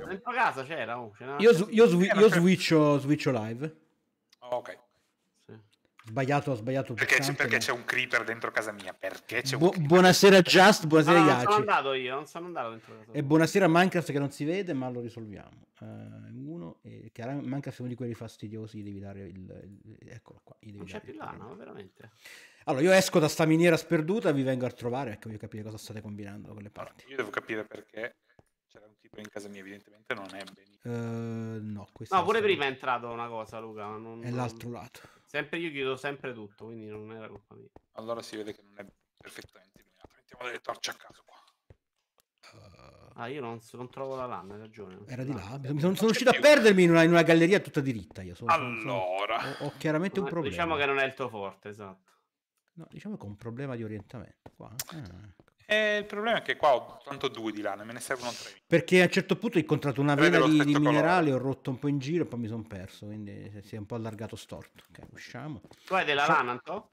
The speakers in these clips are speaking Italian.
Dentro casa c'era, Io switcho live. Ok. Sì. Sbagliato Perché pulsante, c'è no. un creeper dentro casa mia? Perché c'è un creeper? Buonasera Just, buonasera Non sono Iaci. andato io, non sono andato dentro casa. E buonasera Minecraft che non si vede, ma lo risolviamo. Uno, e chiaramente Minecraft è uno di quelli fastidiosi, devi dare eccolo qua. Non c'è più lana, ma veramente. Allora, io esco da sta miniera sperduta e vi vengo a trovare perché voglio capire cosa state combinando da quelle parti. Io devo capire perché c'era un tipo in casa mia, evidentemente non è benissimo. No, questa No, pure prima è entrato una cosa, Luca. è l'altro lato. Sempre io chiudo sempre tutto, quindi non era colpa mia. Allora si vede che non è perfettamente illuminato. Mettiamo delle torce a caso qua. Io non trovo la lana, hai ragione. Era di là. Sono riuscito a perdermi in una galleria tutta diritta. Io ho chiaramente un problema. Diciamo che non è il tuo forte, esatto. No, diciamo che ho un problema di orientamento qua. Il problema è che qua ho tanto 2 di lana, me ne servono 3. Perché a un certo punto ho incontrato una vena di minerali, ho rotto un po' in giro e poi mi sono perso, quindi si è un po' allargato storto. Ok, usciamo. Tu hai della lana, Anto?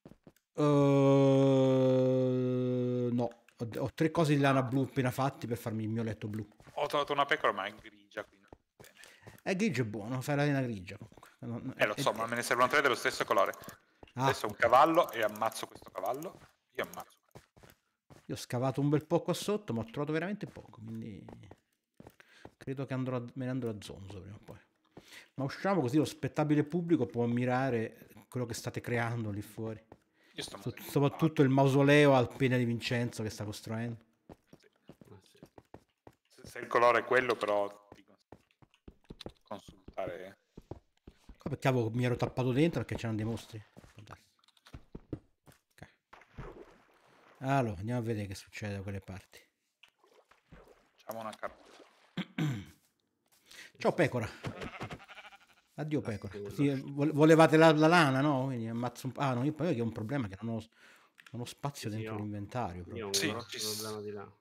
No, ho 3 cose di lana blu appena fatti per farmi il mio letto blu. Ho trovato una pecora, ma è grigia, quindi È grigio, è buono, fai la lana grigia comunque. lo so, ma me ne servono 3 dello stesso colore. Adesso un cavallo e ammazzo questo cavallo. Io ho scavato un bel po' qua sotto, ma ho trovato veramente poco, quindi credo che me ne andrò a zonzo prima o poi. Ma usciamo così lo spettabile pubblico può ammirare quello che state creando lì fuori. Soprattutto il mausoleo al Pena di Vincenzo che sta costruendo. Se il colore è quello, però dico, consultare. Perché mi ero tappato dentro perché c'erano dei mostri. Okay. Allora, andiamo a vedere che succede da quelle parti. Facciamo una carta. Ciao pecora. Addio pecora. Sì, volevate la lana, no? Quindi ammazzo un po'. Ah, no, io poi ho un problema che non ho spazio dentro l'inventario. Io ho un grosso problema di là.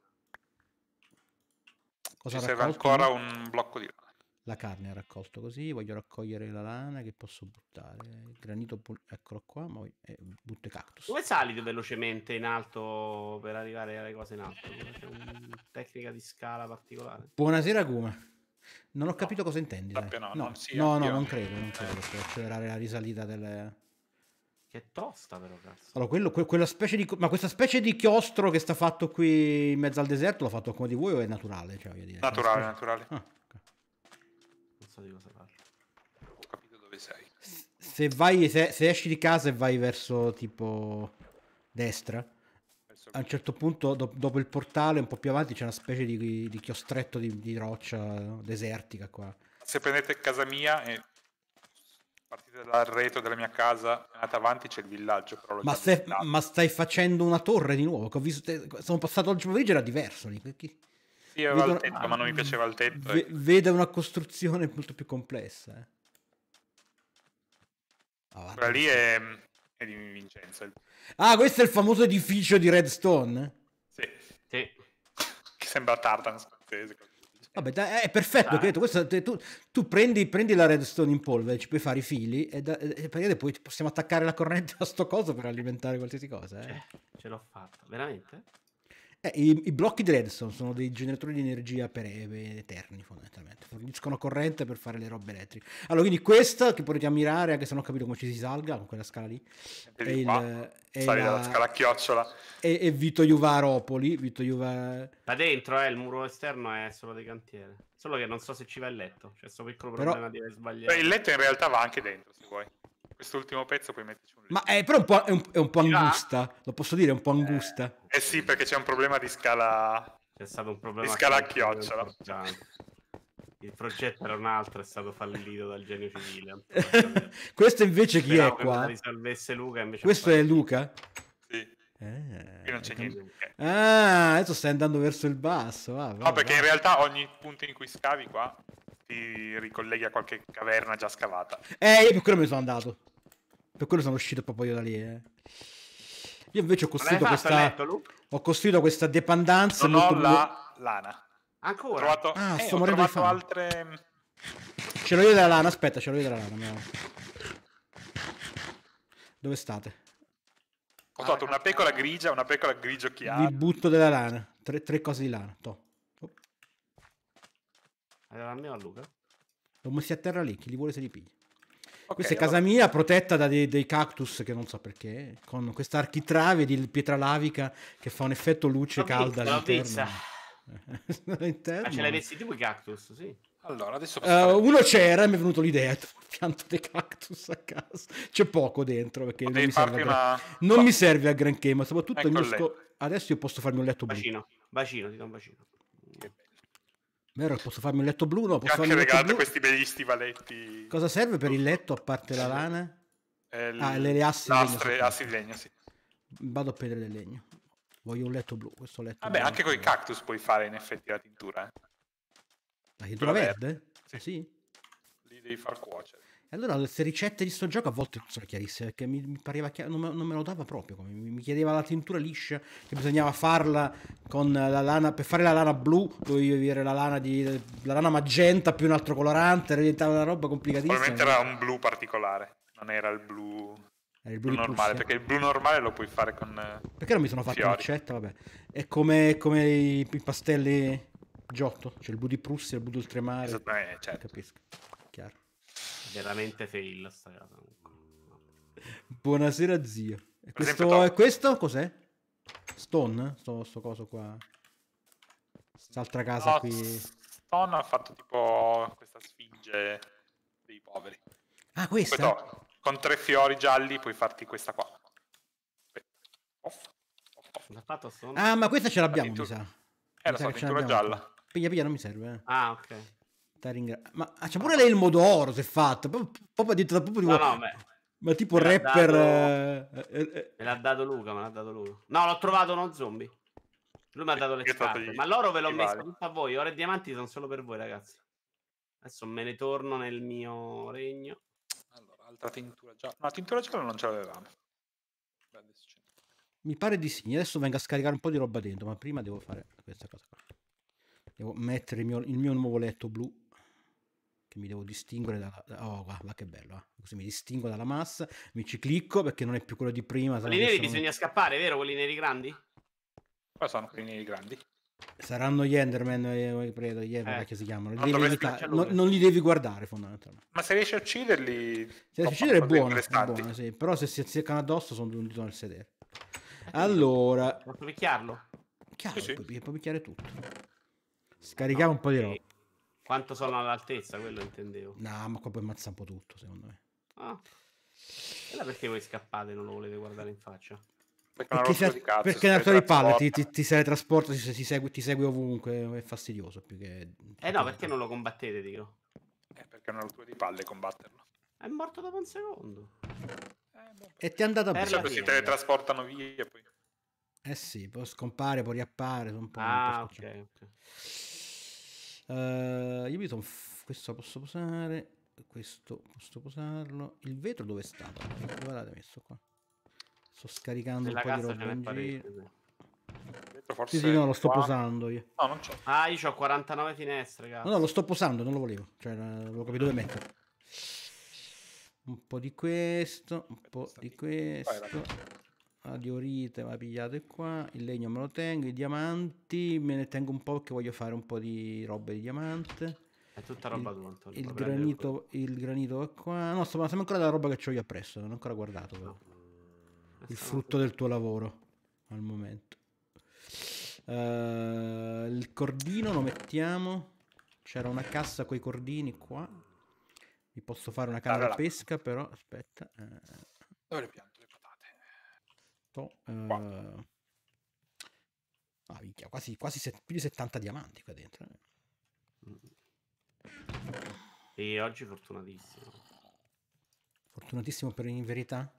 Ci serve ancora un blocco di lana. La carne ha raccolto così, voglio raccogliere la lana che posso buttare. Il granito, eccolo qua, ma butto i cactus. Come sali velocemente in alto per arrivare alle cose in alto? C'è una tecnica di scala particolare? Buonasera Kuma. Non ho capito cosa intendi. No, non credo per accelerare la risalita delle... Che tosta però, cazzo. Allora, quella specie di... Ma questa specie di chiostro che sta fatto qui in mezzo al deserto l'ho fatto come di voi o è naturale? Cioè, voglio dire, naturale. Okay. Non so di cosa parlo. Ho capito dove sei. Se esci di casa e vai verso tipo destra, a un certo punto dopo il portale un po' più avanti c'è una specie di chiostretto di roccia desertica qua. Se prendete casa mia e partite dal retro della mia casa, andate avanti, c'è il villaggio. Però ma stai facendo una torre di nuovo? Che ho visto, sono passato oggi pomeriggio, era diverso lì. Sì, aveva il tetto, ma non mi piaceva il tetto. Vede una costruzione molto più complessa. Quella lì è di Vincenzo. Questo è il famoso edificio di Redstone? Sì. Che sembra Tartan scozzese. Vabbè, è perfetto. Tu prendi la redstone in polvere, ci puoi fare i fili e poi possiamo attaccare la corrente a sto coso per alimentare qualsiasi cosa. Ce l'ho fatta, veramente? I blocchi di redstone sono dei generatori di energia eterni, fondamentalmente. Forniscono corrente per fare le robe elettriche. Allora, quindi questa che potete ammirare, anche se non ho capito come ci si salga con quella scala lì, sali dalla scala a chiocciola. E Vito Juvaropoli. Da dentro il muro esterno è solo di cantiere. Solo che non so se ci va il letto. C'è questo piccolo problema di aver sbagliato. Il letto in realtà va anche dentro, se vuoi. Quest'ultimo pezzo puoi metterci un letto. Ma però è un po' angusta. Lo posso dire, è un po' angusta. Sì, perché c'è un problema di scala. C'è stato un problema di scala a chiocciola. Il progetto era un altro, è stato fallito dal genio civile. Questo invece chi è qua? Risolvesse Luca, invece questo è Luca? Sì. Qui non c'è niente. Adesso stai andando verso il basso. No, perché in realtà ogni punto in cui scavi qua ti ricolleghi a qualche caverna già scavata. Io per quello me ne sono andato. Per quello sono uscito proprio io da lì. Io invece ho costruito questa dependenza. Non ho la lana. Ancora? Sto morendo di fame. Altre... Ce l'ho io della lana, aspetta, ce l'ho io della lana. Dove state? Ho trovato una pecora grigio chiaro. Vi butto della lana. Tre cose di lana. Era a me o a Luca? L'ho messi a terra lì, chi li vuole se li piglia. Ok, Questa è casa mia, protetta da dei cactus che non so perché, con questa architrave di pietra lavica che fa un effetto luce calda L'ho vista. all'interno. Ma ce l'hai messi tipo i cactus, sì. Allora, adesso posso fare Uno c'era e mi è venuto l'idea, pianto dei cactus a casa. C'è poco dentro perché non, Potevi mi serve, farti una... non mi serve a granché, ma soprattutto il Ecco mio lei. adesso io posso farmi un letto blu. Bacino, ti do un bacino. Che bello. Vero, posso farmi un letto blu? No, Ti ho posso farmi anche un letto regalato blu. questi begli stivaletti. Cosa serve per il letto a parte la lana? Le assi di legno. Assi di legno, sì. Vado a prendere del legno. Voglio un letto blu, questo letto Vabbè, blu. anche con i cactus puoi fare in effetti la tintura, La tintura quella verde? Sì. Sì. Li devi far cuocere. E allora queste ricette di sto gioco a volte non sono chiarissime, perché mi pareva non me lo dava proprio, mi chiedeva la tintura liscia, che bisognava farla con la lana, per fare la lana blu dovevi avere la lana magenta più un altro colorante, diventava una roba complicatissima. Probabilmente era un blu particolare, non era il blu, Era il blu blu di normale, Prussia. perché il blu normale lo puoi fare con Perché non mi sono fatto la fiori. ricetta? Vabbè. È come i pastelli Giotto, c'è il blu di Prussia, il blu d'oltremare. Esattamente, certo. Capisco, chiaro. Veramente fail sta casa. Buonasera zio. E Per esempio, e questo cos'è? Stone? Sto coso qua. Quest'altra casa No, qui. Stone ha fatto tipo questa sfinge dei poveri. Ah, questa? Questo, con 3 fiori gialli puoi farti questa qua. Off. Cosa ha fatto sto? Ah, ma questa ce l'abbiamo, mi tintura- sa. la Mi sa so, che ce tintura l'abbiamo gialla. qua. Piglia, non mi serve. Ah, ok. Ma c'è pure lei il modo oro, si è fatto. Proprio detto proprio tipo, No, beh. ma tipo Me l'ha rapper. Me l'ha dato Luca, No, l'ho trovato uno zombie. Lui mi ha dato le Che è stato scarpe. gli Ma l'oro ve l'ho messo stivali. tutto a voi. Oro e diamanti sono solo per voi, ragazzi. Adesso me ne torno nel mio regno. Allora, altra tintura gialla. No, tintura gialla non ce l'avevamo. Beh, adesso c'è. Mi pare di sì. Adesso vengo a scaricare un po' di roba dentro, ma prima devo fare questa cosa qua. Devo mettere il mio nuovo letto blu, che mi devo distinguere oh, guarda che bello, così mi distingo dalla massa, mi ci clicco perché non è più quello di prima. Quelli neri bisogna scappare, vero? Quelli neri grandi? Qua sono quelli grandi. Saranno gli Enderman, gli Enderman che si chiamano. Non dovresti non li devi guardare fondamentalmente. Ma se riesci a ucciderli... Se riesci a uccidere è buono, interessanti. sì. Però se si azzeccano addosso sono un dito nel sedere. Allora... Posso picchiarlo? Chiaro, Sì. puoi picchiare tutto. Scarichiamo un po' di roba. Quanto sono all'altezza, quello intendevo. No, ma qua puoi ammazzare un po' tutto, secondo me. Ah. E perché voi scappate e non lo volete guardare in faccia? Perché una di palle ti se ne trasporta, ti segue ovunque, è fastidioso più che... no, perché non lo combattete, dico? Perché è una rottura di palle combatterlo. È morto dopo un secondo. E ti è andata bene. Certo, si teletrasportano via poi. Eh sì, poi scompare, poi riappare. Un po', ok. Io mi sono... Questo posso posare. Questo posso posarlo. Il vetro dove è stato? Dove l'avete messo qua? Sto scaricando un po' di roba in giro. Forse sì, no, lo sto posando io. No, non c'ho. Ah, io ho 49 finestre, cazzo. No, lo sto posando, non lo volevo. Cioè, non capito dove mettere. Un po' di questo, un po' di questo. La diorite va pigliate qua. Il legno me lo tengo. I diamanti me ne tengo un po' perché voglio fare un po' di robe di diamante. È tutta roba tua. Il granito è qua. No, siamo ancora della roba che ho io appresso. Non ho ancora guardato. No. Il frutto del tuo lavoro al momento. Il cordino lo mettiamo. C'era una cassa con i cordini qua. Mi posso fare una canna da pesca, però aspetta. Dove le piante? Le patate. Minchia, quasi più di 70 diamanti qua dentro. E oggi fortunatissimo. Fortunatissimo per in verità.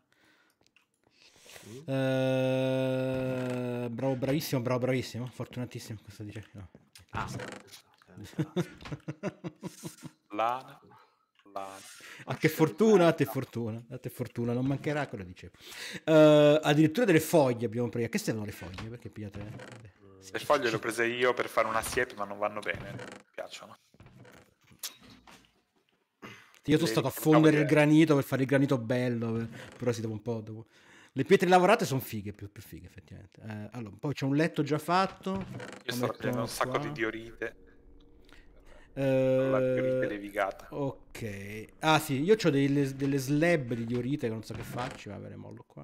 Bravissimo. Fortunatissimo. Cosa dice? No. Lana. A te fortuna, non mancherà, quello dicevo. Addirittura delle foglie abbiamo preso. Che servono le foglie? Perché pigliate? Le foglie le ho prese io per fare una siepe, ma non vanno bene, mi piacciono. Io sono stato a fondere il granito per fare il granito bello, però si dopo un po'. Le pietre lavorate sono fighe, più fighe effettivamente. Allora, poi c'è un letto già fatto. Io sto prendendo un sacco di diorite. La diorite levigata. Ok. Ah sì, io ho delle slab di diorite che non so che farci, va bene, mollo qua.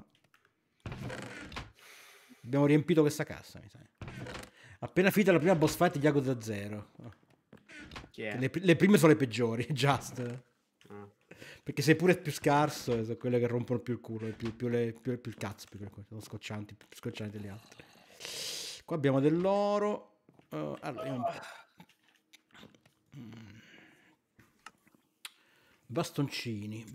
Abbiamo riempito questa cassa, mi sa. Appena finita la prima boss fight di Yakuza 0. Chi è? Le prime sono le peggiori, just. Ah. Perché sei pure più scarso, sono quelle che rompono più il culo, più il cazzo, sono scoccianti, più scoccianti delle altre. Qua abbiamo dell'oro. Allora, bastoncini.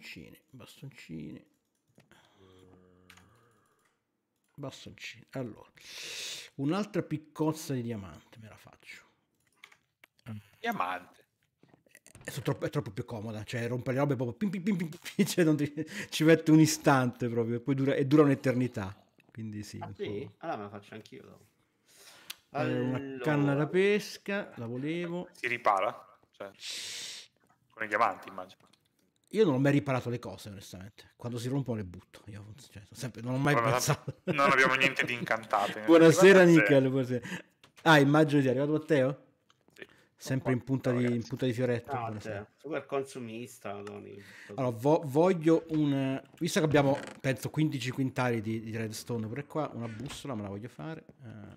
Allora, un'altra piccozza di diamante me la faccio. Diamante. È troppo più comoda, cioè rompere le robe proprio cioè, ci mette un istante proprio, poi dura un'eternità. Quindi sì. Ah, sì? Allora me la faccio anch'io dopo. Una canna da pesca, la volevo. Si ripara? Cioè, con i diamanti, immagino. Io non ho mai riparato le cose, onestamente. Quando si rompono le butto. Io, cioè, non ho mai pensato. Non abbiamo niente di incantato. Buonasera, Nickel. Buonasera. Ah, immagino sia arrivato Matteo? Sì. Sempre in punta di fioretto. No, super consumista, Tony. Allora, voglio visto che abbiamo, penso, 15 quintali di redstone pure qua, una bussola me la voglio fare.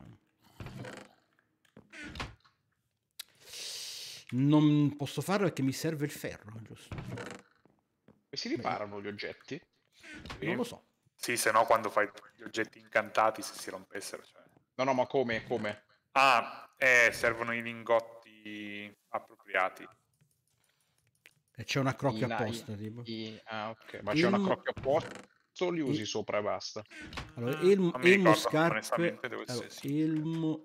Non posso farlo perché mi serve il ferro, giusto? E si riparano gli oggetti? Non lo so. Sì, se no quando fai gli oggetti incantati, se si rompessero. Cioè. No, ma come? Ah, servono i lingotti appropriati. E c'è una crocchia apposta, tipo. Ah, ok. Ma c'è una crocchia apposta o li usi sopra e basta? Allora, Non mi elmo ricordo, scarpe, onestamente devo essere sincero. elmo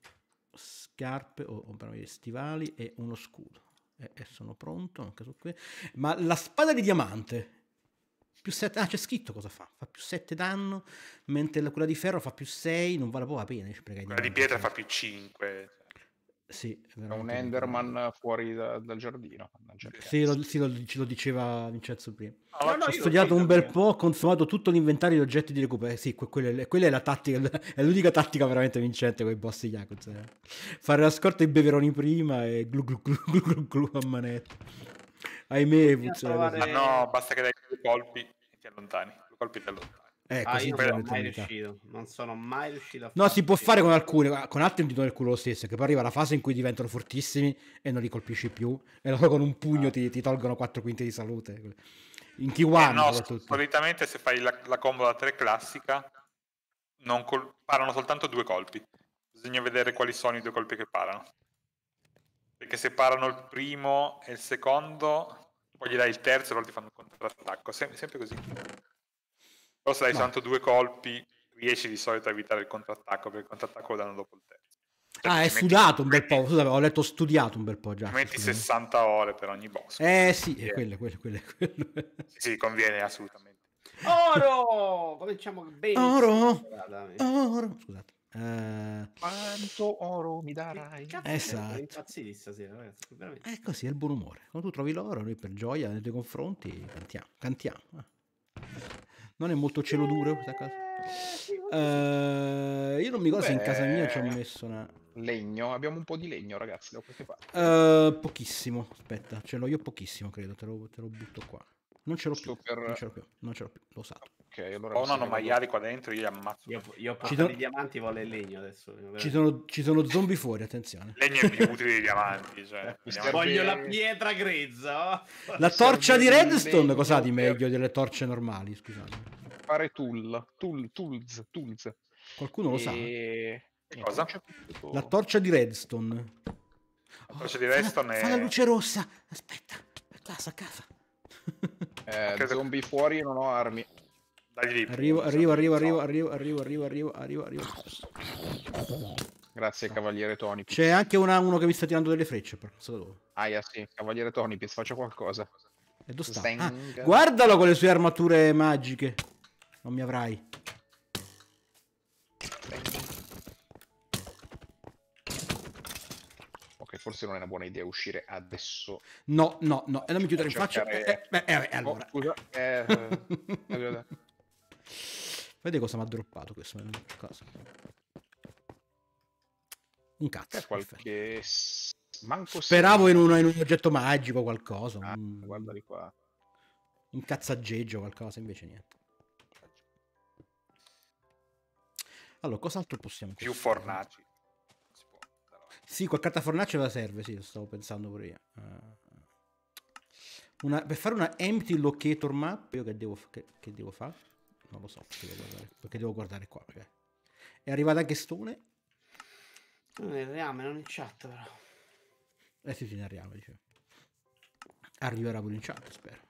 scarpe o stivali e uno scudo. E sono pronto anche su qui. Ma la spada di diamante più 7, c'è scritto cosa fa. Fa più 7 danno, mentre quella di ferro fa più 6, non vale proprio la pena. Quella di pietra fa più 5. Sì, è un Enderman fuori dal giardino. Sì, ce lo diceva Vincenzo prima. No, ho studiato un bel po', ho consumato tutto l'inventario di oggetti di recupero. Sì, quella è la tattica, è l'unica tattica veramente vincente con i boss di Yakuza. Fare la scorta ai beveroni prima e glu glu glu glu glu glu a manetta. Ahimè, funziona così. No, basta che dai 2 colpi e ti allontani. 2 colpi ti allontani. Così io non sono mai riuscito a farlo. No, si può fare con alcuni, con altri ti do il culo lo stesso, che poi arriva la fase in cui diventano fortissimi e non li colpisci più, e loro con un pugno ti tolgono 4 quinti di salute. In Kiwan, no, solitamente se fai la combo da 3 classica, parano soltanto 2 colpi. Bisogna vedere quali sono i 2 colpi che parano. Perché se parano il primo e il secondo, poi gli dai il terzo e loro ti fanno il contrattacco. Sempre così. Però se dai soltanto 2 colpi, riesci di solito a evitare il contrattacco, perché il contrattacco lo danno dopo il terzo. È studiato un bel po', scusate, ho letto studiato un bel po' già. Metti 60 ore per ogni boss. Sì, è quello. Sì, conviene assolutamente. Oro! Cominciamo bene. Oro! Scusate. Quanto oro mi darai? Esatto. Impazziti stasera, ragazzi. Veramente. È così, è il buon umore. Quando tu trovi l'oro, noi per gioia nei tuoi confronti cantiamo. Non è molto cielo duro questa cosa? Io non mi ricordo se in casa mia ci ho messo una... Legno, abbiamo un po' di legno, ragazzi, da qualche parte. Pochissimo, aspetta, ce l'ho io pochissimo, credo, te lo butto qua. Non ce l'ho più, l'ho usato. Ok, allora Ho un maiali qua dentro, io li ammazzo. Io ho portato i diamanti, vuole il legno adesso. Ci sono zombie fuori, attenzione. Legno è più utile dei diamanti, cioè. Voglio la pietra grezza. La torcia di redstone cos'ha di meglio delle torce normali, scusate? Fare tools. Qualcuno lo sa? Cosa? La torcia di redstone. La torcia di redstone fa la luce rossa. Aspetta, a casa. Zombie fuori e non ho armi. Arrivo. Grazie, Cavaliere Tony. C'è anche uno che mi sta tirando delle frecce. Sì, Cavaliere Tony, faccia qualcosa. E dove sta? Guardalo con le sue armature magiche. Non mi avrai. Ok, forse non è una buona idea uscire adesso. No, e non mi chiudere in faccia. Allora. Scusa. Vedete cosa mi ha droppato questo? Un cazzo. Qualche Manco Speravo in segno. un oggetto magico, qualcosa. Guarda di qua. Un cazzaggeggio, qualcosa, invece niente. Allora, cos'altro possiamo Più costruire? fornaci. Si può andare avanti. Sì, quel cartafornace la serve, sì, lo stavo pensando pure io. Per fare una empty locator map, io che devo fare? Non lo so, perché devo guardare qua, magari. È arrivata anche Stone? Non in chat, però. Sì, ne arriviamo, dicevo. Arriverà pure in chat, spero.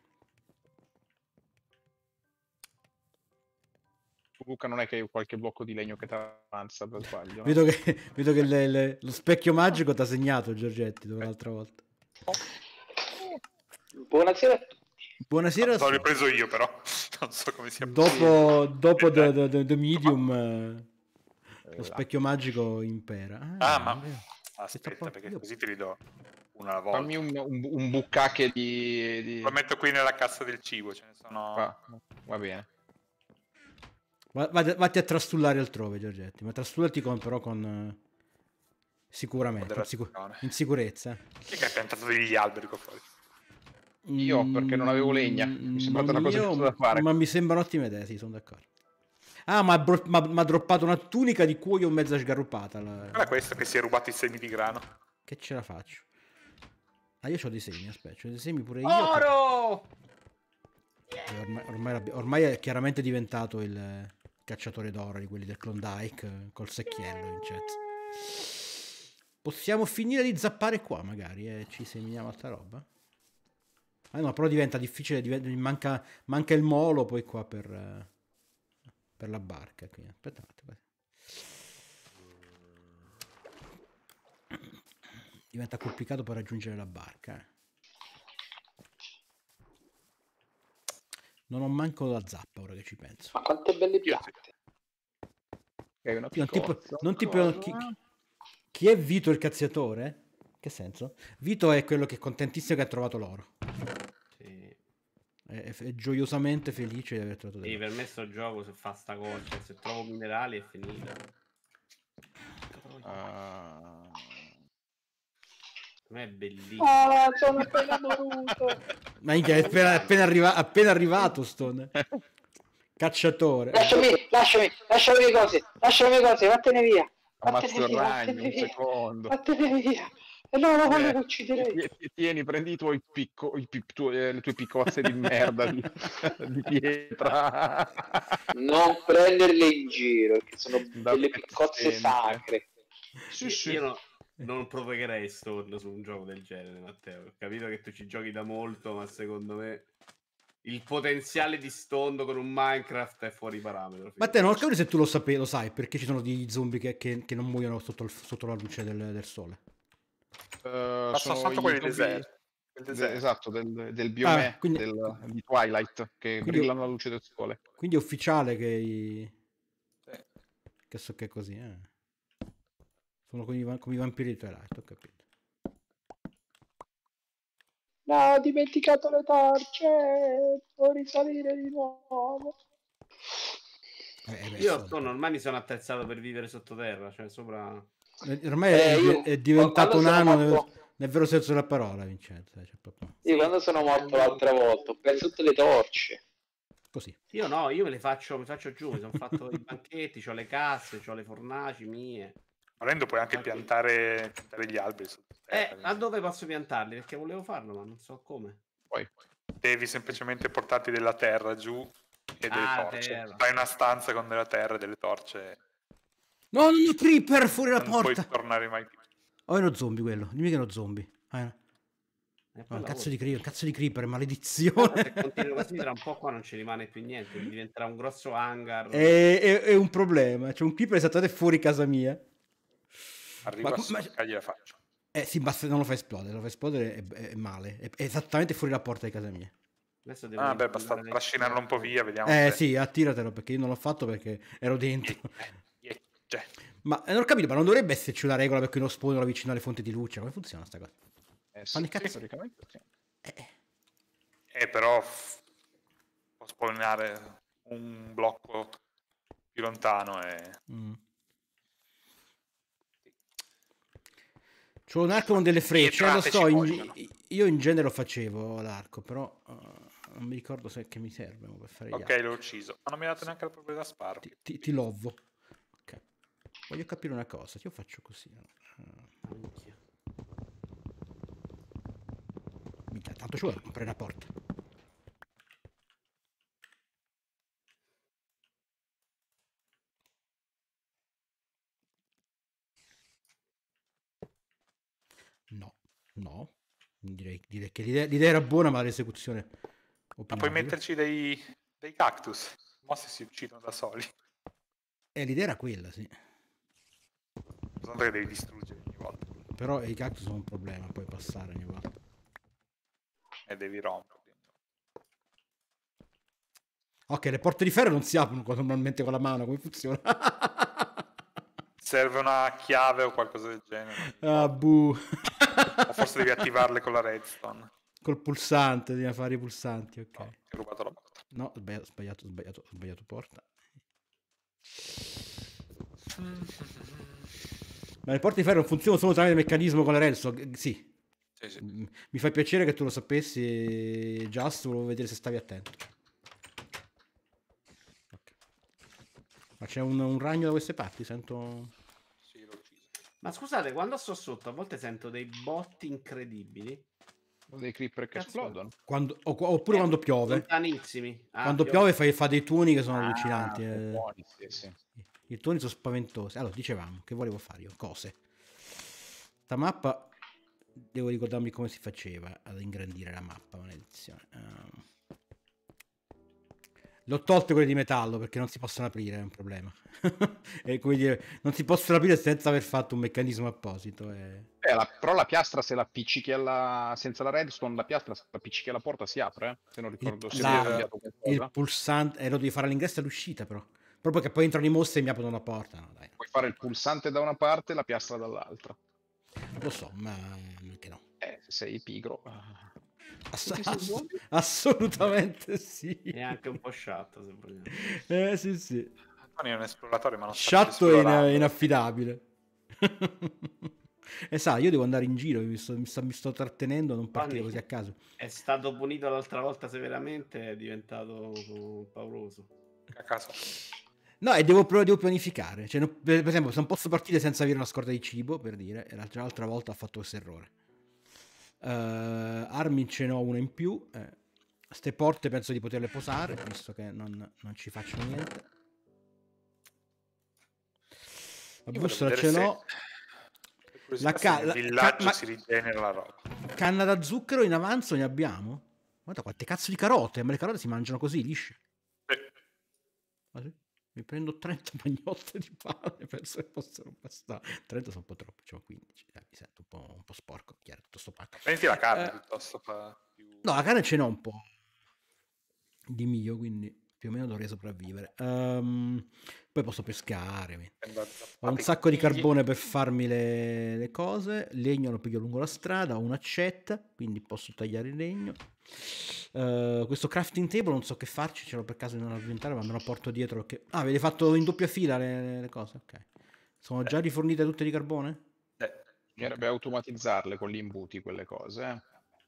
Luca, non è che hai qualche blocco di legno che ti avanza per sbaglio, no? Vedo che lo specchio magico ti ha segnato, Giorgetti, l'altra volta. Buonasera a tutti. Buonasera. L'ho ripreso io, però. Non so come sia Dopo The Medium, lo specchio magico impera. ma aspetta, perché così te li do una alla volta. Fammi un bucacche di... Lo metto qui nella cassa del cibo, ce ne sono... Va bene. Vatti a trastullare altrove, Giorgetti, ma trastullati però con sicuramente, in sicurezza. Chi è che ha piantato degli alberi qua fuori? Io, perché non avevo legna. Mi è sembrata una cosa giusta da fare. Ma mi sembra un'ottima idea, sì, sono d'accordo. Ah, ma ha droppato una tunica di cuoio mezza sgarruppata. Guarda questo che si è rubato i semi di grano. Che ce la faccio? Ah, io ho dei semi, aspetta, ho dei semi pure io. Oro! Ormai è chiaramente diventato il cacciatore d'oro di quelli del Klondike col secchiello in chat. Possiamo finire di zappare qua magari e ci seminiamo altra roba? Ah no, però diventa difficile, manca il molo poi qua per la barca qui. Aspettate. Diventa complicato per raggiungere la barca. Non ho manco la zappa ora che ci penso. Ma quante belle piante. Chi è Vito il cazziatore? Che senso? Vito è quello che è contentissimo che ha trovato l'oro. Sì. È gioiosamente felice di aver trovato l'oro. Sì, per me sto gioco se fa sta cosa, cioè, se trovo minerali è finita. Per me è bellissimo. Sono appena moruto. Ma è appena arrivato Stone. Cacciatore. Lasciami le cose, vattene via. Ammazzo il ragno, un secondo. Vattene via. No, lo volevo uccidere. Tieni, prendi i tuoi le tue piccozze di merda di pietra. Non prenderle in giro, che sono delle piccozze sacre. Sì. Io non provocherei Stone su un gioco del genere, Matteo. Ho capito che tu ci giochi da molto, ma secondo me il potenziale di Stone con un Minecraft è fuori parametro. Ma te non ho capito se tu lo sai perché ci sono degli zombie che non muoiono sotto la luce del sole. Ma sono soltanto quelli del deserto. Esatto, del biome di Twilight che brillano alla luce del sole. Quindi è ufficiale che è così, sono come i vampiri di Twilight, ho capito. No, ho dimenticato le torce, devo risalire di nuovo. Io ormai mi sono attrezzato per vivere sottoterra, cioè sopra... Ormai è diventato un nano nel vero senso della parola, Vincenzo. Cioè, proprio... Io quando sono morto l'altra volta ho preso tutte le torce. Così. Io no, io mi faccio giù, mi sono fatto i banchetti, ho le casse, ho le fornaci mie. Volendo puoi anche piantare gli alberi sottoterra. A dove posso piantarli? Perché volevo farlo, ma non so come. Poi devi semplicemente portarti della terra giù e delle torce. Terra. Fai una stanza con della terra e delle torce. No, creeper fuori la porta. Non puoi tornare mai più. Oh, è uno zombie quello. Dimmi che è uno zombie. Un cazzo di creeper, maledizione. Se continua così tra un po' qua non ci rimane più niente, diventerà un grosso hangar. È un problema. C'è un creeper esattamente fuori casa mia. Arriva a gliela faccio. Sì, basta, non lo fa esplodere, è male. È esattamente fuori la porta di casa mia. Basta trascinarlo un po' via, vediamo. Sì, attiratelo, perché io non l'ho fatto perché ero dentro. Ma non ho capito, ma non dovrebbe esserci una regola per cui non spawnano vicino alle fonti di luce? Come funziona sta cosa? Sì, storicamente sì. Però può spawnare un blocco più lontano e... C'ho un arco con delle frecce, lo Pietrate so, ci vogliono. io in genere lo facevo l'arco, però non mi ricordo se che mi serve per fare gli Ok, archi. l'ho ucciso. Ma non mi ha dato neanche la proprietà sparo. Ti lovo. Ok. Voglio capire una cosa, io faccio così. Minchia. Minchia, tanto ci vuole aprire la porta. No. Direi che l'idea era buona, ma l'esecuzione Ma puoi opinabile. metterci dei cactus. Mo se si uccidono da soli. L'idea era quella, sì. Soltanto che devi distruggere ogni volta. Però i cactus sono un problema, puoi passare ogni volta. E devi romperli. Ok, le porte di ferro non si aprono normalmente con la mano, come funziona? Serve una chiave o qualcosa del genere. Ah, buh. O forse devi attivarle con la redstone. Col pulsante, devi fare i pulsanti, ok. No, ti ho rubato la porta. No, sbagliato porta. Ma le porte di ferro non funzionano solo tramite il meccanismo con la redstone? Sì. Sì. Mi fa piacere che tu lo sapessi, Just, volevo vedere se stavi attento. Ok. Ma c'è un ragno da queste parti, sento... Sì, l'ho ucciso. Ma scusate, quando sto sotto a volte sento dei botti incredibili. Dei creeper che Cazzo. esplodono. Oppure quando piove. Lontanissimi. Quando piove fa dei tuoni che sono allucinanti. sono buoni, sì. I tuoni sono spaventosi. Allora, dicevamo, che volevo fare io? Cose. Sta mappa, devo ricordarmi come si faceva ad ingrandire la mappa, maledizione. L'ho tolte quelle di metallo perché non si possono aprire, è un problema. E come dire, non si possono aprire senza aver fatto un meccanismo apposito. Però la piastra, se la appiccichi senza la redstone, la piastra se la appiccichi alla porta si apre, se non ricordo se La- avevo cambiato qualcosa. Il pulsante, lo devi fare all'ingresso e all'uscita, però. Proprio che poi entrano i mostri e mi aprono la porta. No, dai. Puoi fare il pulsante da una parte e la piastra dall'altra. Lo so, ma che no. Se sei pigro. Assolutamente sì. E anche un po' sciatto, se vogliamo. Sì. Tony è un esploratore, ma non sta Sciatto più e esplorando. inaffidabile. E sai, io devo andare in giro, mi sto trattenendo a non partire Tony così a caso. è stato punito l'altra volta severamente, è diventato pauroso. A caso. No, e devo pianificare. Cioè, per esempio, se non posso partire senza avere una scorta di cibo, per dire, e l'altra volta ho fatto questo errore. Armi ce n'ho una in più. Ste porte penso di poterle posare, visto che non ci faccio niente. La bussola ce l'ho. Nel villaggio si rigenera la roba. Canna da zucchero in avanzo ne abbiamo? Guarda quante cazzo di carote, ma le carote si mangiano così, lisce. Ah, sì? Mi prendo 30 pagnotte di pane, penso che fossero bastare. 30 sono un po' troppo, diciamo 15. Mi sento un po' sporco, chiaro, tutto sto pacco. Prendi la carne piuttosto. No, la carne ce n'ho un po' di mio, quindi più o meno dovrei sopravvivere. Poi posso pescare. Ho un sacco di carbone per farmi le cose. Legno lo piglio lungo la strada. Ho un'accetta, quindi posso tagliare il legno. Questo crafting table non so che farci. Ce l'ho per caso di non inventare, ma me lo porto dietro. Perché... Ah, avete fatto in doppia fila le cose? Ok. Sono già rifornite tutte di carbone? Bisognerebbe automatizzarle con gli imbuti quelle cose.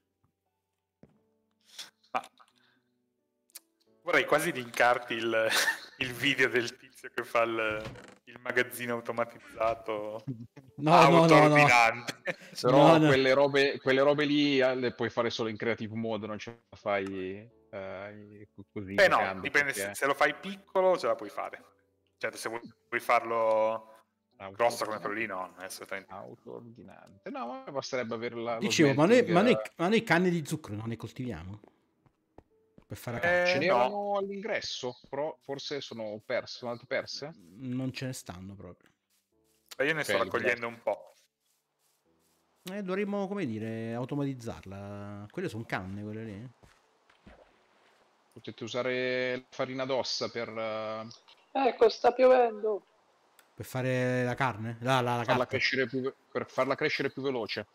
Vorrei quasi linkarti il video del tizio che fa il magazzino automatizzato autoordinante. Però quelle robe lì le puoi fare solo in creative mode, non ce la fai così. No, dipende, se lo fai piccolo ce la puoi fare. Certo, se vuoi farlo grosso come quello lì, no, non è assolutamente autoordinante. No, ma basterebbe averla. Dicevo, ma noi canne di zucchero non ne coltiviamo? Per fare la carne? Ce n'erano all'ingresso, però forse sono andate perse? Non ce ne stanno proprio. Io ne sto raccogliendo un po'. Dovremmo, come dire, automatizzarla. Quelle sono canne, quelle lì. Potete usare la farina d'ossa per... Ecco, sta piovendo. Per fare la carne? Per farla crescere più veloce.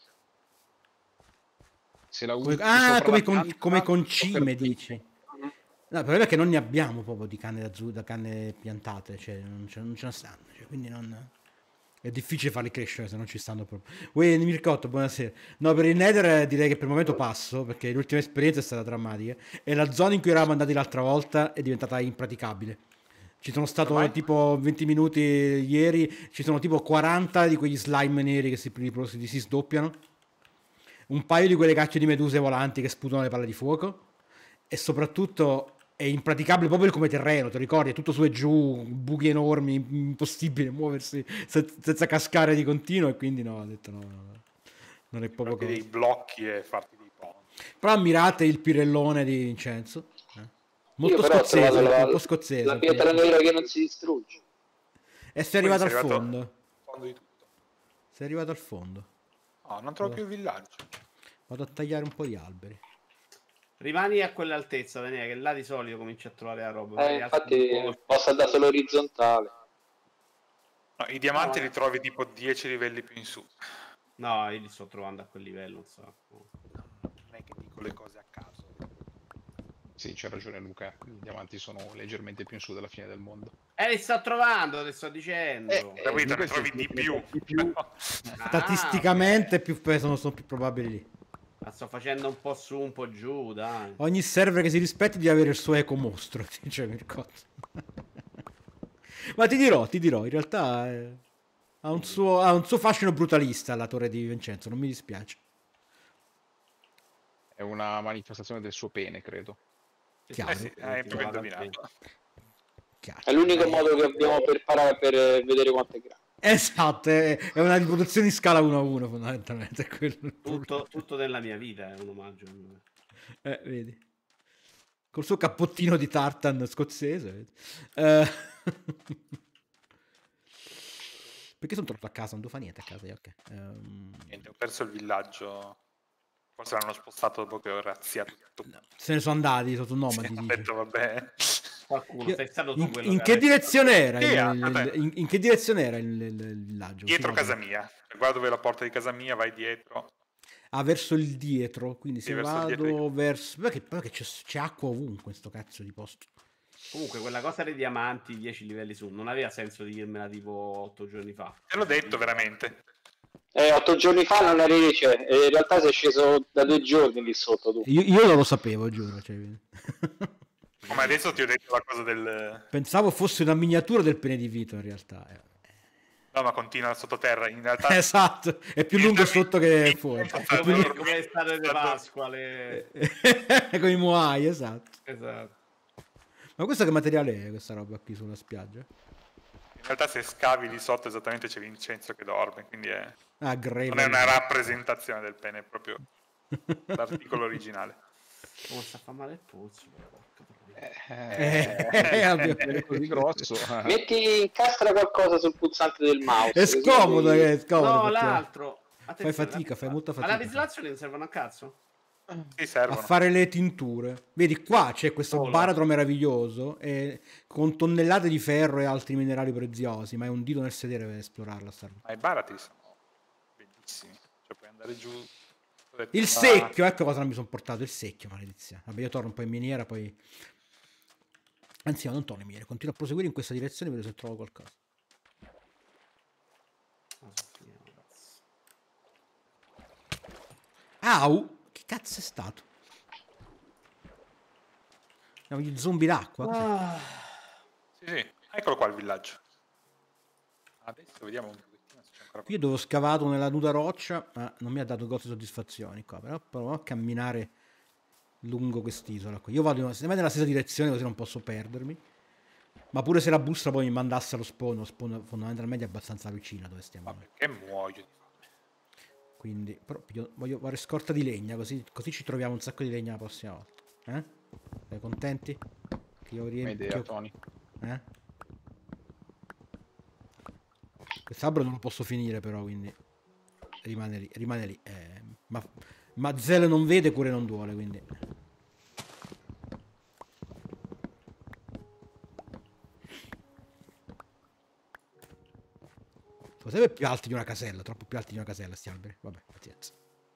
Se la usi come concime, dici? No, il problema è che non ne abbiamo proprio di canne da canne piantate, cioè non ce ne stanno, cioè, quindi non... È difficile farli crescere se non ci stanno proprio. Uè, Mircotto, buonasera. No, per il Nether direi che per il momento passo, perché l'ultima esperienza è stata drammatica. E la zona in cui eravamo andati l'altra volta è diventata impraticabile. Ci sono stato Ormai? tipo 20 minuti ieri, ci sono tipo 40 di quegli slime neri che si sdoppiano. Un paio di quelle cacce di meduse volanti che sputano le palle di fuoco. E soprattutto è impraticabile proprio come terreno, ti ricordi? È tutto su e giù, buchi enormi, impossibile muoversi senza cascare di continuo. E quindi no, ho detto no. Non è proprio Farti cosa. dei blocchi e farti dei ponti. Però ammirate il pirellone di Vincenzo. Molto Io però ho scozzese, trovato un po' scozzese. la pietra nera che non si distrugge. E sei arrivato al Quindi sei fondo. al fondo di tutto. Sei arrivato al fondo. No, non trovo più il villaggio. Vado a tagliare un po' di alberi. Rimani a quell'altezza, Daniele, che là di solito cominci a trovare la roba. Magari Infatti alzi un po'. posso andare solo orizzontale. No, i diamanti No, li trovi tipo 10 livelli più in su. No, io li sto trovando a quel livello, non so. Non è che dico le cose a caso. Sì, c'ha ragione Luca, i diamanti sono leggermente più in su della fine del mondo. Li sto trovando, te sto dicendo. Capito? Ne Luca trovi si- di più. di più. Statisticamente più sono più probabili lì. La sto facendo un po' su, un po' giù, dai. Ogni server che si rispetti deve avere il suo eco mostro, dice Mirko. Ma ti dirò, in realtà ha un suo fascino brutalista la torre di Vincenzo, non mi dispiace. È una manifestazione del suo pene, credo. Chiaro. Sì, hai proprio indovinato. Chiaro. È l'unico modo che abbiamo per vedere quanto è grande. Esatto, è una riproduzione in scala 1:1 fondamentalmente. È quello il problema. Tutto nella mia vita è un omaggio. Vedi. Col suo cappottino di tartan scozzese. Vedi. Perché sono tornato a casa? Non devo fare niente a casa. Ok. Niente, ho perso il villaggio. Forse l'hanno spostato dopo che ho razziato tutto. Se ne sono andati, sono nomadi. Ho dice. detto, vabbè. Qualcuno, sei stato tu quello In che che aveva- direzione era? Vabbè. In che direzione era il villaggio? Dietro Sì, casa mia. Guarda dove è la porta di casa mia, vai dietro. Ah, verso il dietro. Quindi Sì, se verso il dietro vado verso. Perché c'è acqua ovunque in sto cazzo di posto. Comunque, quella cosa dei diamanti 10 livelli su non aveva senso di dirmela tipo 8 giorni fa. Te l'ho detto veramente. 8 giorni fa non eri, cioè, in realtà sei sceso da 2 giorni lì sotto tu. Io non lo sapevo, giuro. Cioè... Come adesso ti ho detto la cosa del... Pensavo fosse una miniatura del pene di Vito in realtà. No, ma continua sottoterra. In realtà... Esatto, è più lungo sotto che fuori. È più lungo... Come l'estate di Pasqua. Con i muai, esatto. Esatto. Ma questo che materiale è questa roba qui sulla spiaggia? In realtà se scavi lì sotto esattamente c'è Vincenzo che dorme, quindi è... Ah, greve. non è una rappresentazione del pene, è proprio l'articolo originale. Come sta a fa male il polso? È così grosso. Metti incastra qualcosa sul pulsante del mouse. È scomodo, così- è scomodo. No, perché l'altro. Fai fatica, fai molta fatica. Alla visualizzazione non servono a cazzo? Sì, A servono. fare le tinture. Vedi, qua c'è questo Solo. baratro meraviglioso con tonnellate di ferro e altri minerali preziosi, ma è un dito nel sedere per esplorarla. sta roba. Ma i barati sono bellissimi. Cioè puoi andare giù... ho detto, Il "Ah, secchio, ecco cosa non mi sono portato, il secchio, maledizione. Vabbè, io torno un po' in miniera, poi... Anzi, no, non torno in miniera, continuo a proseguire in questa direzione, vedo se trovo qualcosa. Au! Che cazzo è stato? No, gli zombie d'acqua? cos'è? Sì, sì. Eccolo qua il villaggio. Adesso vediamo un pochettino se c'è ancora Io dove ho scavato nella nuda roccia, ma non mi ha dato grosse soddisfazioni qua, però provo a camminare lungo quest'isola qui. Io vado nella stessa direzione così non posso perdermi. Ma pure se la bustra poi mi mandasse allo spawn, lo spawn fondamentalmente è abbastanza vicino a dove stiamo Ma noi. perché muoio di fame? Quindi, però voglio fare scorta di legna, così ci troviamo un sacco di legna la prossima volta. Sei contenti? Che io Come riempio... idea, Tony. Quest'albero non lo posso finire però, quindi rimane lì. Ma Zelo non vede, cure non duole, quindi... Sono sempre più alti di una casella, troppo più alti di una casella sti alberi. Vabbè, pazienza.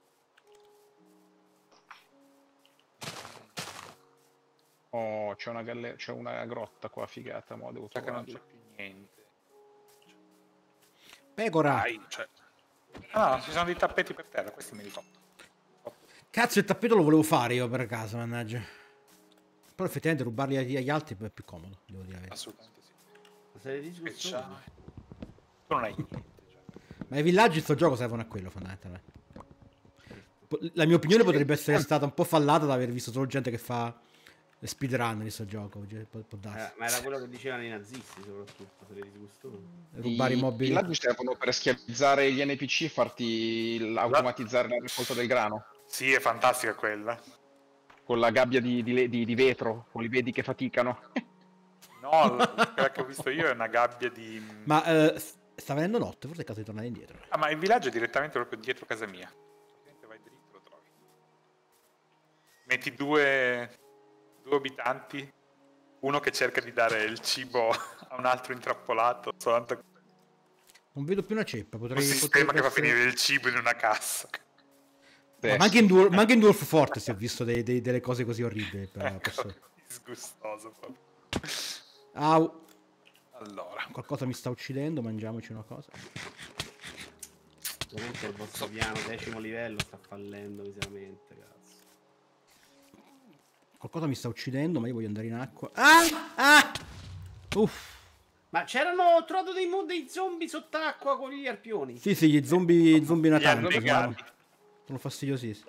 Oh, c'è una grotta qua figata, mo devo Sa che non trovarla. c'è più niente. Pecora! Dai, cioè... Ah, no, ci sono dei tappeti per terra, questi me li compro. Cazzo, il tappeto lo volevo fare io per caso, mannaggia. Però effettivamente rubarli agli altri è più comodo, devo dire la verità. Assolutamente sì. Ma sei disgustoso? Tu non hai niente. Cioè. Ma i villaggi in sto gioco servono a quello, fondamentalmente. La mia opinione potrebbe essere stata un po' fallata da aver visto solo gente che fa speedrun in sto gioco. Può darsi. Ma era quello che dicevano i nazisti, soprattutto, se sei disgustoso. Rubare i mobili. I villaggi servono per schiavizzare gli NPC e farti automatizzare la raccolta del grano. Sì, è fantastica quella. Con la gabbia di vetro, o li vedi che faticano. No, quella che ho visto io è una gabbia di... Ma sta venendo notte, forse è caso di tornare indietro. Ah, ma il villaggio è direttamente proprio dietro casa mia. Vai dritto, lo trovi. Metti due abitanti, uno che cerca di dare il cibo a un altro intrappolato, soltanto Non vedo più una ceppa, un potrei... sistema che fa essere- finire il cibo in una cassa. Ma anche in Dwarf Fortress ho visto delle cose così orribili. Ecco, disgustoso proprio. Au. Allora, Qualcosa mi sta uccidendo, mangiamoci una cosa. Ovviamente il vostro piano 10° livello sta fallendo miseramente, cazzo. Qualcosa mi sta uccidendo, ma io voglio andare in acqua. Ah! Uff. Ma c'erano trovato dei zombie sott'acqua con gli arpioni. Sì, gli zombie natanti arpegati. sono fastidiosissimi.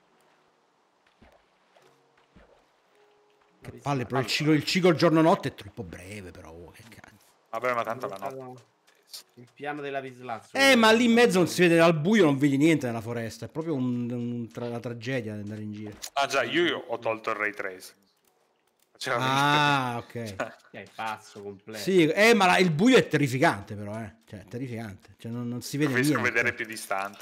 Che palle, però il ciclo giorno-notte è troppo breve, però. Che cazzo. vabbè, ma tanto la notte. Il piano della Vislazzo. Ma lì in mezzo non si vede al buio, non vedi niente nella foresta. È proprio una tragedia andare in giro. Ah già, io ho tolto il ray trace. Faceva Ah, ok. Che è pazzo completo. Sì, ma il buio è terrificante, però, Cioè, è terrificante. Cioè, non si vede riesco a niente. vedere più distante.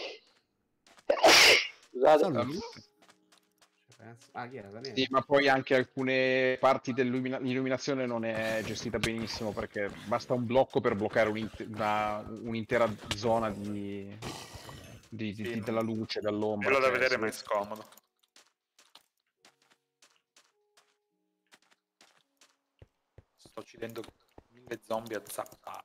Scusate, Salute. Ah, chi era? Daniele? Sì, ma poi anche alcune parti dell'illuminazione non è gestita benissimo perché basta un blocco per bloccare un'intera zona della luce, dall'ombra. Bello da cioè, vedere, sì. ma è scomodo. Sto uccidendo 1000 zombie a zappare.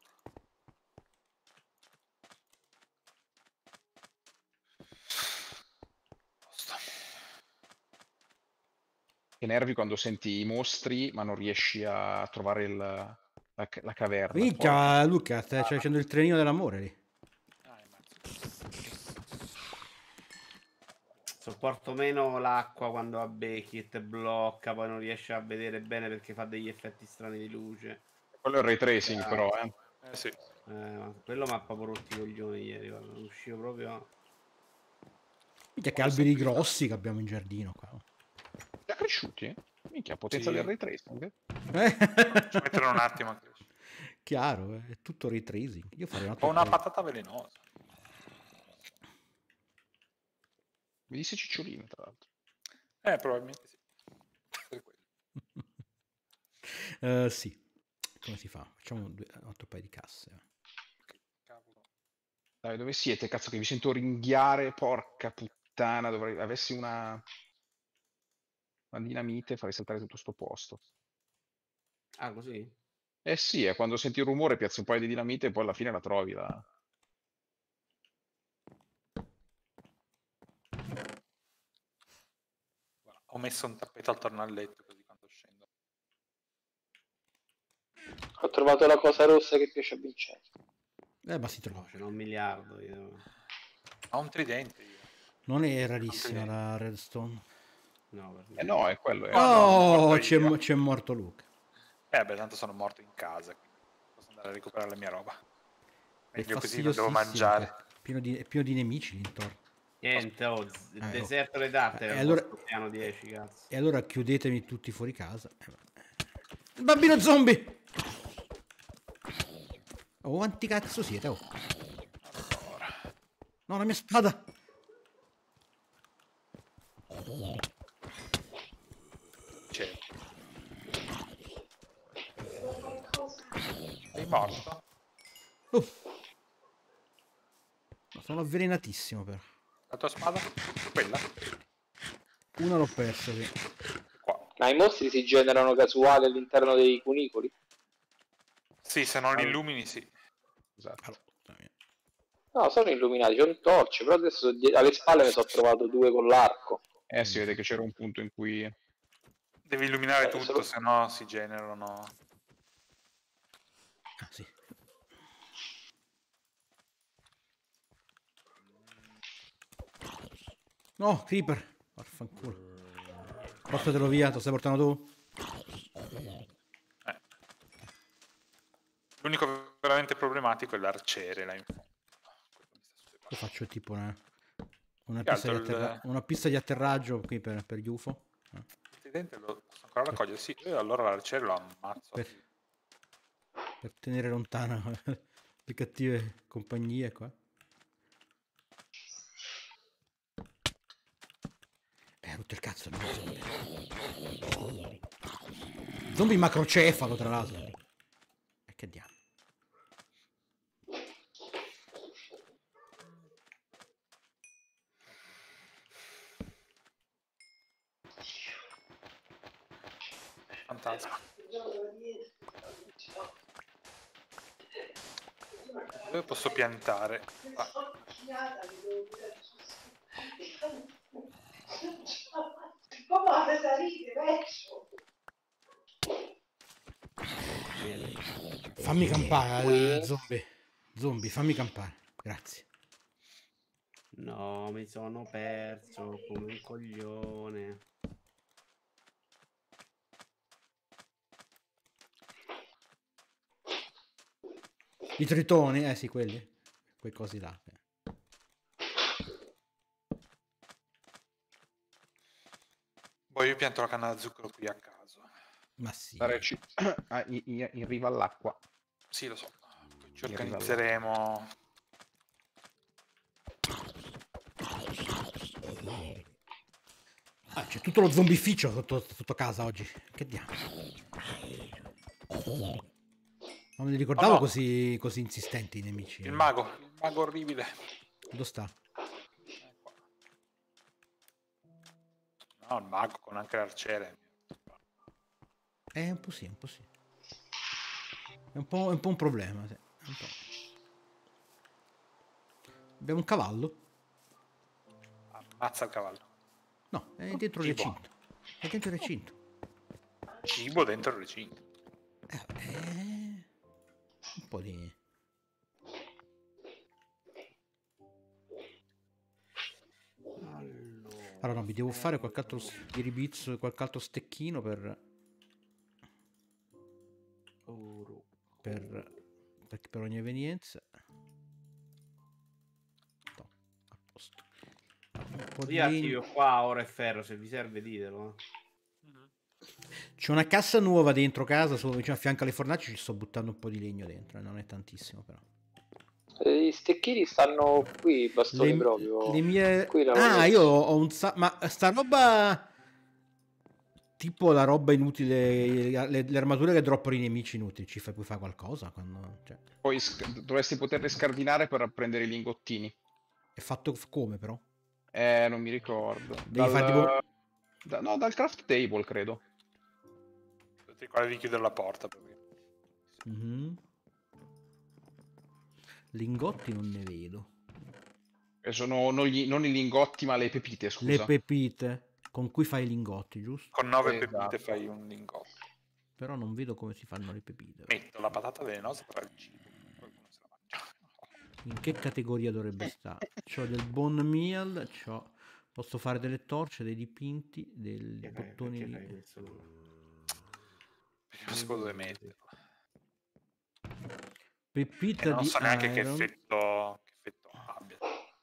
Che nervi quando senti i mostri ma non riesci a trovare la caverna. Minchia, Luca, stai facendo il trenino dell'amore lì. Sopporto meno l'acqua quando abbecchi e te blocca, poi non riesci a vedere bene perché fa degli effetti strani di luce. Quello è il ray tracing però, Sì. Ma quello mi ha proprio rotto i coglioni ieri, guarda, non uscivo proprio... Minchia, che alberi grossi che abbiamo in giardino qua. Già cresciuti? Minchia, potenza Sì. del ray tracing. Ci metterò un attimo a crescere. Chiaro, è tutto ray tracing. Io farei un Ho altro una ray- patata velenosa. Mi disse cicciolino, tra l'altro. Probabilmente sì. Per quello. Sì. Come si fa? Facciamo un altro paio di casse. Cavolo. Dai, dove siete? Cazzo che vi sento ringhiare, porca puttana, avessi una dinamite farei saltare tutto sto posto. Ah, così? Eh sì, è quando senti il rumore piazzi un paio di dinamite e poi alla fine la trovi là. Guarda, ho messo un tappeto attorno al letto così quando scendo. ho trovato la cosa rossa che piace a Vincenzo. Ma si trova. No, ce n'ho 1 miliardo io. Ho un tridente io. Non è rarissima la redstone. No, per me. Eh no, è quello. Oh, morto io. c'è morto Luca. Beh, tanto sono morto in casa, quindi posso andare a recuperare la mia roba. È Meglio così, non devo fastidiosissimo, mangiare. è pieno di nemici lì intorno. Niente, oh, il deserto le date era allora- il piano 10, cazzo. E allora chiudetemi tutti fuori casa. Il bambino zombie! Oh, quanti cazzo siete? Oh. No, la mia spada! C'è. Sei morto? Sono avvelenatissimo però. La tua spada? Quella? Una l'ho persa, sì. Qua. Ma i mostri si generano casuali all'interno dei cunicoli? Sì, se non li illumini, sì. Esatto. Allora, No, sono illuminati, c'è un torcio, però adesso alle spalle ne sono trovato 2 con l'arco. Si vede che c'era un punto in cui... Devi illuminare tutto, solo- se no si generano. Ah, sì. No, Creeper. Vaffanculo. Portatelo via, te lo stai portando tu? L'unico veramente problematico è l'arciere là in fondo. Io faccio tipo una Che pista, altro una pista di atterraggio qui per gli UFO. Presidente lo posso ancora raccogliere? Sì, io allora l'arciere lo ammazzo. Per tenere lontana le cattive compagnie qua. Rotto il cazzo di zombie. Zombie macrocefalo, tra l'altro. E che diamo? Fantasma. Dove posso piantare? Ah. Fammi campare, zombie. Zombie, fammi campare. Grazie. No, mi sono perso come un coglione. I tritoni, sì, quelli. Quei cosi là. Poi io pianto la canna da zucchero qui a caso. Ma sì. in riva all'acqua. Sì, lo so. Poi ci In riva organizzeremo. Ah, c'è tutto lo zombificio sotto casa oggi. Che diamo? Non me li ricordavo Oh no. così insistenti i nemici. Il mago orribile. Dove sta? No, il mago con anche l'arciere. Un po' sì, un po' sì. È un po' un problema, sì. Un po'. Abbiamo un cavallo? Ammazza il cavallo. No, è dentro il recinto. È dentro il recinto. Cibo dentro il recinto. Un po' di... Allora no, mi devo fare qualche altro ghiribizzo, qualche altro stecchino per ogni evenienza. No, a posto. Un po' di Io attivo qua oro e ferro, se vi serve ditelo. C'è una cassa nuova dentro casa, vicino a fianco alle fornaci, ci sto buttando un po' di legno dentro, non è tantissimo però. I stecchini stanno qui, i bastoni proprio. Le mie... Qui io ho un ma sta roba... Tipo la roba inutile, le armature che droppano i nemici inutili, puoi fare qualcosa quando... Cioè... Poi dovresti poterle scardinare per prendere i lingottini. È fatto come però? Non mi ricordo. Devi fare tipo... No, dal craft table, credo. Ti ricordi di chiudere la porta. Lingotti non ne vedo. Sono non i lingotti, ma le pepite, scusa. Le pepite con cui fai i lingotti, giusto? Con 9 pepite fai un lingotto. Però non vedo come si fanno le pepite. Metto la patata velenosa per il cibo. Qualcuno se la mangia. In che categoria dovrebbe stare? C'ho del bone meal, posso fare delle torce, dei dipinti, dei bottoni di... Perché non so dove metterla. Pepita non di so neanche che iron. effetto abbia.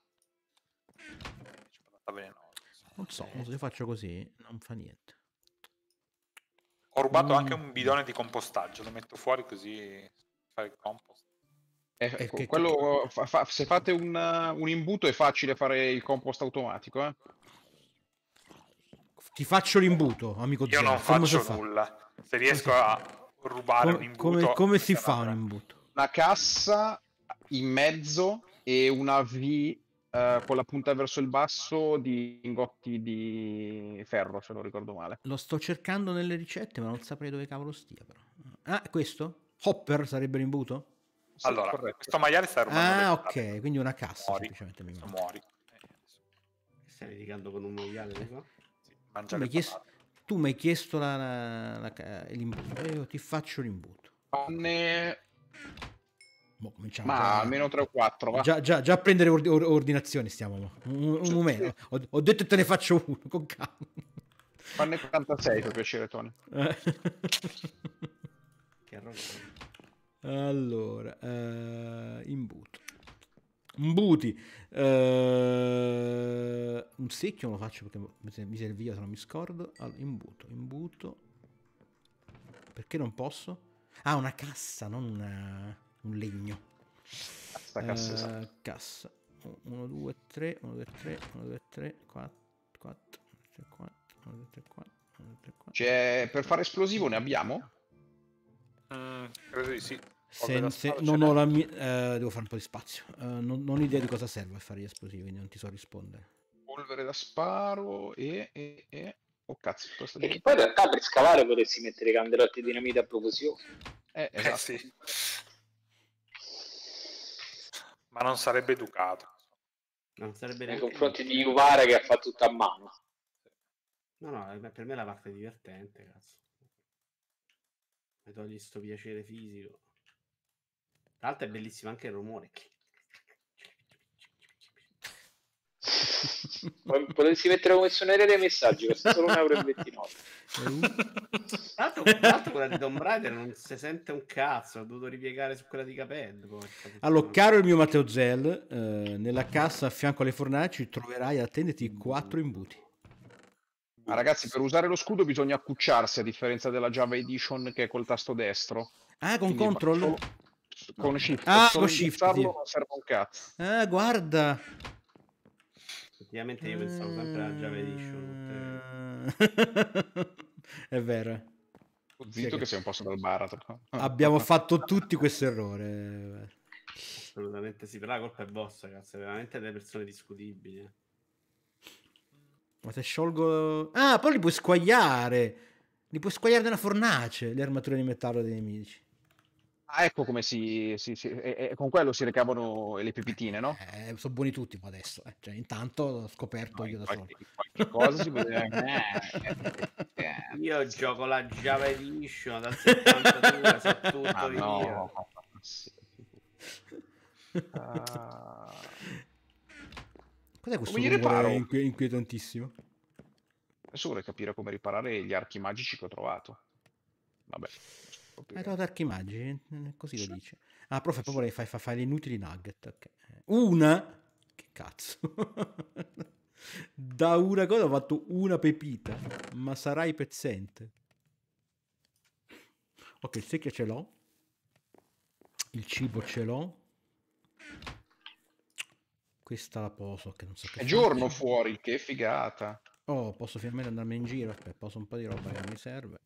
Patata velenosa. Non so, se faccio così non fa niente. Ho rubato anche un bidone di compostaggio, lo metto fuori così fare il compost. Quello, se fate un imbuto è facile fare il compost automatico, eh? Ti faccio l'imbuto, amico Io Zero. non faccio nulla. Se riesco a rubare un imbuto... Come si fa un imbuto? Una cassa in mezzo e una V con la punta verso il basso di lingotti di ferro, se non ricordo male. Lo sto cercando nelle ricette, ma non saprei dove cavolo stia però. Ah, questo? Hopper sarebbe l'imbuto? Sì, Allora, corretto. questo maiale sta rubando Ah, le patate. ok, quindi una cassa Muori. semplicemente mi Adesso manca. muori. Stai litigando con un maiale, lo so? Sì, Tu mangia mi le hai chiesto, patate. tu mi hai chiesto l'imbuto e io ti faccio l'imbuto. Fanne... Boh, cominciamo Ma già, almeno 3 o 4, va. già a prendere ordinazioni stiamo. Un momento. Ho detto che te ne faccio uno, con calma. Fanne 46 per piacere, Tony. Che arrogante. Allora, imbuto. Imbuti. Un secchio lo faccio perché mi serviva, se non mi scordo. Allora, imbuto. Perché non posso? Ah, una cassa, non un legno. Sta cassa, esatto. Cassa. 1, 2, 3, 1, 2, 3, 1, 2, 3, 4, 4, 3, 4, 1, 2, 3, 4, 1, 2, 3, 4. Cioè, per fare esplosivo ne abbiamo? Credo di sì. Polvere da sparo ce Non n'è? ho la mia... devo fare un po' di spazio. Non ho idea di cosa serve a fare gli esplosivi, quindi non ti so rispondere. Polvere da sparo e... Oh cazzo, questo Perché poi in realtà per scavare potresti mettere candelotti di dinamite a profusione. esatto. Sì. Ma non sarebbe educato. Non sarebbe Nei neanche... confronti di Juvara che ha fatto tutto a mano. No, per me è la parte divertente, cazzo. Mi togli sto piacere fisico. Tra l'altro è bellissimo anche il rumore. Potresti mettere come suoneria dei messaggi, costa solo 1,29 Tra l'altro quella di Tomb Raider non si sente un cazzo. Ho dovuto ripiegare su quella di Caped. Allora, caro il mio Matteo Zell, nella cassa a fianco alle fornaci troverai, attenditi, 4 imbuti. Ma ragazzi, per usare lo scudo bisogna accucciarsi, a differenza della Java Edition che è col tasto destro. Ah, con Quindi control? solo- con shift. Ah, solo con shift, indossarlo sì. non serve un cazzo. Ah, guarda. Effettivamente io pensavo sempre alla Java Edition. È vero. Zitto che sei un po' sopra il baratro. Abbiamo fatto tutti questo errore. Assolutamente sì, però la colpa è vostra, cazzo. È veramente delle persone discutibili. Ma se sciolgo... Ah, poi li puoi squagliare. Li puoi squagliare nella fornace, le armature di metallo dei nemici. Ah, ecco come con quello si recavano le pepitine, no? Sono buoni tutti ma adesso. Cioè, intanto ho scoperto io da solo. Qualche cosa si poteva... Io gioco la Java Edition dal 72, so tutto Ah, io. no. Cos'è questo Come gli rumore riparo? inquietantissimo? Adesso vorrei capire come riparare gli archi magici che ho trovato. Vabbè. Hai trovato archi magici? Così lo Sì. dice. Ah, prof, proprio fai le inutili nugget. Ok. Una? Che cazzo? Da una cosa ho fatto una pepita. Ma sarai pezzente. Ok, il secchio ce l'ho. Il cibo ce l'ho. Questa la poso, che non so che È giorno faccio. fuori, che figata. Oh, posso finalmente andarmi in giro. Aspetta, poso un po' di roba che non mi serve.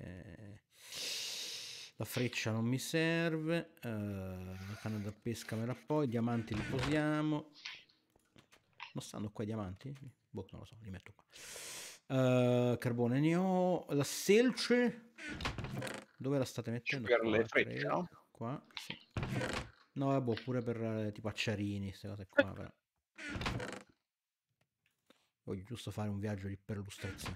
La freccia non mi serve. La canna da pesca me la poi. I diamanti li posiamo. Non stanno qua i diamanti? Boh, non lo so, li metto qua. Carbone ne ho. La selce. Dove la state mettendo? Per Qua, le frecce, credo. no? Qua, sì. No, boh, pure per tipo acciarini, queste cose qua, però. Voglio giusto fare un viaggio di perlustrazione.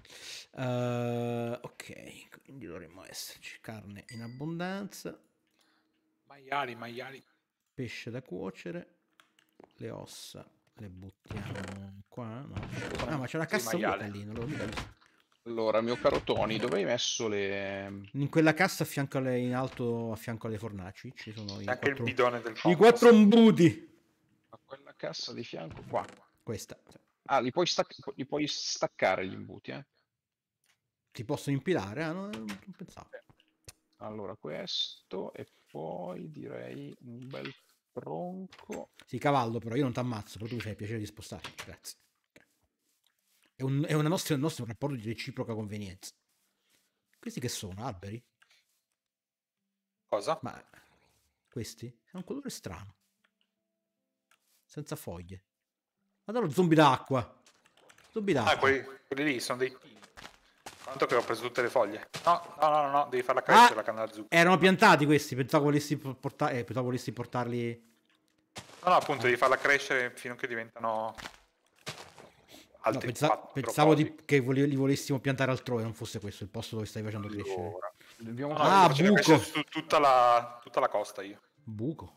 Ok, quindi dovremmo esserci carne in abbondanza, Maiali. pesce da cuocere, le ossa le buttiamo qua, no? Ah, ma c'è una Sì, cassa maiale. vuota lì, non l'avevo mica visto. Allora, mio caro Tony, dove hai messo le... In quella cassa a fianco in alto, a fianco alle fornaci, ci sono C'è anche il bidone del i compost. 4 imbuti. A quella cassa di fianco qua. Questa. Ah, li puoi staccare gli imbuti, eh? Si possono impilare? Ah, no, non pensavo. Allora, questo e poi direi un bel tronco. Sì, cavallo, però io non ti ammazzo, però tu fai il piacere di spostarti. Grazie. È un nostro rapporto di reciproca convenienza. Questi che sono? Alberi? Cosa? Ma questi? È un colore strano. Senza foglie. Guarda lo zombie d'acqua. Zombie d'acqua. Quelli lì sono dei pini. Tanto che ho preso tutte le foglie. No, devi farla crescere la canna da zucchero. Erano piantati questi, pensavo volessi portarli... No, appunto, devi farla crescere fino a che diventano altri. Pensavo che li volessimo piantare altrove, non fosse questo il posto dove stai facendo crescere. Allora, dobbiamo No, Ah, faccio buco. crescere su tutta la costa io. Buco.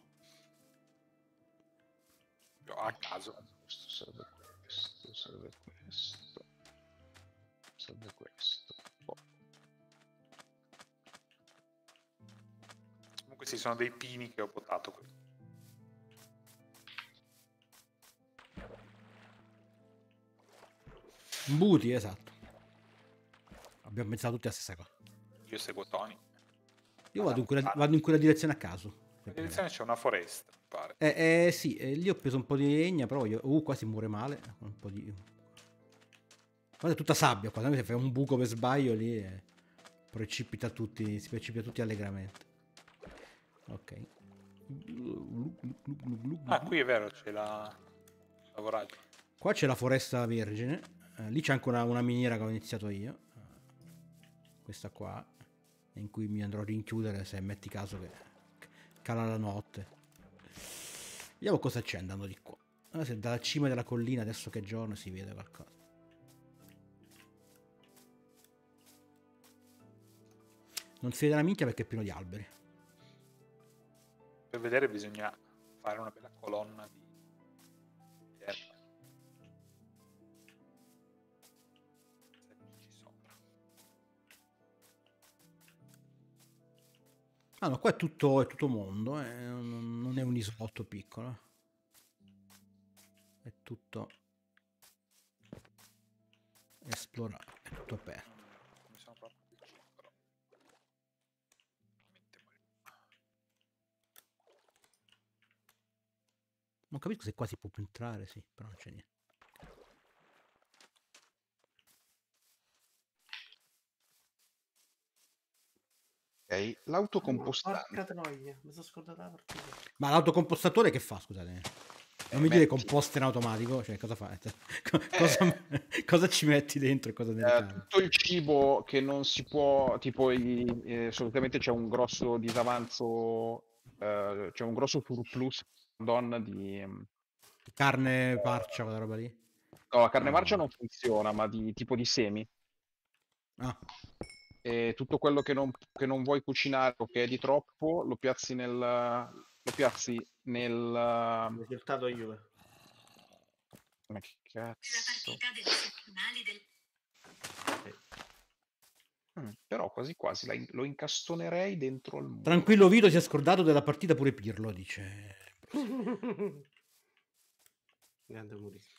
A caso. Questo serve questo, serve questo, serve questo. Oh. Comunque sì, sono dei pini che ho potato qui. Buti, esatto. Abbiamo pensato tutti la stessa cosa. Io seguo Tony. Io vado in quella direzione a caso. In direzione c'è una foresta, mi pare. Sì, lì ho preso un po' di legna, però qua si muore male. Un po' di... Guarda, è tutta sabbia qua, se fai un buco per sbaglio lì si precipita tutti allegramente. Ok. Ah, qui è vero, c'è la voragine. Qua c'è la foresta vergine. Lì c'è anche una miniera che ho iniziato io. Questa qua, in cui mi andrò a rinchiudere se metti caso che cala la notte. Vediamo cosa c'è andando di qua. Se dalla cima della collina, adesso che è giorno, si vede qualcosa. Non si vede la minchia perché è pieno di alberi. Per vedere bisogna fare una bella colonna di erba. Ah no, qua è tutto mondo, non è un isolotto piccolo. È tutto esplorato, è tutto aperto. Non capisco se qua si può entrare, sì, però non c'è niente. Ok, l'autocompostante. Porca troia, mi sono scordato la partita. Ma l'autocompostatore che fa, scusate? Non mi dire composta in automatico, cioè cosa fa? Cosa ci metti dentro e cosa ne ricavi? Tutto il cibo che non si può, tipo solitamente c'è un grosso disavanzo, c'è un grosso surplus di Carne, parcia, quella roba lì? no, la carne marcia non funziona, ma di tipo di semi. Ah, E tutto quello che non vuoi cucinare o che è di troppo lo piazzi nel Risultato Juve. ma che cazzo. Però quasi quasi lo incastonerei dentro il muro. tranquillo Vito, si è scordato della partita pure Pirlo, dice. Grande Maurizio.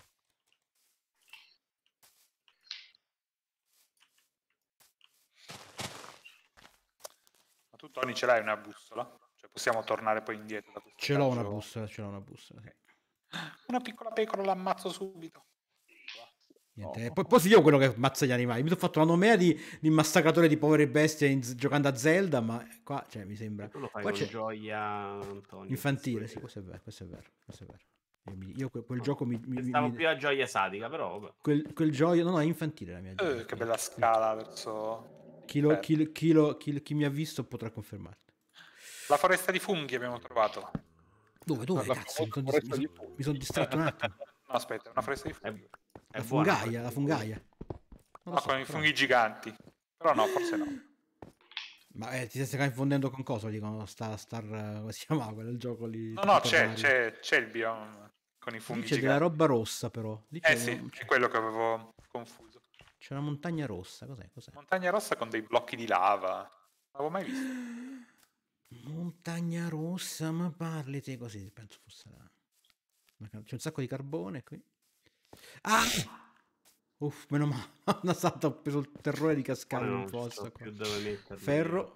Ma tu Tony ce l'hai una bussola? Cioè possiamo tornare poi indietro da questo Ce l'ho viaggio? una bussola, sì. Una piccola pecora l'ammazzo subito. Niente. Poi io quello che ammazza gli animali. Mi sono fatto una nomea di massacratore di povere bestie giocando a Zelda, ma qua, cioè, mi sembra... Tu lo fai qua con c'è... gioia, Antonio. Infantile, sì, questo è vero, questo è vero, questo è vero. Io quel gioco Stavo più a gioia satica, però vabbè. quel gioio... No, è infantile la mia gioia. Che bella scala verso... Chi mi ha visto potrà confermarlo. La foresta di funghi abbiamo trovato. Dove? La Cazzo, foresta di mi sono distratto un attimo. No, aspetta, è una foresta di funghi. È La buona, fungaia. Non lo No, so, con i però. funghi giganti. Però no, forse no. Ma ti stai confondendo con cosa? Dicono come si chiamava quel gioco lì? No, Super Mario. c'è il bioma con i funghi Lì c'è giganti. della roba rossa però. Lì c'è Sì, è quello che avevo confuso. c'è una montagna rossa, cos'è? Montagna rossa con dei blocchi di lava. Non l'avevo mai visto. Montagna rossa, ma parli te così, penso fosse c'è un sacco di carbone qui. Ah! Uff, meno male. Ho preso il terrore di cascare in un posto qua. Ferro,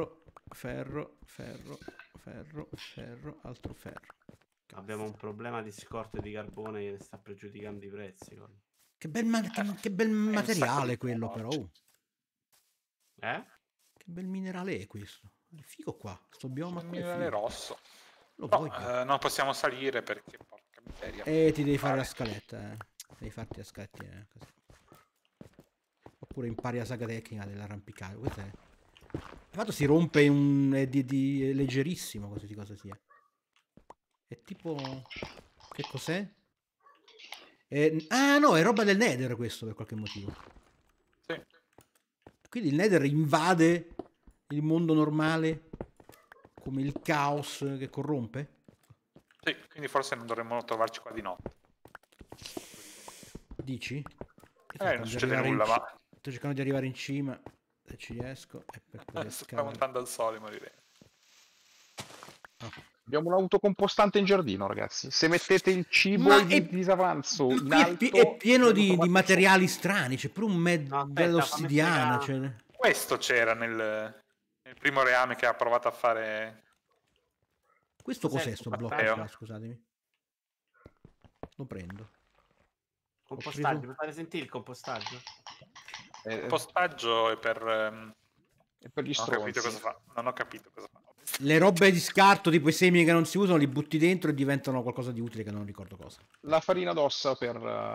altro ferro. Abbiamo un problema di scorte di carbone che sta pregiudicando i prezzi. Che bel materiale quello però. Che bel minerale è questo. È figo qua. Sto bioma Il qua è minerale figo. rosso. Lo No, voglio. non possiamo salire perché porca miseria. Ti devi fare la scaletta. Devi farti la scaletta. Così. Oppure impari la saga tecnica dell'arrampicata. Questo è... Di fatto si rompe è è leggerissimo, qualsiasi cosa sia. È tipo... Che cos'è? Ah no, è roba del Nether questo per qualche motivo. Sì. Quindi il Nether invade il mondo normale come il caos che corrompe? Sì, quindi forse non dovremmo trovarci qua di notte. Dici? Non succede nulla, ma Sto cercando di arrivare in cima, se ci riesco, è per poter sto scavare. tramontando al sole, morirei. Abbiamo un autocompostante in giardino, ragazzi. Se mettete il cibo Ma in disavanzo in qui alto, è pieno lo di trovate materiali strani, c'è pure un No, aspetta, dell'ossidiana. fammi Cioè... Questo c'era nel primo reame che ha provato a fare... Questo Cos'è cos'è il sto blocco Matteo? qua, scusatemi? Lo prendo. Compostaggio, preso- mi fate sentire il compostaggio? Il compostaggio è per... per gli non ho capito stronzi. cosa fa. Non ho capito cosa fa. Le robe di scarto, tipo i semi che non si usano, li butti dentro e diventano qualcosa di utile che non ricordo cosa. La farina d'ossa per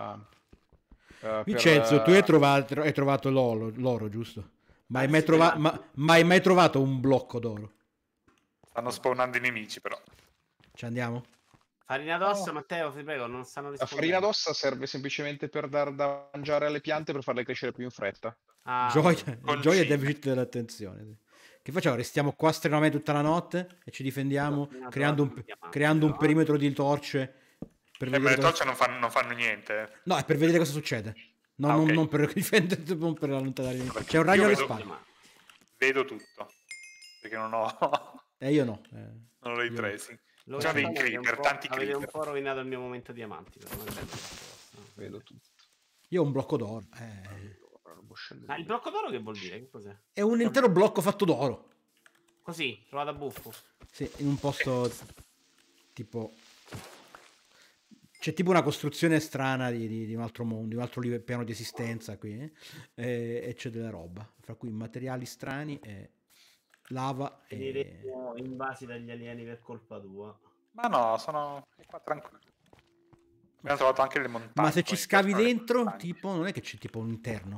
Vincenzo, tu hai trovato l'oro, giusto? Ma hai sì, mai, sì. ma hai mai trovato un blocco d'oro? Stanno spawnando i nemici, però. Ci andiamo? Farina d'ossa, Matteo, ti prego, non stanno la rispondendo. farina d'ossa serve semplicemente per dar da mangiare alle piante per farle crescere più in fretta. Ah, Gioia Con e cibo. deficit dell'attenzione. Sì. Che facciamo? Restiamo qua strenuamente tutta la notte e ci difendiamo Bisogna creando un, trovare diamanti, creando un però, perimetro di torce per Ma vedere le torce non fanno niente. No, è per vedere cosa succede. Ok. Non per difendere, non per allontanare. Vabbè, C'è un ragno io alle vedo- spalle. Vedo tutto. Perché non ho... Io no. non ho i io- tracing. Lo C'erano dei avete un creeper, po'- tanti avete un creeper. po' rovinato il mio momento diamanti, però non è bello. Vedo tutto. Io ho un blocco d'oro. Ma il blocco d'oro che vuol dire? Che cos'è? È un intero blocco fatto d'oro. Così, trovato a buffo. Sì, in un posto tipo... C'è tipo una costruzione strana di un altro mondo, di un altro piano di esistenza qui, e c'è della roba, fra cui materiali strani e lava e... Finiremo invasi dagli alieni per colpa tua. Ma no, sono qua tranquillo. Abbiamo trovato anche le montagne. Ma se ci poi, scavi sono le dentro, montagne. tipo, non è che c'è tipo un interno.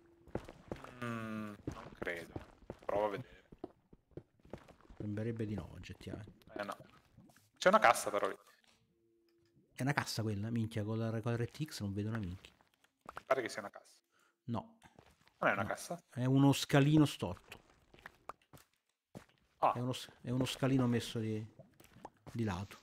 Non credo. Provo a vedere. Sembrerebbe di no, oggettivamente. No. C'è una cassa però lì. È una cassa quella, minchia, con la RTX non vedo una minchia. Mi pare che sia una cassa. No, Non è una No. cassa? è uno scalino storto. Ah, È uno scalino messo di lato.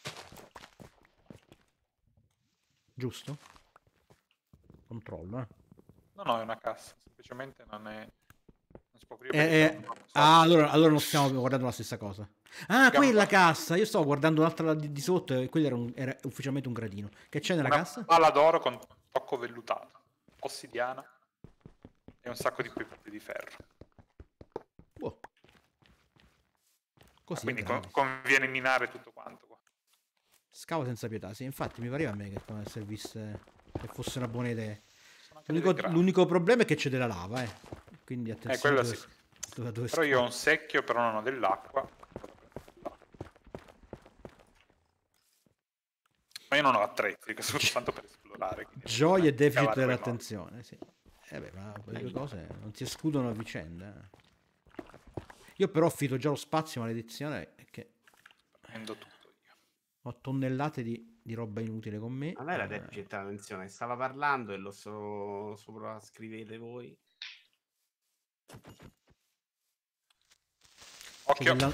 Giusto? Controllo, no, è una cassa. Semplicemente non è... Non si può aprire perché non so. allora non stiamo guardando la stessa cosa. Ah, quella cassa! Io stavo guardando un'altra di sotto e quello era ufficialmente un gradino. Che c'è nella Una cassa? palla d'oro con tocco vellutato, ossidiana e un sacco di pepite di ferro. Boh. Così. Quindi è grande. conviene minare tutto quanto qua. Scavo senza pietà. Sì, infatti mi pareva a me che servisse, che fosse una buona idea. Sono anche delle grane. L'unico problema è che c'è della lava, quindi attenzione. quello dove- sì. dove Però io ho scavo. un secchio, però non ho dell'acqua. Ma io non ho attrezzi, che sono soltanto per esplorare. quindi Gioia e deficit scavare poi dell'attenzione, sì. Beh, ma le due cose non si escludono a vicenda. Io però affido già lo spazio, maledizione, che prendo tutto io. ho tonnellate di roba inutile con me. Non era deficit attenzione, stava parlando e lo sopra scrivete voi. Occhio, della-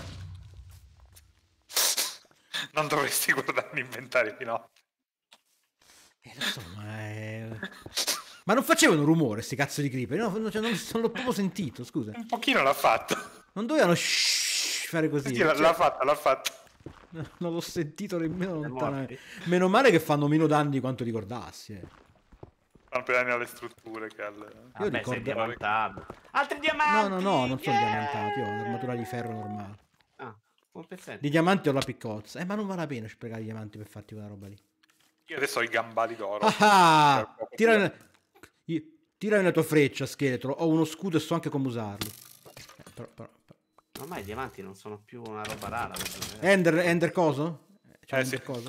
non dovresti guardare l'inventario di notte. Lo so, ma non facevano rumore sti cazzo di creeper? No, non l'ho proprio sentito, scusa. Un pochino l'ha fatto. Non dovevano fare così. Sì, Cioè, l'ha fatta. non l'ho sentito nemmeno Siete lontanamente. morti? Meno male che fanno meno danni di quanto ricordassi. Fanno più danni alle strutture che al... Vabbè, sei ricordo- diamantato. Altri diamanti! No, non sono yeah! diamantato, io ho un'armatura di ferro normale. Ah, un pezzetto. Di diamanti ho la piccozza. Ma non vale la pena sprecare i diamanti per farti quella roba lì. Io adesso ho i gambali d'oro. Ah! Per poco Tirami la tua freccia, scheletro. Ho uno scudo e so anche come usarlo. Però. Ormai i diamanti non sono più una roba rara. Ender coso? C'è sì. Ender coso?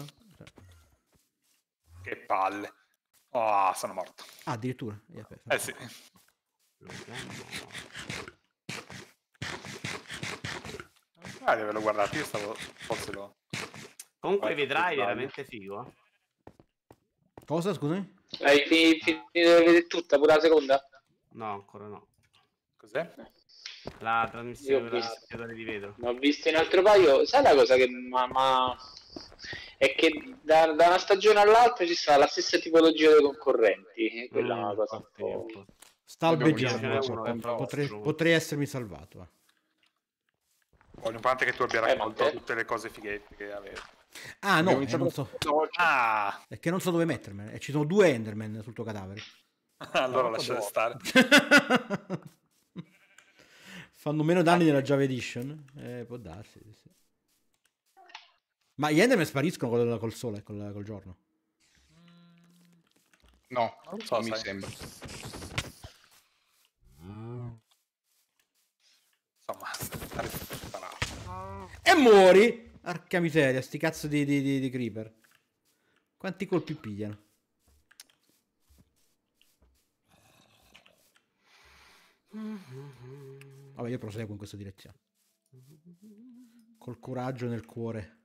Che palle. Oh, sono morto. Ah, addirittura. Sì. Ah, di averlo guardato, io stavo... forse lo... Comunque Vai, vedrai sbaglio. veramente figo. Cosa, scusami? Hai finito di vedere tutta, pure la seconda? No, ancora no. Cos'è? La Io trasmissione ho della visto. Scacchiatore di vetro. Ne ho visto un altro paio. Sai la cosa che è che da una stagione all'altra ci sta la stessa tipologia dei concorrenti. E quella è una cosa un po'. Sta Abbiamo albeggiando. iniziato uno a che fa Potrei, stronzo. potrei essermi salvato. L'importante è che tu abbia ma raccolto te? tutte le cose fighette che avevi. Ah no, Abbiamo iniziato non so. Ah! È che non so dove mettermene. E ci sono 2 Enderman sul tuo cadavere. Allora lasciate stare. Fanno meno danni della Java Edition. Può darsi. Sì. Ma gli Enderman spariscono col sole, col giorno. No, Non lo so, non mi sai. sembra. Insomma, stare preparato. E muori! Arca miseria, sti cazzo di creeper. Quanti colpi pigliano? Vabbè, io proseguo in questa direzione. Col coraggio nel cuore.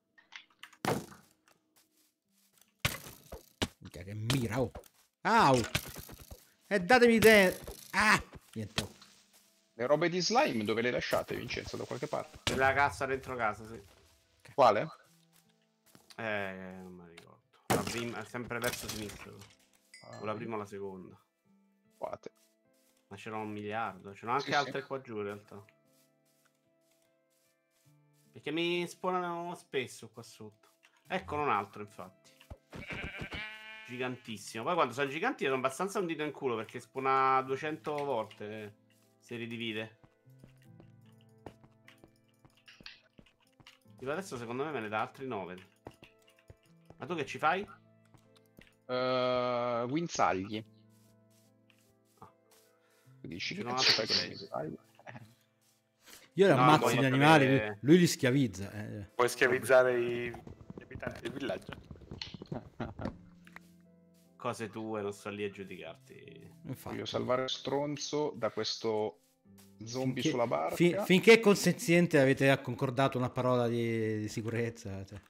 Minchia, che mira, oh. Au! E datemi te... Ah! Niente. Oh. Le robe di slime dove le lasciate, Vincenzo? Da qualche parte? Nella cassa dentro casa, sì. Quale? Non mi ricordo. La prima, sempre verso sinistra. O la prima o la seconda. Guardate. Ma c'erano 1 miliardo. C'erano anche Sì, altre sì. qua giù in realtà. Perché mi spawnano spesso qua sotto. Eccolo un altro, infatti. Gigantissimo. Poi quando sono giganti sono abbastanza un dito in culo perché spawna 200 volte. Si ridivide. Tipo adesso secondo me me ne dà altri 9. Ma tu che ci fai? Guinzagli. Ah. Dici Ce che n'ho cazzo fai altri con i 6. guinzagli? Io le No, ammazzo voglio gli animali, sapere- lui li schiavizza. Puoi schiavizzare gli abitanti del villaggio? Cose tue, non sto lì a giudicarti. Infatti. Voglio salvare Stronzo da questo zombie Finché- sulla barca. finché è consenziente avete concordato una parola di sicurezza. Cioè.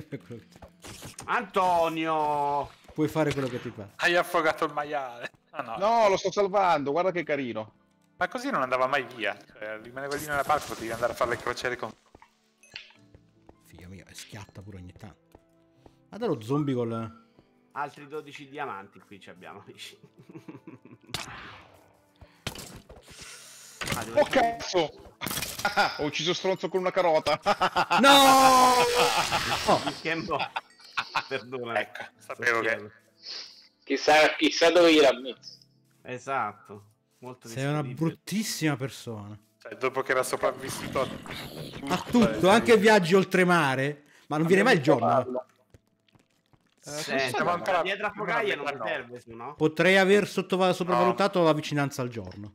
Antonio! Puoi fare quello che ti pare. Hai affogato il maiale. Ah, no. No, lo sto salvando, guarda che carino. Ma così non andava mai via. Cioè, rimaneva lì nella barca, potevi andare a fare le crociere con... Figlio mio, e schiatta pure ogni tanto. Guarda lo zombie col... Altri 12 diamanti qui ci abbiamo, amici. Ah, devo Oh cazzo! Ho ucciso Stronzo con una carota. No! Che mo... Perdona. Ecco, sapevo che... Chissà dove gliel'ha messo. Esatto. Molto Sei una discutibile. bruttissima persona. Cioè, dopo che era sopravvissuto... A tutto, anche viaggi oltremare. Ma non viene mai il giorno. siamo ancora- Dietro a siamo Fogaia ancora non no. serve, su, no? Potrei aver sopravvalutato la vicinanza al giorno.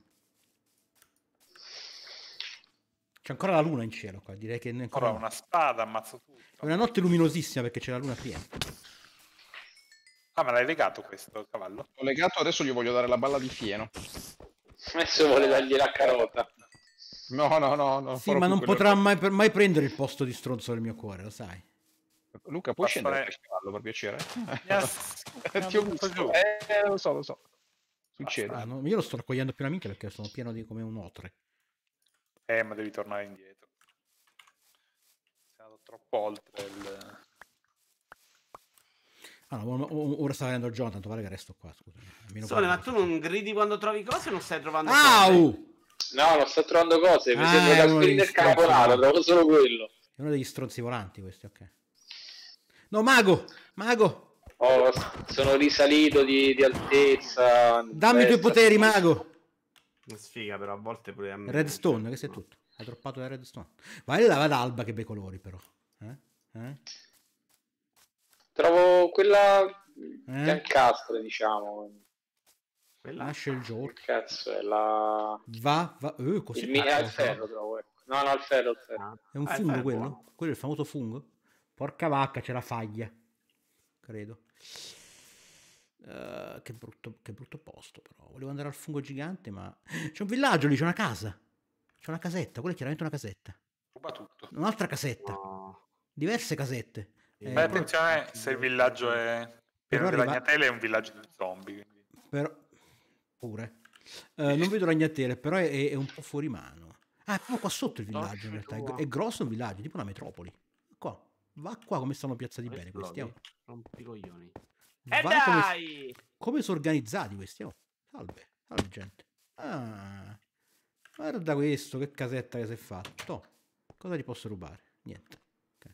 C'è ancora la luna in cielo qua, direi che è ancora Ora una spada, ammazzo tutto. è una notte luminosissima perché c'è la luna piena. Ah, ma l'hai legato questo cavallo? Ho legato, adesso gli voglio dare la balla di fieno. Adesso vuole dargli la carota. No, no, no. no, Sì, farò ma più non quello. potrà mai prendere il posto di stronzo del mio cuore, lo sai. Luca, puoi Posso scendere fare- dal cavallo per piacere? Yes. Ti ho visto. giù. Lo so, lo so. Succede. Ah, no, io lo sto raccogliendo più la minchia perché sono pieno di come un otre. Ma devi tornare indietro. Sei andato troppo oltre il... Ah, no, ora sta venendo il giorno, tanto vale che resto qua, scusa. Sole, ma tu non gridi quando trovi cose o non stai trovando cose? Au! No, non sto trovando cose. Mi Ah, sembra è da uno degli Splinter stronzi. Caponato, trovo solo quello. È uno degli stronzi volanti questi, ok. No, mago! Mago! Oh, sono risalito di altezza. Dammi i tuoi poteri, mago! Una sfiga, però a volte pure a me. Redstone, che sei tutto. Hai troppato la redstone. Vai là, va d'alba, che bei colori però. Eh? Trovo quella biancastra, diciamo. Quella? Nasce il Che giorno. cazzo è la... Va. Così. il ferro trovo, ecco. No, il ferro. Ah. È un il fungo ferro è quello? buono. Quello è il famoso fungo? Porca vacca, c'è la faglia. Credo. Che brutto posto, però. Volevo andare al fungo gigante, ma... C'è un villaggio lì, c'è una casa. C'è una casetta, quella è chiaramente una casetta. Ruba tutto. Un'altra casetta. No. Diverse casette. Fai attenzione se il villaggio è pieno Però di arriva- ragnatele, è un villaggio di zombie. Quindi. Però... Pure. Non vedo ragnatele, però è un po' fuori mano. Ah, è proprio qua sotto il villaggio, in realtà. È grosso un villaggio, tipo una metropoli. Qua. Va qua come stanno piazzati bene questi, oh. Rompi i coglioni. Va Dai! come sono organizzati questi, oh. Salve gente. Ah, guarda questo, che casetta che si è fatto. Cosa ti posso rubare? Niente. Ok.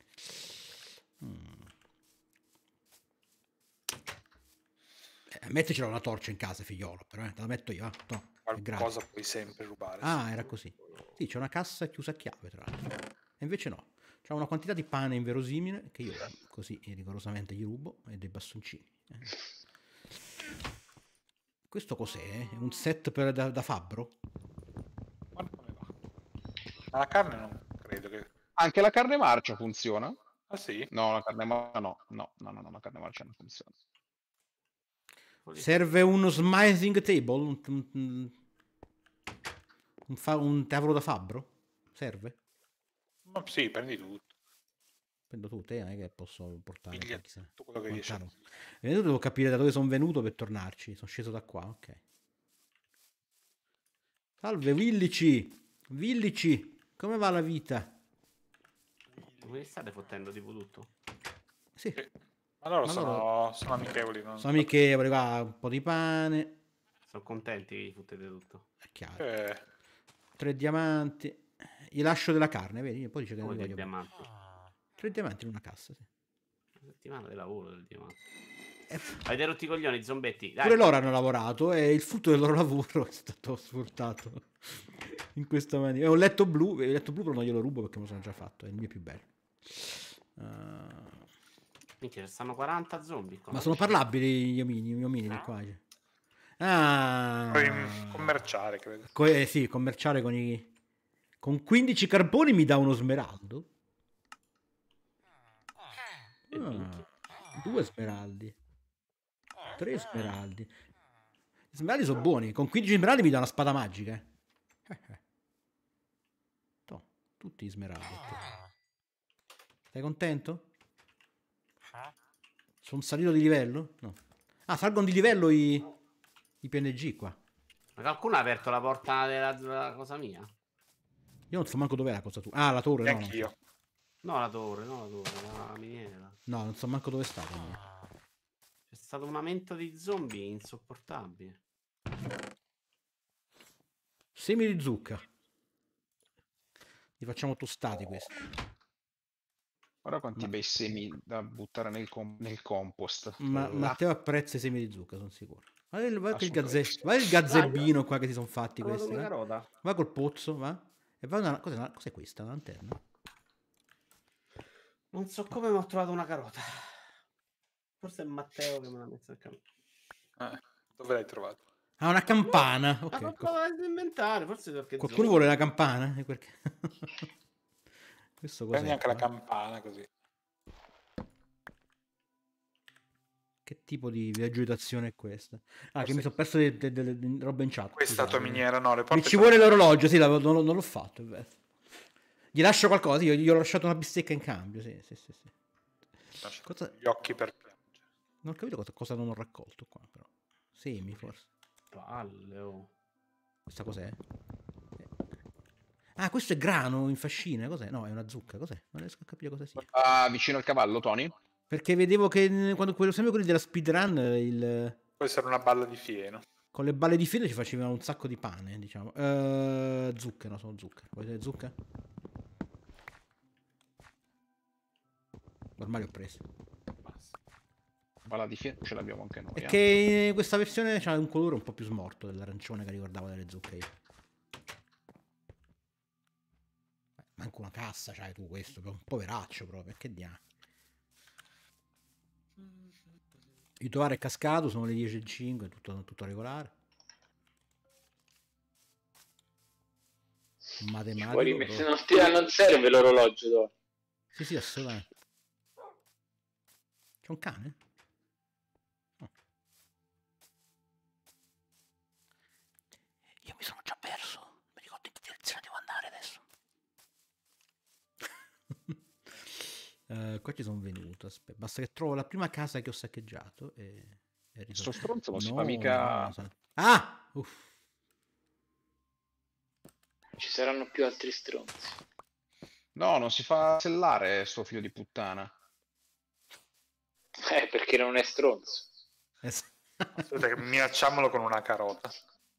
Mettecela una torcia in casa, figliolo, però te la metto io, no, è gratis. Qualcosa puoi sempre rubare. Ah, era così. Sì, c'è una cassa chiusa a chiave, tra l'altro. E invece no. C'è una quantità di pane inverosimile che io così rigorosamente gli rubo e dei bastoncini. Questo cos'è? È un set da fabbro? Guarda come va. Ma la carne non credo che... Anche la carne marcia funziona? Ah sì? No, la carne marcia no. No, la carne marcia non funziona. Serve uno smithing table? Un tavolo da fabbro? Serve? Ma sì, prendi tutto. Prendo tu, te, non è che posso portare. Piglia chissà tutto quello che riesci. quant'anno. E io devo capire da dove sono venuto per tornarci. Sono sceso da qua, ok. Salve, Villici, come va la vita? Come state fottendo tipo tutto? Sì, Ma loro sono amichevoli. Non sono amichevoli, va, un po' di pane. Sono contenti che gli fottete tutto. È chiaro. 3 diamanti. Gli lascio della carne, vedi? Poi dice che non Come li dei voglio. diamanti. 3 diamanti in una cassa, sì. Una settimana di lavoro del diamante. E Avete rotto i coglioni, zombetti. Dai. pure loro hanno lavorato e il frutto del loro lavoro è stato sfruttato in questa maniera. È un letto blu, il letto blu però non glielo rubo perché me lo sono già fatto, è il mio più bello. Minchia, ci stanno 40 zombie qua. Ma sono parlabili gli omini di qua. Ah, Puoi commerciare, credo. Sì, commerciare con 15 carboni mi dà uno smeraldo. 2 smeraldi. 3 smeraldi. Gli smeraldi sono buoni. Con 15 smeraldi mi dà una spada magica. Tutti gli smeraldi. Sei contento? Sono salito di livello? No. Ah, salgono di livello i PNG qua. Ma qualcuno ha aperto la porta della cosa mia? Io non so manco dov'è la cosa tua. Ah, la torre, no. Anch'io. No, la torre, la miniera. No, non so manco dove sta. C'è stato un aumento di zombie insopportabile. Semi di zucca. Li facciamo tostati questi. Guarda quanti bei semi da buttare nel compost. Matteo apprezza i semi di zucca, sono sicuro. Guarda il Assolutamente. gazebbino qua che si sono fatti Ha questi. una carota. Va col pozzo, va. E va cos'è questa? Una lanterna? Non so come ma ho trovato una carota. Forse è Matteo che me l'ha messa nel campo. Dove l'hai trovato? Ah, una campana. Ma Ok. l'ho provata ad inventare, forse perché Qualcuno vuole la campana? Perché? Questo cos'è? Prendi anche la campana così. Che tipo di vegetazione è questa? Ah, Forse- che mi sono perso delle robe in chat. Questa scusate. tua miniera, no, le Mi porte ci sono- vuole l'orologio, sì, non l'ho fatto. È vero. Gli lascio qualcosa, io gli ho lasciato una bistecca in cambio, sì. lascia Cosa- gli occhi per piangere. Non ho capito cosa non ho raccolto qua, però. Semi, forse. Palle, oh. Questa cos'è? Ah, questo è grano in fascina, cos'è? No, è una zucca, cos'è? Non riesco a capire cosa sia. Vicino al cavallo, Tony? Perché vedevo che quando sempre quelli della speedrun, Può essere una balla di fieno. con le balle di filo ci facevano un sacco di pane, diciamo. Zucche, no, sono zucche. Volete zucche? Ormai le ho prese. Basta. Balla di fieno ce l'abbiamo anche noi. È che questa versione c'ha un colore un po' più smorto dell'arancione che ricordavo delle zucche io. Manco una cassa c'hai tu questo, un poveraccio proprio, che diavolo. Il tovaro è cascato, sono le 10:05, tutto regolare. Matematico. Fuori, proprio. non serve l'orologio. Dove? Sì, assolutamente. C'è un cane? No. Qua ci sono venuto. Aspetta, basta che trovo la prima casa che ho saccheggiato e Sto stronzo non si No, fa mica... no, Ah! Uff. Ci saranno più altri stronzi. No, non si fa sellare sto figlio di puttana. Perché non è stronzo. Aspetta, che minacciamolo con una carota.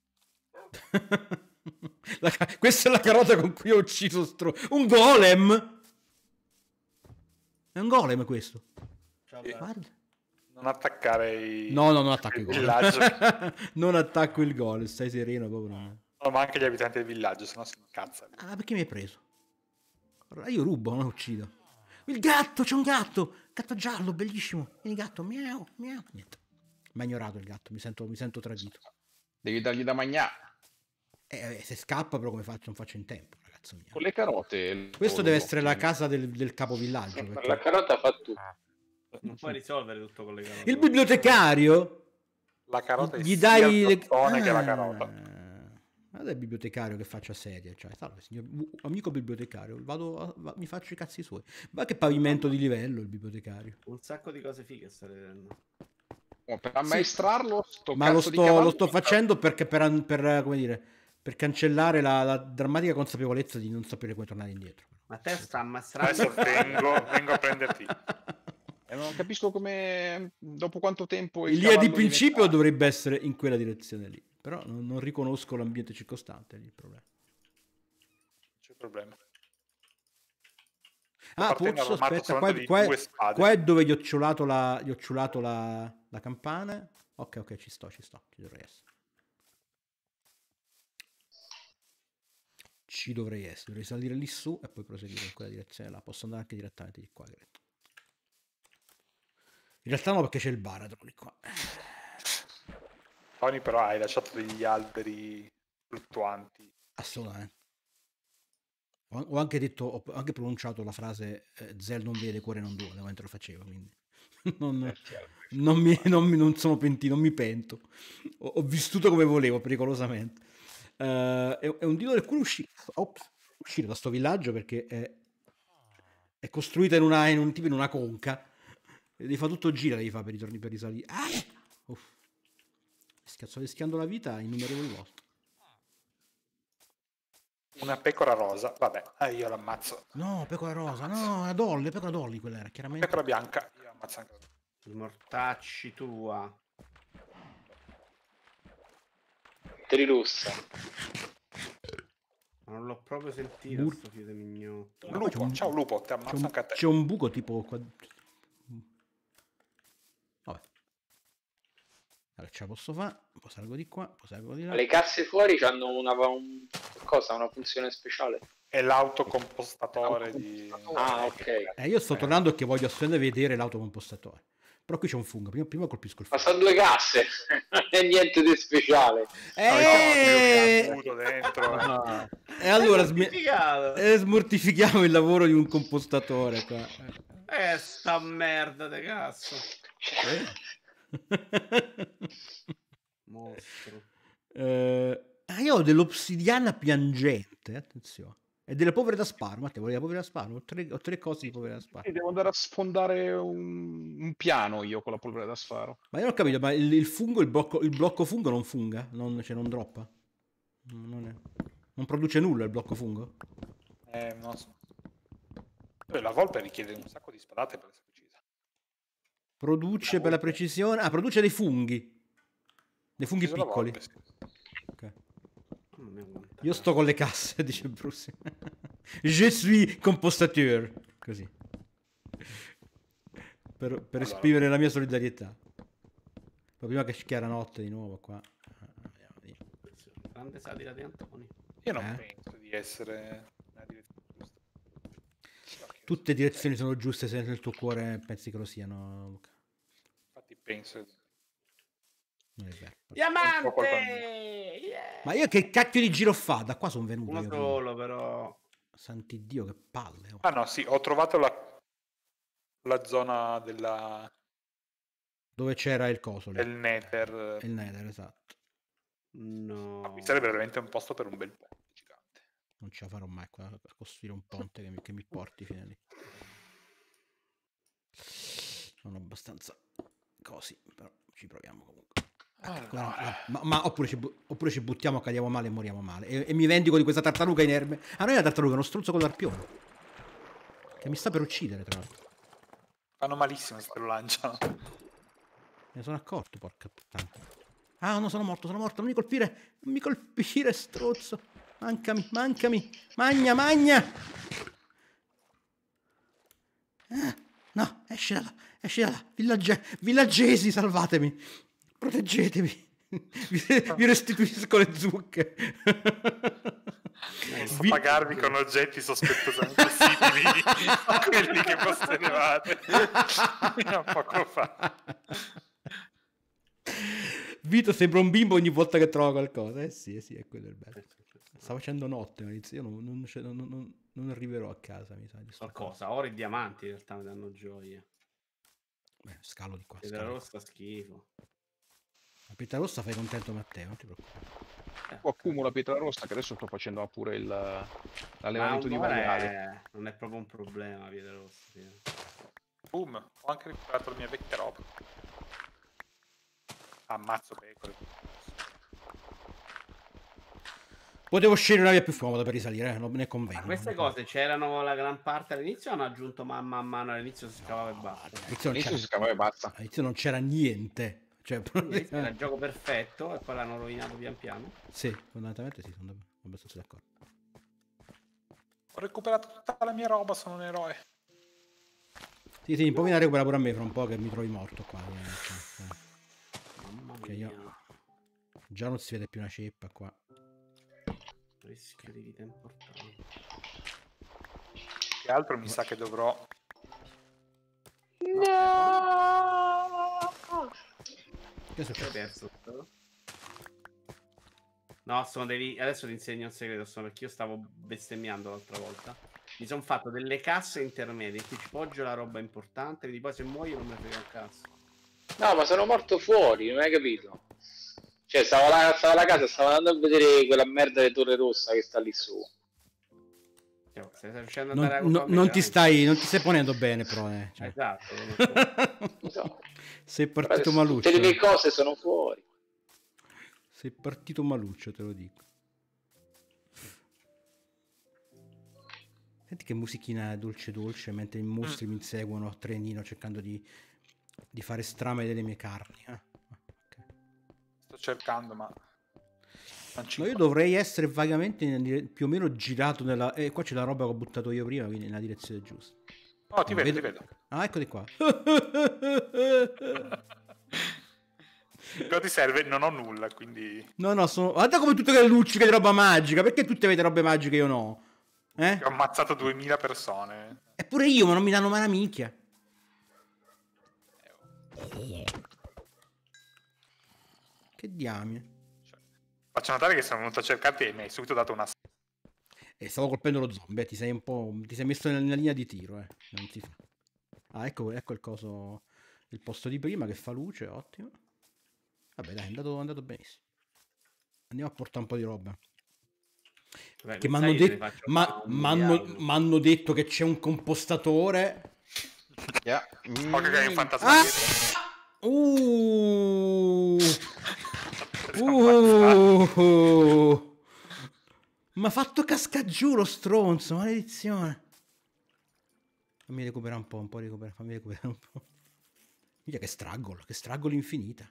Questa è la carota con cui ho ucciso un golem. È un golem questo. Ciao, Sì. Vlad. Guarda. Non attaccare i... No, non attacco il villaggio. golem. Non attacco il golem, stai sereno proprio. No, ma anche gli abitanti del villaggio, sennò si incazzano. Ah, perché mi hai preso? Allora, io rubo, non uccido. Il gatto, c'è un gatto. Gatto giallo, bellissimo. Vieni gatto, miau, miau. Niente. Mi ha ignorato il gatto, mi sento tradito. Devi dargli da mangiare. Se scappa però come faccio? Non faccio in tempo, ragazzo mio. Con le carote... Questo deve essere la casa del capovillaggio. La Perché... carota fa tutto. Non puoi risolvere tutto con le carote. Il bibliotecario? La carota è Gli sia dai il bottone che la carota. Guarda il bibliotecario che faccia serie, cioè, salve, signor amico bibliotecario, mi faccio i cazzi suoi. Ma che pavimento di livello il bibliotecario. Un sacco di cose fighe state vedendo. Per ammaestrarlo, sto Ma lo cazzo di cavallo lo sto mi facendo perché come dire, per cancellare la drammatica consapevolezza di non sapere come tornare indietro. Ma te sta ammastrando. Adesso vengo a prenderti. non capisco come... Dopo quanto tempo In il linea di cavallo principio diventa- dovrebbe essere in quella direzione lì, però non riconosco l'ambiente circostante, lì il problema. C'è problema. Ah, partendo Puzzo, armato aspetta, soltanto di qua due spade. qua è dove gli ho ciulato la campana. Ok, ci dovrei essere. Dovrei salire lì su e poi proseguire in quella direzione là. Posso andare anche direttamente di qua, credo. In realtà no, perché c'è il baratro di qua. Tony, però hai lasciato degli alberi fluttuanti. Assolutamente. Ho anche detto, ho anche pronunciato la frase Zel non vede, cuore non duole mentre lo facevo, quindi non sono pentito, non mi pento. Ho vissuto come volevo, pericolosamente. È un dito del culo uscire da sto villaggio perché è costruita in una conca. Devi fare tutto gira, devi fare per risalire. Sto rischiando la vita innumerevoli volte. Una pecora rosa, vabbè, io l'ammazzo. No, pecora rosa, no, pecora dolly quella era, chiaramente. Pecora bianca, io ammazzo anche. Smortacci tua. Trilussa. Ma non l'ho proprio sentito sto figlio di mignotto. Lupo, ciao lupo, ti ammazzo anche a te. C'è un buco tipo qua. Vabbè. Allora, ce la posso fare, poi salgo di qua, poi salgo di là. Le casse fuori hanno una funzione speciale. È l'autocompostatore di... Ah, ok. Io sto tornando perché voglio assolutamente vedere l'autocompostatore. Però qui c'è un fungo, prima colpisco il Ma fungo. sono due casse, non è niente di speciale. dentro. E allora Smortificato. smortifichiamo il lavoro di un compostatore qua. Sta merda de cazzo. Mostro. Io ho dell'obsidiana piangente, attenzione. E delle povere da sparo. Matteo, vuoi la povera da sparo? Ho tre cose di povera da sparo. Sì, devo andare a sfondare un piano io con la polvere da sparo. Ma io non ho capito, ma il fungo, il blocco fungo non funga? Non droppa? Non produce nulla il blocco fungo? Non so. La volpe richiede un sacco di spadate per essere uccisa. Produce per la precisione... Ah, produce dei funghi. Dei funghi Ucciso la piccoli. volpe, sì. Ok. Non mi aguanta. Io sto con le casse, dice Bruce. Je suis compostateur. Così. Per esprimere la mia solidarietà. Poi prima che schiara notte di nuovo qua. Grande satira di Antoni. Io non penso di essere nella direzione giusta. Tutte direzioni sono giuste se nel tuo cuore pensi che lo siano, Luca. Infatti penso... Non è vero. Diamante! Yeah! Ma io che cacchio di giro fa? Da qua sono venuto. Uno io solo però. Sant'Iddio, che palle. Oh. Ah no, sì, ho trovato la zona della... Dove c'era il coso lì. del Nether. Il Nether, esatto. No. Ma qui sarebbe veramente un posto per un bel ponte gigante. Non ce la farò mai qua a costruire un ponte che mi porti fino a lì. sono abbastanza così, però ci proviamo comunque. Allora. Ma oppure ci buttiamo, cadiamo male e moriamo male. E mi vendico di questa tartaruga inerme. Ah, non è la tartaruga, è uno stronzo con l'arpione. Che mi sta per uccidere, tra l'altro. Fanno malissimo se te lo lanciano. Me ne sono accorto, porca puttana. Ah, no, sono morto, non mi colpire. Non mi colpire, strozzo. Mancami. Magna. No, esci da là. Villaggesi, salvatemi. Proteggetemi. Vi restituisco le zucche. Posso pagarvi con oggetti sospettosamente simili a quelli che possedevate fino a poco fa. Vito sembra un bimbo ogni volta che trova qualcosa. Sì, è quello il bello. Sta facendo notte, io non arriverò a casa, mi sa. Qualcosa, oro e diamanti in realtà mi danno gioia. Beh, scalo di qua. Pietra rossa schifo. La pietra rossa fai contento Matteo, non ti preoccupare. Accumulo pietra rossa che adesso sto facendo pure l'allenamento di maiali. maiali. Non è proprio un problema pietra rossa. Sì. Boom, ho anche recuperato la mia vecchia roba. Ammazzo pecore. Potevo scegliere una via più comoda per risalire, non ne convengo. Ma queste cose c'erano la gran parte all'inizio o hanno aggiunto man mano all'inizio si scavava e basta? All'inizio si scavava e basta. All'inizio non c'era niente. Cioè, era il gioco perfetto e poi l'hanno rovinato pian piano. Sì, fondamentalmente sì, sono abbastanza d'accordo. Ho recuperato tutta la mia roba, sono un eroe. Sì, un po' viene a recuperare pure a me fra un po' che mi trovi morto qua. Mamma Che mia. io... Già non si vede più una ceppa qua. Rischio di vita importante. Che altro mi sa che dovrò... Che è successo? Hai perso. No, adesso ti insegno un segreto, perché io stavo bestemmiando l'altra volta. Mi sono fatto delle casse intermedie in cui ci poggio la roba importante, quindi poi se muoio non me ne frega un cazzo. No, ma sono morto fuori, non hai capito? Cioè, stavo alla casa, stavo andando a vedere quella merda di Torre Rossa che sta lì su. Stai riuscendo ad andare a non ti stai ponendo bene, però. Cioè. Esatto. Non so. Sei partito maluccio. Tutte le mie cose sono fuori. Sei partito maluccio, te lo dico. Senti che musichina dolce mentre i mostri mi inseguono a trenino cercando di fare strame delle mie carni. Okay. Sto cercando, ma... No, io dovrei essere vagamente più o meno girato nella... qua c'è la roba che ho buttato io prima, quindi nella direzione giusta. Oh, ti vedo. Ah, eccoli qua. Però ti serve? Non ho nulla, quindi... No, guarda come tutte le lucciche di roba magica. Perché tutte avete robe magiche e io no? Ho ammazzato 2000 persone. Eppure io, ma non mi danno mai una minchia. Che diamine. Faccio notare che sono venuto a cercarti e mi hai subito dato una... Stavo colpendo lo zombie, ti sei messo nella linea di tiro, non si fa. Ah, ecco il coso, il posto di prima che fa luce, ottimo. Vabbè, dai, è andato benissimo. Andiamo a portare un po' di roba. Che m'hanno detto che c'è un compostatore. Yeah. Occhio che hai un fantasma mi ha fatto cascare giù lo stronzo, maledizione. Fammi recuperare un po', fammi recuperare un po'. Mica che stragolo infinita.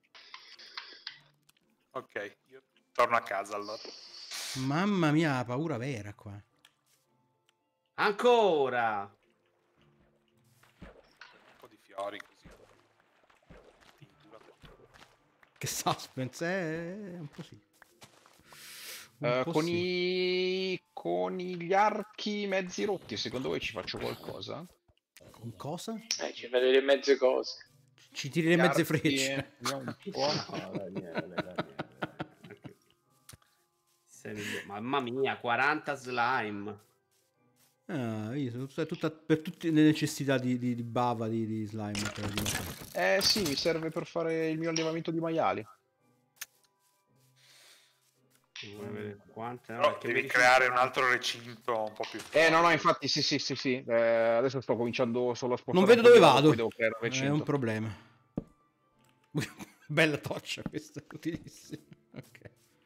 Ok, io torno a casa allora. Mamma mia, paura vera qua. Ancora! Un po' di fiori così. Che suspense, è un po' sì. Con gli archi mezzi rotti, secondo voi ci faccio qualcosa? Con cosa? Ci fai delle mezze cose. Ci tiri le mezze frecce. Un po'. Mamma mia, 40 slime. Per tutte le necessità di bava di slime. Sì, mi serve per fare il mio allevamento di maiali. Vuoi vedere quante? No, Però perché devi mi creare un altro recinto un po' più No, infatti, sì. Adesso sto cominciando solo a spostare. Non vedo un po' dove di roba, vado. poi devo creare un È un recinto. problema. Bella toccia questa, utilissima. Ok.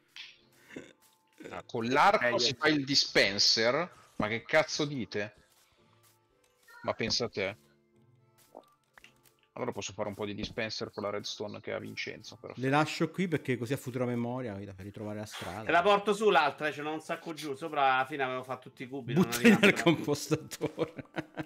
Con l'arco si fa il dispenser? Ma che cazzo dite? Ma pensa a te. Allora posso fare un po' di dispenser con la redstone che ha Vincenzo. Le Perfetto. lascio qui perché così a futura memoria per ritrovare la strada. Te la porto su l'altra, ce n'ho un sacco giù. Sopra alla fine avevo fatto tutti i cubi. Non Buttali arrivava, nel però. compostatore.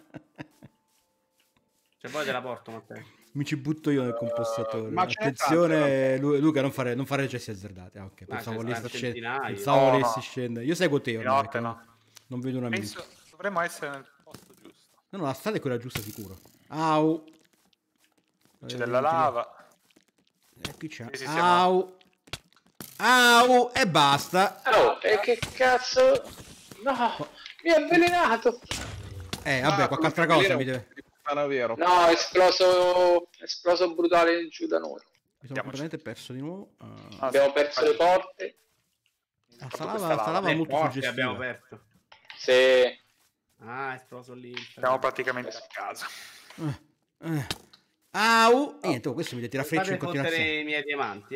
Cioè poi te la porto, Matteo. Mi ci butto io nel compostatore. ma ce n'è Attenzione, Luca, non fare recessi azzardati. Ah, ok. Pensavo ce volessi saranno scendere. centinaia. Pensavo No, volessi no. scendere. Io seguo te di ormai. notte, che no. Non vedo un amico. Penso dovremmo essere nel posto giusto. No, la strada è quella giusta sicuro. Au. C'è della lava. Qui c'è. Sì, siamo- Au. E basta. Oh, e che cazzo? No, mi ha avvelenato. Vabbè, qualche altra cosa mi deve... Vero. No, è esploso brutale giù da noi. Mi sono completamente perso di nuovo. Abbiamo perso le porte. Sta questa lava è Le molto porte abbiamo suggestiva. aperto. Se Ah, è esploso lì. Siamo praticamente a casa. Au. E niente, questo mi tira freccia in Fate continuazione. fottere i miei diamanti,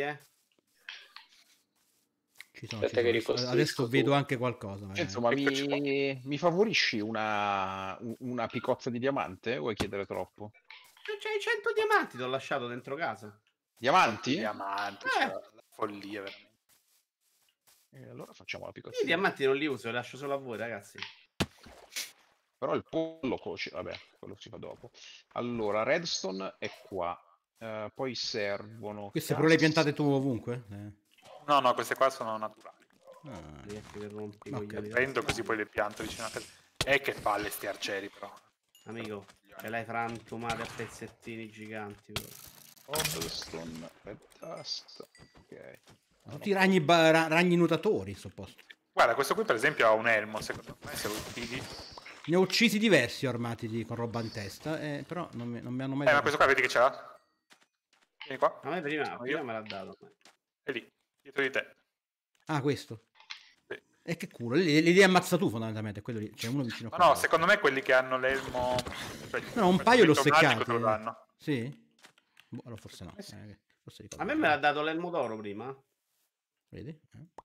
Ci sono, Aspetta che Adesso ricostruisco vedo tutto. anche qualcosa. Insomma, mi favorisci una picozza di diamante? O vuoi chiedere troppo? C'hai 100 diamanti, ti ho lasciato dentro casa. Diamanti? Diamanti, cioè, la follia veramente. Allora facciamo la picozza. Io i diamanti non li uso, li lascio solo a voi, ragazzi. Però il pollo cuoce, vabbè, quello si fa dopo. Allora, redstone è qua. Poi servono Queste però le hai piantate tu ovunque? No, queste qua sono naturali. Riesci che rompi i Ok. coglioni. Prendo così poi le pianto vicino a casa. E che palle sti arcieri però. Amico, ce l'hai frantumate a pezzettini giganti. Però. Cobblestone e basta. Ok. Tutti i ragni nuotatori, supposto. Guarda, questo qui per esempio ha un elmo, secondo me se lo uccidi. Ne ho uccisi diversi armati con roba in testa, però non mi hanno mai Ma dato. questo qua vedi che ce l'ha? Vieni qua. A me prima Io. me l'ha dato. È lì, dietro di te. Ah, questo? Sì. E che culo, li ammazza tu fondamentalmente, quello lì. C'è uno vicino a No, quello. secondo me quelli che hanno l'elmo... Cioè, No, un paio l'ho magico seccati. te lo danno. Sì? Boh, allora forse no. Sì. Forse A ricordo me male. me l'ha dato l'elmo d'oro prima. Vedi?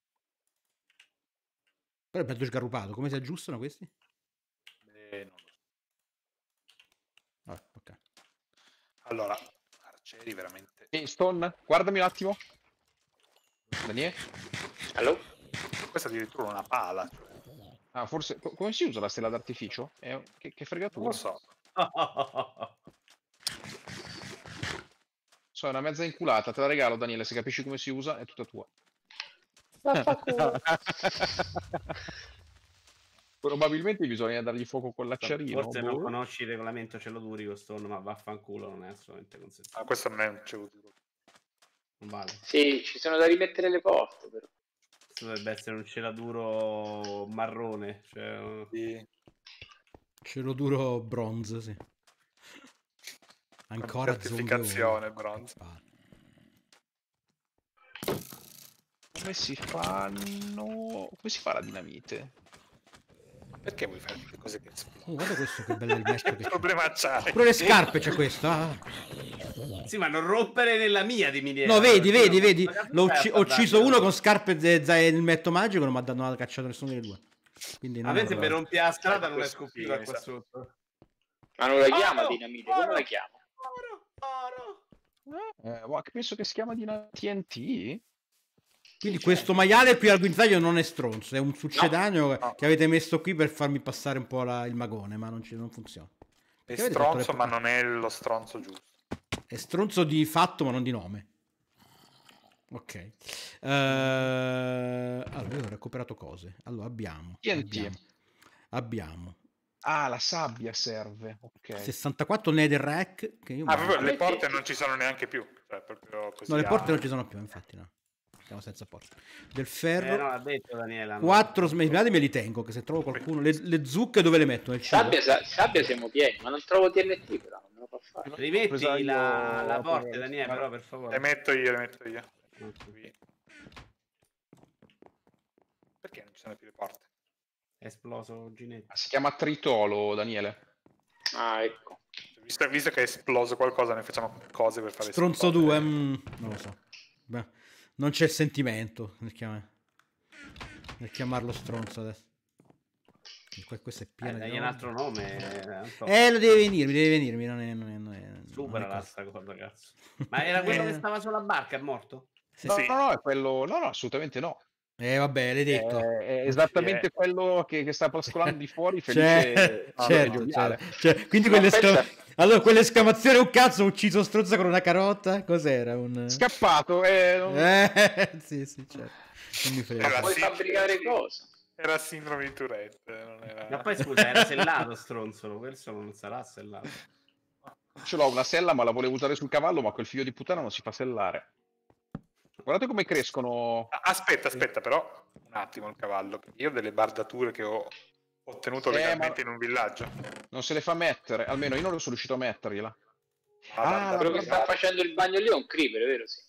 Però è bello sgarrupato, come si aggiustano questi? Non lo so. Vabbè, ok. Allora, arcieri veramente... Stone, guardami un attimo. Daniele? Allo? Questa è addirittura una pala. Cioè. Ah, forse... come si usa la stella d'artificio? Che Non fregatura. lo so. So, è una mezza inculata, te la regalo Daniele, se capisci come si usa è tutta tua. Vaffanculo. Probabilmente bisogna dargli fuoco con l'acciarino. Forse boh. non conosci il regolamento celodurico, Stone, ma vaffanculo non è assolutamente consentito. Ah, questo non è un celoduro. Non vale. Sì, ci sono da rimettere le porte però. Questo dovrebbe essere un celaduro marrone. Cioè... Sì. Cielo duro bronze, sì. Ancora certificazione bronze. Come si fanno... Come si fa la dinamite? Ma perché vuoi fare delle cose che esplodono? Guarda questo che bello elmetto Che che c'è. problema c'hai? Pure le scarpe c'è questo. Ah. Sì, ma non rompere nella mia di miniera. No, vedi. Ma cazzo L'ho stai a ho ucciso parlare? uno con scarpe il metto magico, non mi ha cacciato nessuno delle due. Quindi A non me è se mi proprio- rompi la strada non è Questo scoppita sì, qua esatto. sotto. Ma non la chiama Oro, dinamite, come oro. la chiama? Oro. Che penso che si chiama TNT? Quindi questo maiale qui al guinzaglio non è stronzo, è un succedaneo no. che avete messo qui per farmi passare un po' il magone, ma non funziona. È Perché avete fatto stronzo, ma non è lo stronzo giusto. È stronzo di fatto, ma non di nome. Ok. Allora, io ho recuperato cose. Allora, TNT. abbiamo Ah, la sabbia serve. Ok. 64 netherrack che io Ah, mi- proprio le porte non ci sono neanche più. Cioè, proprio così No, le porte a- non ci sono più, infatti no. Siamo senza porte. Del No, ferro, l'ha detto Daniela. 4 smedati me li tengo, che se trovo qualcuno... Le zucche dove le metto? Nel cibo? Sabbia siamo pieni, ma non trovo TNT però, non me lo fa fare. Rimetti la porta, Daniele, però, per favore. Le metto io. Qui. sono più le porte. È esploso Ginetti. Si chiama tritolo, Daniele. Ah, ecco. Visto che è esploso qualcosa, noi facciamo cose per fare Stronzo esplodere. 2, non lo so. Beh, non c'è sentimento nel chiamarlo stronzo adesso. Questo è pieno di Dagli un roba. altro nome. Lo deve venirmi, non è Supera cosa. sta cosa, cazzo. Ma era quello che stava sulla barca, è morto? No, Sì. no, è quello. No, assolutamente no. Vabbè, l'hai detto. È esattamente quello che sta pascolando di fuori, Cioè, felice e certo, gioviale. cioè, quindi Ma aspetta. allora quell'esclamazione un cazzo, ho ucciso stronza con una carota? Cos'era? Scappato. Sì, certo. Non mi frega. Era Puoi sì. fabbricare cosa? Era sindrome di Tourette, non era... Ma poi scusa, era sellato stronzolo, questo non sarà sellato. Ce l'ho una sella, ma la volevo usare sul cavallo, ma quel figlio di puttana non si fa sellare. Guardate come crescono. Aspetta, però, un attimo il cavallo. Io ho delle bardature che ho ottenuto legalmente in un villaggio. Non se le fa mettere, almeno io non sono riuscito a mettergliela. Ah, Quello che sta facendo il bagno lì è un creeper, vero? Sì.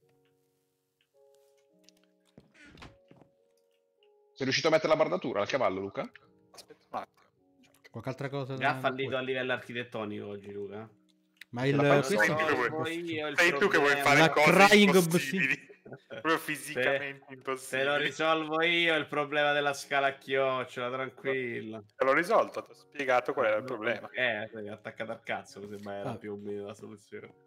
Sei riuscito a mettere la bardatura al cavallo, Luca? Aspetta un attimo. Qualche altra cosa? Già fallito a livello architettonico oggi, Luca. Ma Ce la fai? questo... Sei tu che vuoi fare La cose crying impossibili. Proprio fisicamente Se lo impossibili. risolvo io il problema della scala a chiocciola, tranquillo. Te l'ho risolto, ti ho spiegato qual era il problema. Sei attaccato al cazzo, mi sembra era più o meno la soluzione.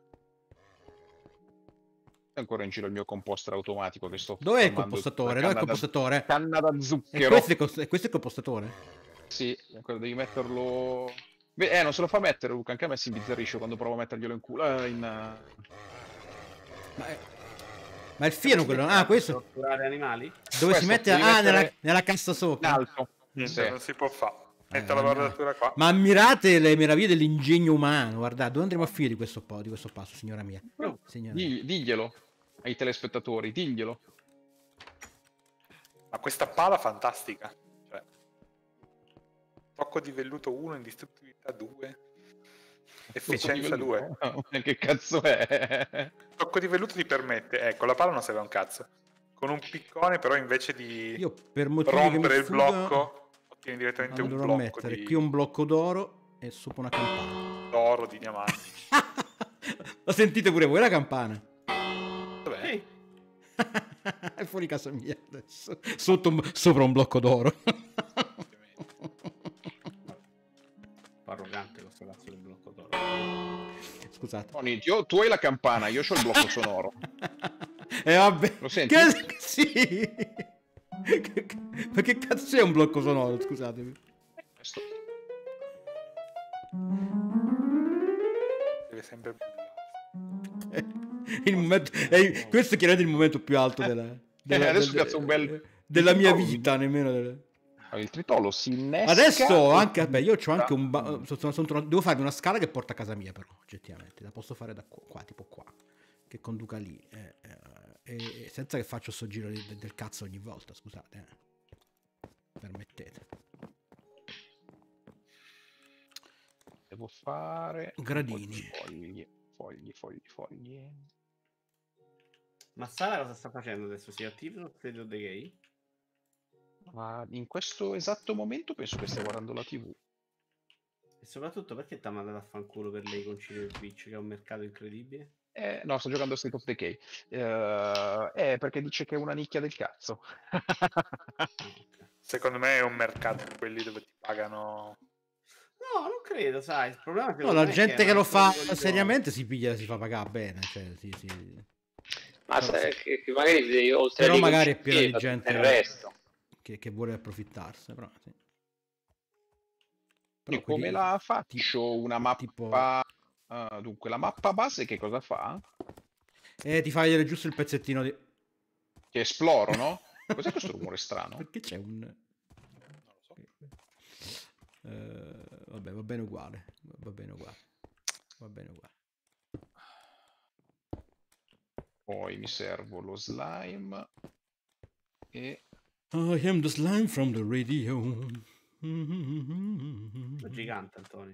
È ancora in giro il mio composter automatico che sto Dov'è il formando compostatore? da Dov'è il canna da- compostatore? Canna da E zucchero. questo è il compostatore? Sì, quello devi metterlo. Non se lo fa mettere, Luca. Anche a me si imbizzarisce quando provo a metterglielo in culo. Ma il fieno quello... Ah, questo... Torturare animali? Dove si Questo, mette... devi Ah, mettere nella cassa in sopra. alto. Niente, Sì. non si può fare. Metto la bardatura qua. Ma ammirate le meraviglie dell'ingegno umano. Guardate, dove andremo a finire di questo passo, signora mia? Signora mia. Diglielo ai telespettatori, diglielo. Ma questa pala fantastica. Cioè, tocco di velluto 1, indistruttibilità 2, efficienza 2. Che cazzo è? Tocco di velluto ti permette, ecco, la pala non serve a un cazzo. Con un piccone però invece di Io per motivi rompere che il blocco, ottieni direttamente un dovrò blocco mettere di qui un blocco d'oro e sopra una campana. d'oro, di diamanti. Lo sentite pure voi la campana? Dov'è? È fuori casa mia adesso. Sopra un blocco d'oro. Arrogante questo cazzo del blocco d'oro. Scusate. Tony, tu hai la campana, io ho il blocco sonoro. Vabbè. Lo senti? Sì. Ma che cazzo è un blocco sonoro? Scusatemi. Questo. Deve sempre Questo è chiaramente il momento più alto Adesso cazzo un bel della mia vita, nemmeno il tritolo si innesca. Adesso anche, vabbè, io c'ho anche devo farmi una scala che porta a casa mia, però, oggettivamente. La posso fare da qua, tipo qua, che conduca lì. E senza che faccio sto giro del cazzo ogni volta, scusate. Permettete. Devo fare Gradini. Fogli. Ma Sara cosa sta facendo adesso? Si attiva lo State of Decay? Ma in questo esatto momento penso che stia guardando la TV. E soprattutto perché ti ha mandato a fanculo per le concine del Twitch, che è un mercato incredibile? No, sto giocando a State of Decay. Perché dice che è una nicchia del cazzo. Secondo me è un mercato quelli dove ti pagano. No, non credo, sai. Il problema è che No, la gente che lo fa seriamente si fa pagare bene. Cioè, sì. Ma sai, che magari oltre Però alle magari è pieno di concine, gente il resto. che vuole approfittarsene. Però, sì. Quindi come la faccio una mappa? Tipo... dunque, la mappa base che cosa fa? Ti fa vedere giusto il pezzettino di... Che esploro, no? Cos'è questo rumore strano? Perché c'è un... Non lo so. Vabbè, va bene uguale. Poi mi servo lo slime e... I am the slime from the radio. È gigante, Antonio.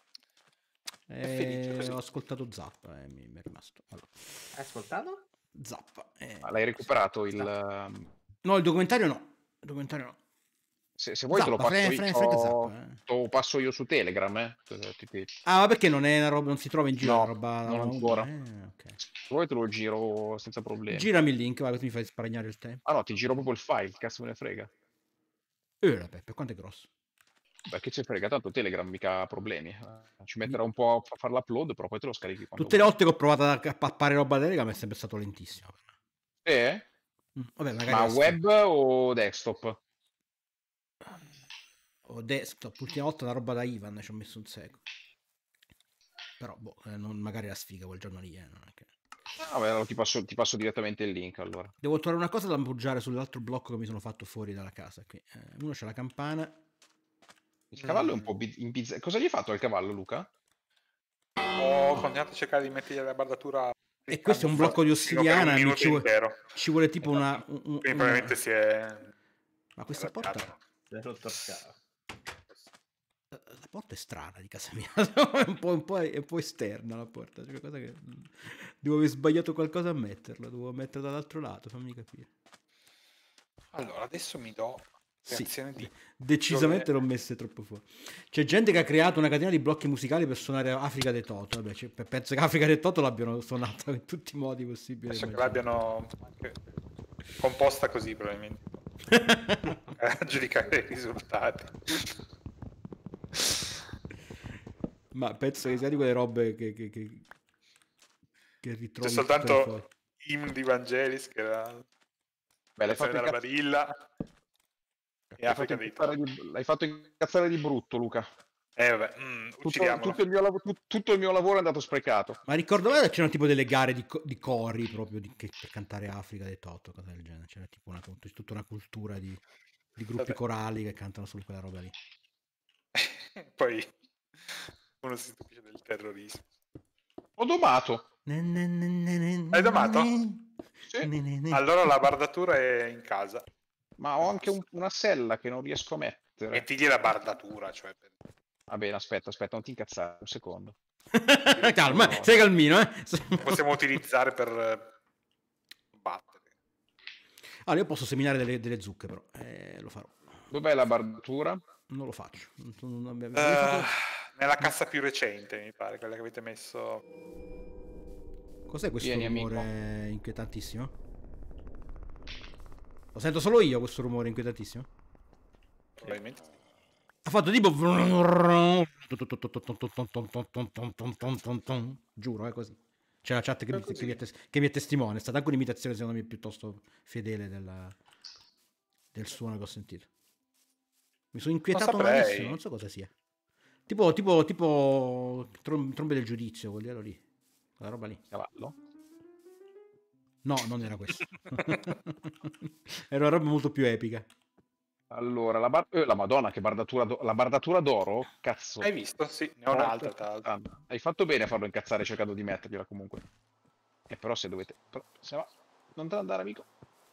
Ho ascoltato Zappa, mi è rimasto. Allora. Hai ascoltato? Zappa. L'hai recuperato il... No, il documentario no. Se vuoi te lo Zappa, passo io, Frank Zappa, te lo passo io su Telegram, Ah, ma perché non è una roba, non si trova in giro No, una roba non una- ancora. ok. Se vuoi te lo giro senza problemi. Girami il link, va, così mi fai sparagnare il tempo. Ah no, ti giro proprio il file, cazzo me ne frega. Vabbè, quanto è grosso? Beh, che ci frega, tanto Telegram mica ha problemi. Ci metterà un po' a fare l'upload, però poi te lo scarichi quando Tutte le vuoi. volte che ho provato a pappare roba da Telegram è sempre stato lentissimo. Vabbè, magari Ma la web o desktop? o desktop, l'ultima volta una roba da Ivan ci ho messo un secolo. Però boh, magari la sfiga quel giorno lì, non è che... Vabbè, allora ti passo direttamente il link allora. Devo trovare una cosa da appoggiare sull'altro blocco che mi sono fatto fuori dalla casa qui. Uno c'è la campana. Il cavallo è un po' impizzato. Cosa gli hai fatto al cavallo, Luca? Ho continuato a cercare di mettergli la bardatura. E questo è un blocco di ossidiana, ci vuole tipo una... Quindi probabilmente si è... Ma questa porta... Si è rotto il cavo. La porta è strana di casa mia, è un po' esterna la porta, cioè cosa che... devo aver sbagliato qualcosa a metterla, devo metterla dall'altro lato, fammi capire. Allora, adesso mi do reazione di... Decisamente l'ho messe troppo fuori. C'è gente che ha creato una catena di blocchi musicali per suonare Africa dei Toto, vabbè, penso che Africa dei Toto l'abbiano suonata in tutti i modi possibili. Penso che l'abbiano anche composta così probabilmente. A giudicare i risultati. Ma penso che sia di quelle robe che ritrovi. C'è soltanto Hymn di Vangelis che era Beh, della Barilla e Africa dei Toto. L'hai fatto incazzare di brutto, Luca. Vabbè, tutto il mio lavoro è andato sprecato. Ma ricordo che c'erano tipo delle gare di cori proprio per cantare Africa dei Toto, cosa del genere. C'era tipo tutta una cultura di gruppi corali che cantano solo quella roba lì. Poi uno si stupisce del terrorismo. Ho domato. Hai domato? Sì. Allora la bardatura è in casa. Ma ho anche una sella che non riesco a mettere. Mettigli la bardatura, cioè... Va bene, aspetta, non ti incazzare un secondo. Calma, sei calmino, Possiamo utilizzare per battere. Allora, io posso seminare delle zucche, però lo farò. Dov'è la bardatura? Non lo faccio. Nella cassa più recente, mi pare, quella che avete messo. Cos'è questo rumore inquietantissimo? Lo sento solo io questo rumore inquietantissimo? Probabilmente. Ha fatto tipo... Giuro, è così. C'è la chat che mi è testimone. È stata anche un'imitazione secondo me piuttosto fedele del suono che ho sentito. Mi sono inquietato malissimo, non so cosa sia. Tipo trombe del giudizio, quel livello lì. Quella roba lì. Cavallo? No, non era questo. Era una roba molto più epica. Allora, la Madonna, che bardatura la bardatura d'oro? Cazzo. Hai visto? Sì, ne ho un'altra tra l'altro. Hai fatto bene a farlo incazzare cercando di mettergliela comunque. Però se dovete... se no, non te ne andare, amico.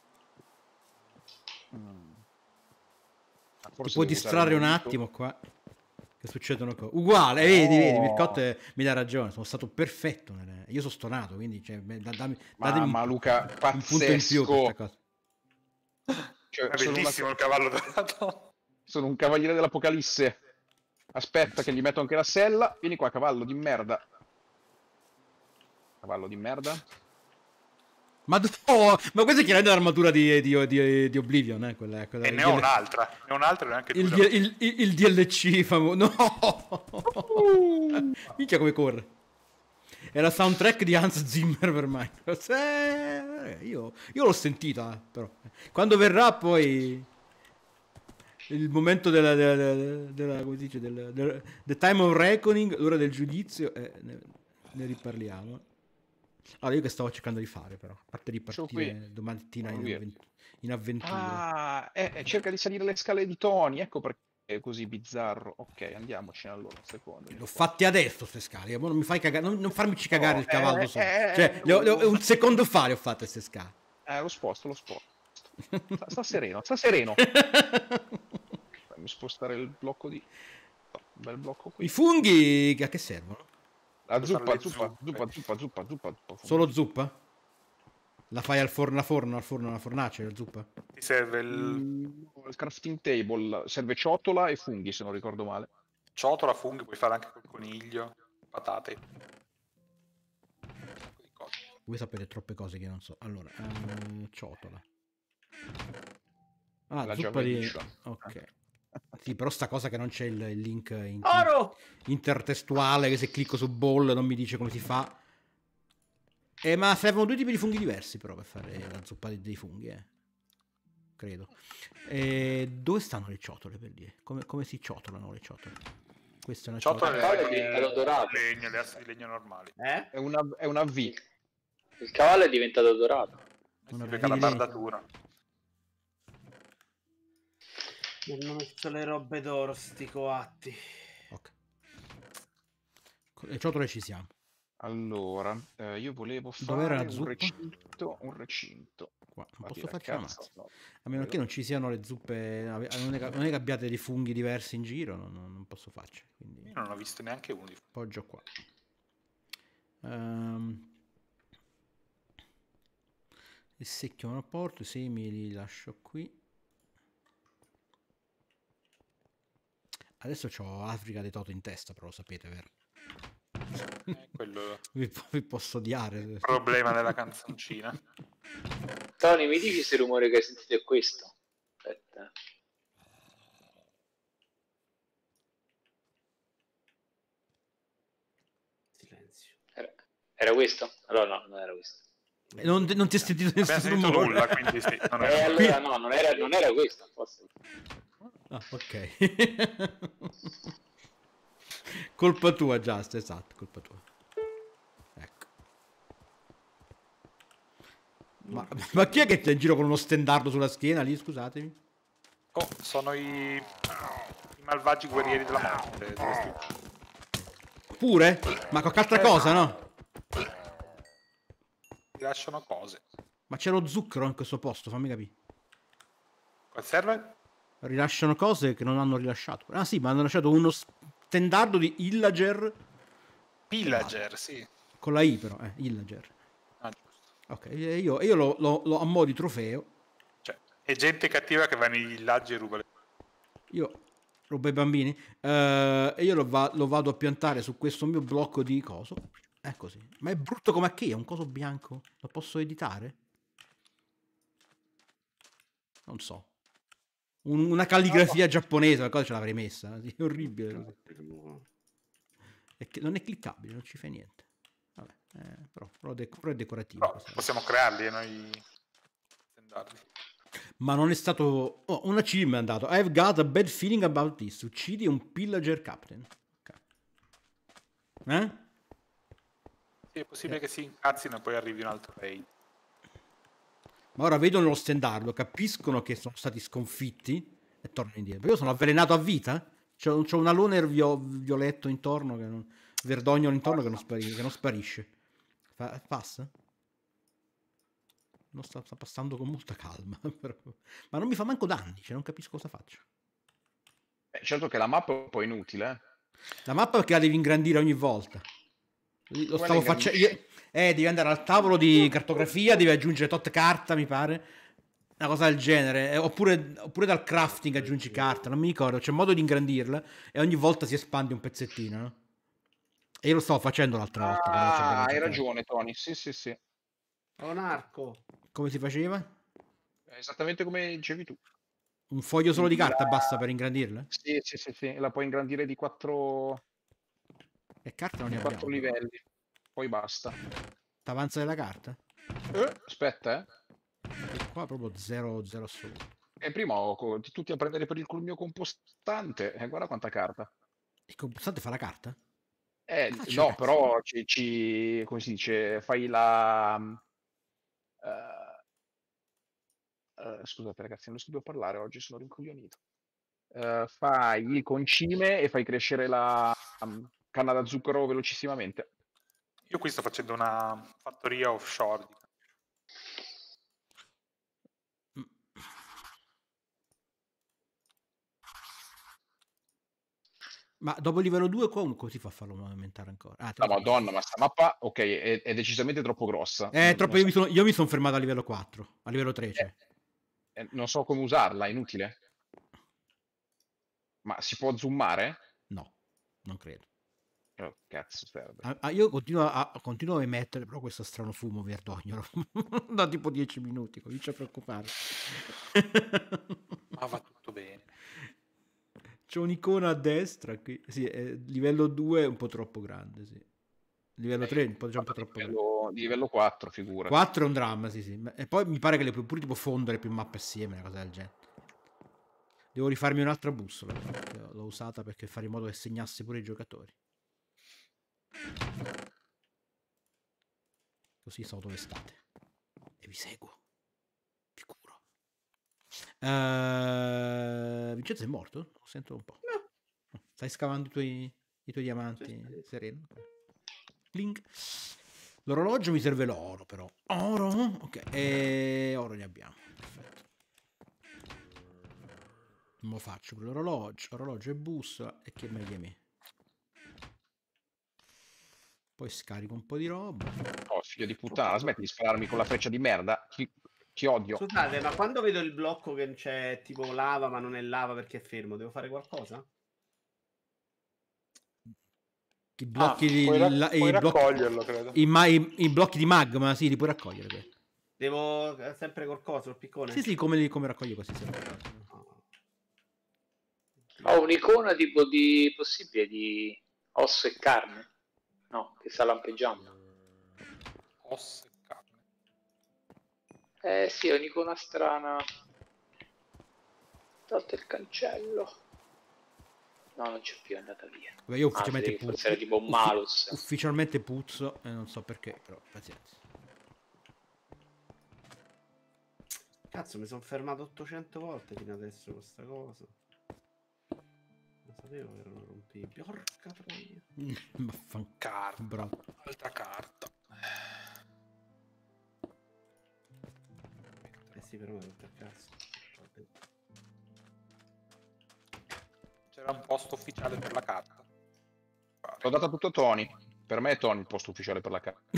Ti puoi distrarre un attimo qua. Che succedono cose. Uguale, vedi, Mircotte mi dà ragione. Sono stato perfetto. Io sono stonato, quindi cioè, datemi ma Luca, pazzesco. Un punto in più per questa cosa. Cioè, è bellissimo il cavallo dorato. Sono un cavaliere dell'Apocalisse. Aspetta che gli metto anche la sella. Vieni qua, cavallo di merda. Cavallo di merda. Ma questa è chiaramente l'armatura di Oblivion, quella e ne ho un'altra. Ne ho un'altra neanche il DLC famoso. No! Minchia come corre. È la soundtrack di Hans Zimmer per Minecraft. Io l'ho sentita, però. Quando verrà poi il momento della come si dice, the time of reckoning, l'ora del giudizio, ne riparliamo. Allora, io che stavo cercando di fare, però, a parte di partire domattina in avventura. Cerca di salire le scale di Tony, ecco perché è così bizzarro. Ok, andiamocene allora, un secondo. L'ho fatte adesso queste scale, non mi fai cagare, non farmici cagare il cavallo solo. Cioè, un secondo fa le ho fatte queste scale. Lo sposto. Sta sereno. Fammi spostare il blocco di... un bel blocco qui. I funghi a che servono? La zuppa. Solo zuppa? La fai al forno, alla fornace, la zuppa? Ti serve Il crafting table serve ciotola e funghi, se non ricordo male. ciotola, funghi, puoi fare anche col coniglio, patate. Voi sapete troppe cose che non so. Allora, ciotola. Ah, La zuppa Java di... Edition. Ok. Sì, però sta cosa che non c'è il link Oro! intertestuale, che se clicco su ball non mi dice come si fa. Ma servono due tipi di funghi diversi però per fare la zuppa dei funghi, credo. Dove stanno le ciotole per dire? Come si ciotolano le ciotole? Questa è una Ciotola ciotola. è diventato dorato. legno, le assi di legno normali. È una V. Il cavallo è diventato dorato. Una Perché la vedi lei? bardatura. Mi hanno messo le robe d'oro, sti coatti. Ok. Le ciotole ci siamo. Allora, io volevo Dov'era fare la zuppa? un recinto. Qua. Non Ma posso dire, farci una cazzo, mazza. no. A meno che non ci siano le zuppe. Non è che abbiate dei funghi diversi in giro, non posso farci. Quindi Io non ho visto neanche uno di appoggio qua. Il secchio non lo porto, i semi li lascio qui. Adesso ho Africa dei Toto in testa, però lo sapete, vero? quello Vi posso odiare. problema della canzoncina. Tony, mi dici se il rumore che hai sentito è questo? Aspetta. Silenzio. Era questo? Allora no, non era questo. Non ti ho sentito Abbiamo nessun sentito rumore. nulla, quindi sì, non è... Allora no, non era questo. Forse. Ah, ok. Colpa tua, Just, esatto, colpa tua. Ecco. Ma chi è che c'è in giro con uno stendardo sulla schiena lì, scusatemi? Oh, sono i malvagi guerrieri della morte. Pure? Ma qualche altra cosa, no? Ti lasciano cose. Ma c'è lo zucchero in questo posto, fammi capire. Qual serve? Rilasciano cose che non hanno rilasciato. Ah sì, ma hanno lasciato uno stendardo di Illager. Pillager, sì. Con la I però, Illager. Ah, giusto. Ok, io lo a mo' di trofeo. Cioè, è gente cattiva che va nei villaggi e ruba le... Io rubo i bambini. E io lo vado a piantare su questo mio blocco di coso. È così. Ma è brutto come che è un coso bianco. Lo posso editare? Non so. Una calligrafia giapponese, qualcosa ce l'avrei messa. È orribile. È che non è cliccabile, non ci fa niente. Vabbè, però è decorativo. Però possiamo crearli noi stendardi. Ma non è stato... Oh, una C mi è andato. I've got a bad feeling about this. Uccidi un pillager captain. Okay. Sì, è possibile che si incazzino e poi arrivi un altro raid. Ma ora vedono lo stendardo, capiscono che sono stati sconfitti e tornano indietro. Io sono avvelenato a vita? C'ho un alone violetto intorno, verdognolo intorno che non sparisce. Passa? Non sta passando con molta calma. Ma non mi fa manco danni, cioè non capisco cosa faccio. Certo che la mappa è un po' inutile, La mappa perché la devi ingrandire ogni volta. Lo stavo facendo. Devi andare al tavolo di cartografia, devi aggiungere tot carta, mi pare. Una cosa del genere. Oppure dal crafting aggiungi carta, non mi ricordo. C'è modo di ingrandirla e ogni volta si espande un pezzettino, no? E io lo stavo facendo l'altra volta. Ah, hai ragione, Tony. Sì. Ho un arco. Come si faceva? Esattamente come dicevi tu. Un foglio solo di carta basta per ingrandirla? Sì. La puoi ingrandire di 4 E carta non ne abbiamo. livelli. Poi basta. T'avanza della carta? Aspetta, E qua proprio 0 assoluto. E prima ho tutti a prendere per il col mio compostante. Guarda quanta carta. Il compostante fa la carta? No, però come si dice, fai la... scusate ragazzi, non so più parlare oggi, sono rincoglionito. Fai il concime e fai crescere la canna da zucchero velocissimamente. Io qui sto facendo una fattoria offshore. Ma dopo il livello 2 come si fa a farlo aumentare ancora? La madonna, ma sta mappa, ok, è decisamente troppo grossa. Io mi sono fermato a livello 4, a livello 3 cioè. Non so come usarla, è inutile. Ma si può zoomare? No, non credo. Oh, cazzo serve. Io continuo a emettere però questo strano fumo verdognolo da tipo 10 minuti, comincio a preoccupare. Ma va tutto bene. C'è un'icona a destra qui. Sì, livello 2 è un po' troppo grande, sì. Livello 3 è un po', già un po' troppo grande. Di livello 4, figura. 4 è un dramma, sì, sì. E poi mi pare che le puoi pure tipo fondere più mappe assieme, una cosa del genere. Devo rifarmi un'altra bussola, perché l'ho usata perché fare in modo che segnasse pure i giocatori. Così so dove state. E vi seguo. Sicuro. Vincenzo è morto? Lo sento un po'. No. Stai scavando i tuoi diamanti, Sì. sereno. Link. L'orologio mi serve l'oro, però. Oro? Ok. E oro ne abbiamo. Perfetto. Mo faccio l'orologio. Orologio e bussola. E che meglio me. Poi scarico un po' di roba. Oh, figlio di puttana, smetti di spararmi con la freccia di merda. Ti odio. Scusate, ma quando vedo il blocco che c'è tipo lava, ma non è lava perché è fermo, devo fare qualcosa? I blocchi di puoi raccoglierlo, credo. i blocchi di magma, sì, li puoi raccogliere. Quelli. Devo sempre col coso, il piccone? Sì, come raccogli questi sempre. Ho un'icona tipo di possibile di osso e carne. No, che sta lampeggiando. Ossa e carne. Sì, è un'icona strana. Tolto il cancello. No, non c'è più, è andata via. Beh, io ufficialmente forse era tipo un malus. Ufficialmente puzzo e non so perché, però pazienza. Cazzo, mi sono fermato 800 volte fino adesso con sta cosa. Non sapevo che erano rompibili. Porca troia. Carta. Bravo. Altra carta. Sì, però mi per cazzo. C'era un posto ufficiale per la carta. L'ho data tutto a Tony. Per me è Tony il posto ufficiale per la carta.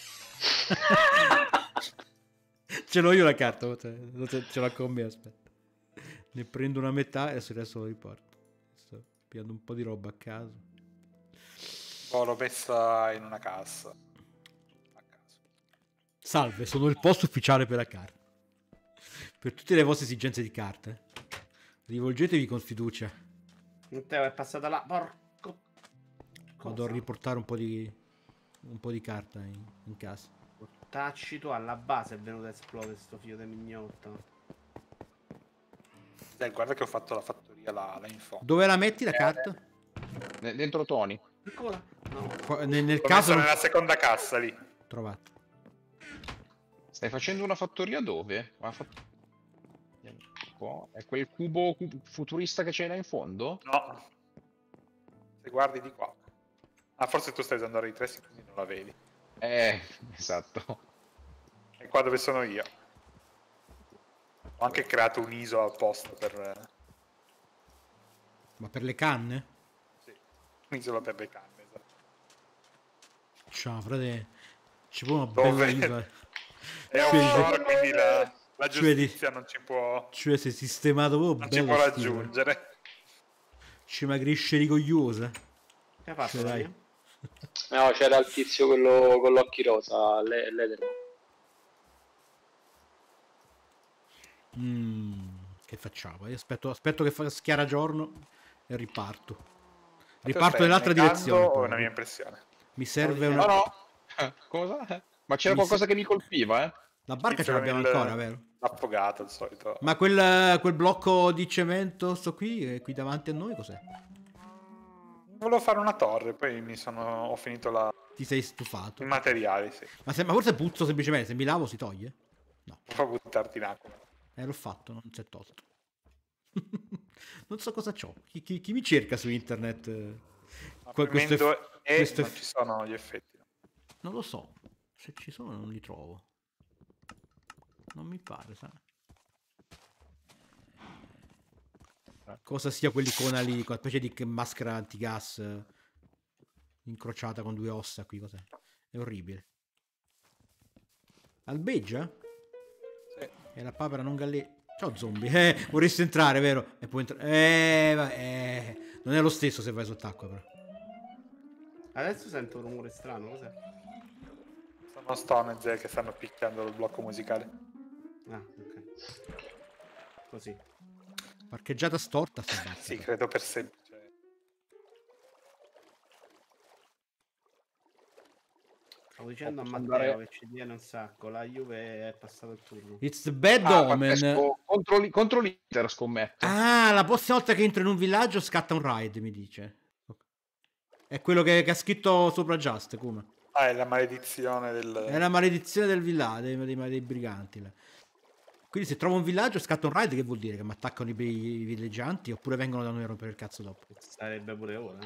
Ce l'ho io la carta, ce l'ho con me, aspetta. Ne prendo una metà e adesso lo riporto. Sto pigliando un po' di roba a caso. L'ho messa in una cassa. A caso. Salve, sono il posto ufficiale per la carta. Per tutte le vostre esigenze di carte, rivolgetevi con fiducia. Matteo è passata là. Porco. Vado a riportare un po' di carta in casa. Tacito alla base è venuto a esplodere sto figlio di mignotta. Guarda che ho fatto la fattoria là in fondo. Dove la metti la carta? Dentro Tony. Ancora? No. Nel L'ho caso messa nella seconda cassa lì. trovato. Stai facendo una fattoria dove? È quel cubo futurista che c'è là in fondo? No. Se guardi di qua. Ah, forse tu stai usando i riflessi quindi non la vedi. Esatto. È qua dove sono io. Ho anche creato un'isola apposta per... Ma per le canne? Sì, un'isola per le canne, esatto. Ciao, frate. Ci vuole una Dove? bella isola. È offshore, quindi la giustizia non ci può... Cioè, sei sistemato proprio non ci può raggiungere. Ci magrisce rigogliosa. Che ha fatto? Cioè, dai. No, c'era il tizio quello con l'occhi rosa, l'Ederman. Che facciamo? Io aspetto che schiara giorno e riparto. Te Riparto stai nell'altra negando direzione. o è poi. una mia impressione? Mi serve una... No. Cosa? Ma c'era qualcosa che mi colpiva, La barca ce l'abbiamo ancora, vero? Affogato, al solito. Ma quel blocco di cemento, sto qui davanti a noi, cos'è? Volevo fare una torre, poi ho finito Ti sei stufato? i materiali, sì. Ma forse puzzo semplicemente, se mi lavo si toglie? No. Fa buttarti in acqua. L'ho fatto, non si è tolto. Non so cosa c'ho. Chi mi cerca su internet? Non ci sono gli effetti. Non lo so. Se ci sono non li trovo. Non mi pare, sai. Cosa sia quell'icona lì, quella specie di maschera antigas incrociata con due ossa qui, cos'è? È orribile. Albeggia? Sì. E la papera non galleggia. Ciao zombie. Vorresti entrare, vero? E puoi entrare. Non è lo stesso se vai sott'acqua, però. Adesso sento un rumore strano, cos'è? Sono Stonez che stanno picchiando il blocco musicale. Ah, ok. Così. Parcheggiata storta sta basta. Sì, credo per sempre. Stavo dicendo a Posso Matteo andare- che ci tiene un sacco. La Juve è passato il turno. It's the bad omen. pazzesco. Contro l'Inter, scommetto. Ah, la prossima volta che entro in un villaggio scatta un raid, mi dice. È quello che ha scritto sopra Just, come? Ah, è la maledizione del... È la maledizione del villaggio, dei briganti. Là. Quindi se trovo un villaggio scatta un raid, che vuol dire? Che mi attaccano i villeggianti oppure vengono da noi a rompere il cazzo dopo? Sarebbe pure ora.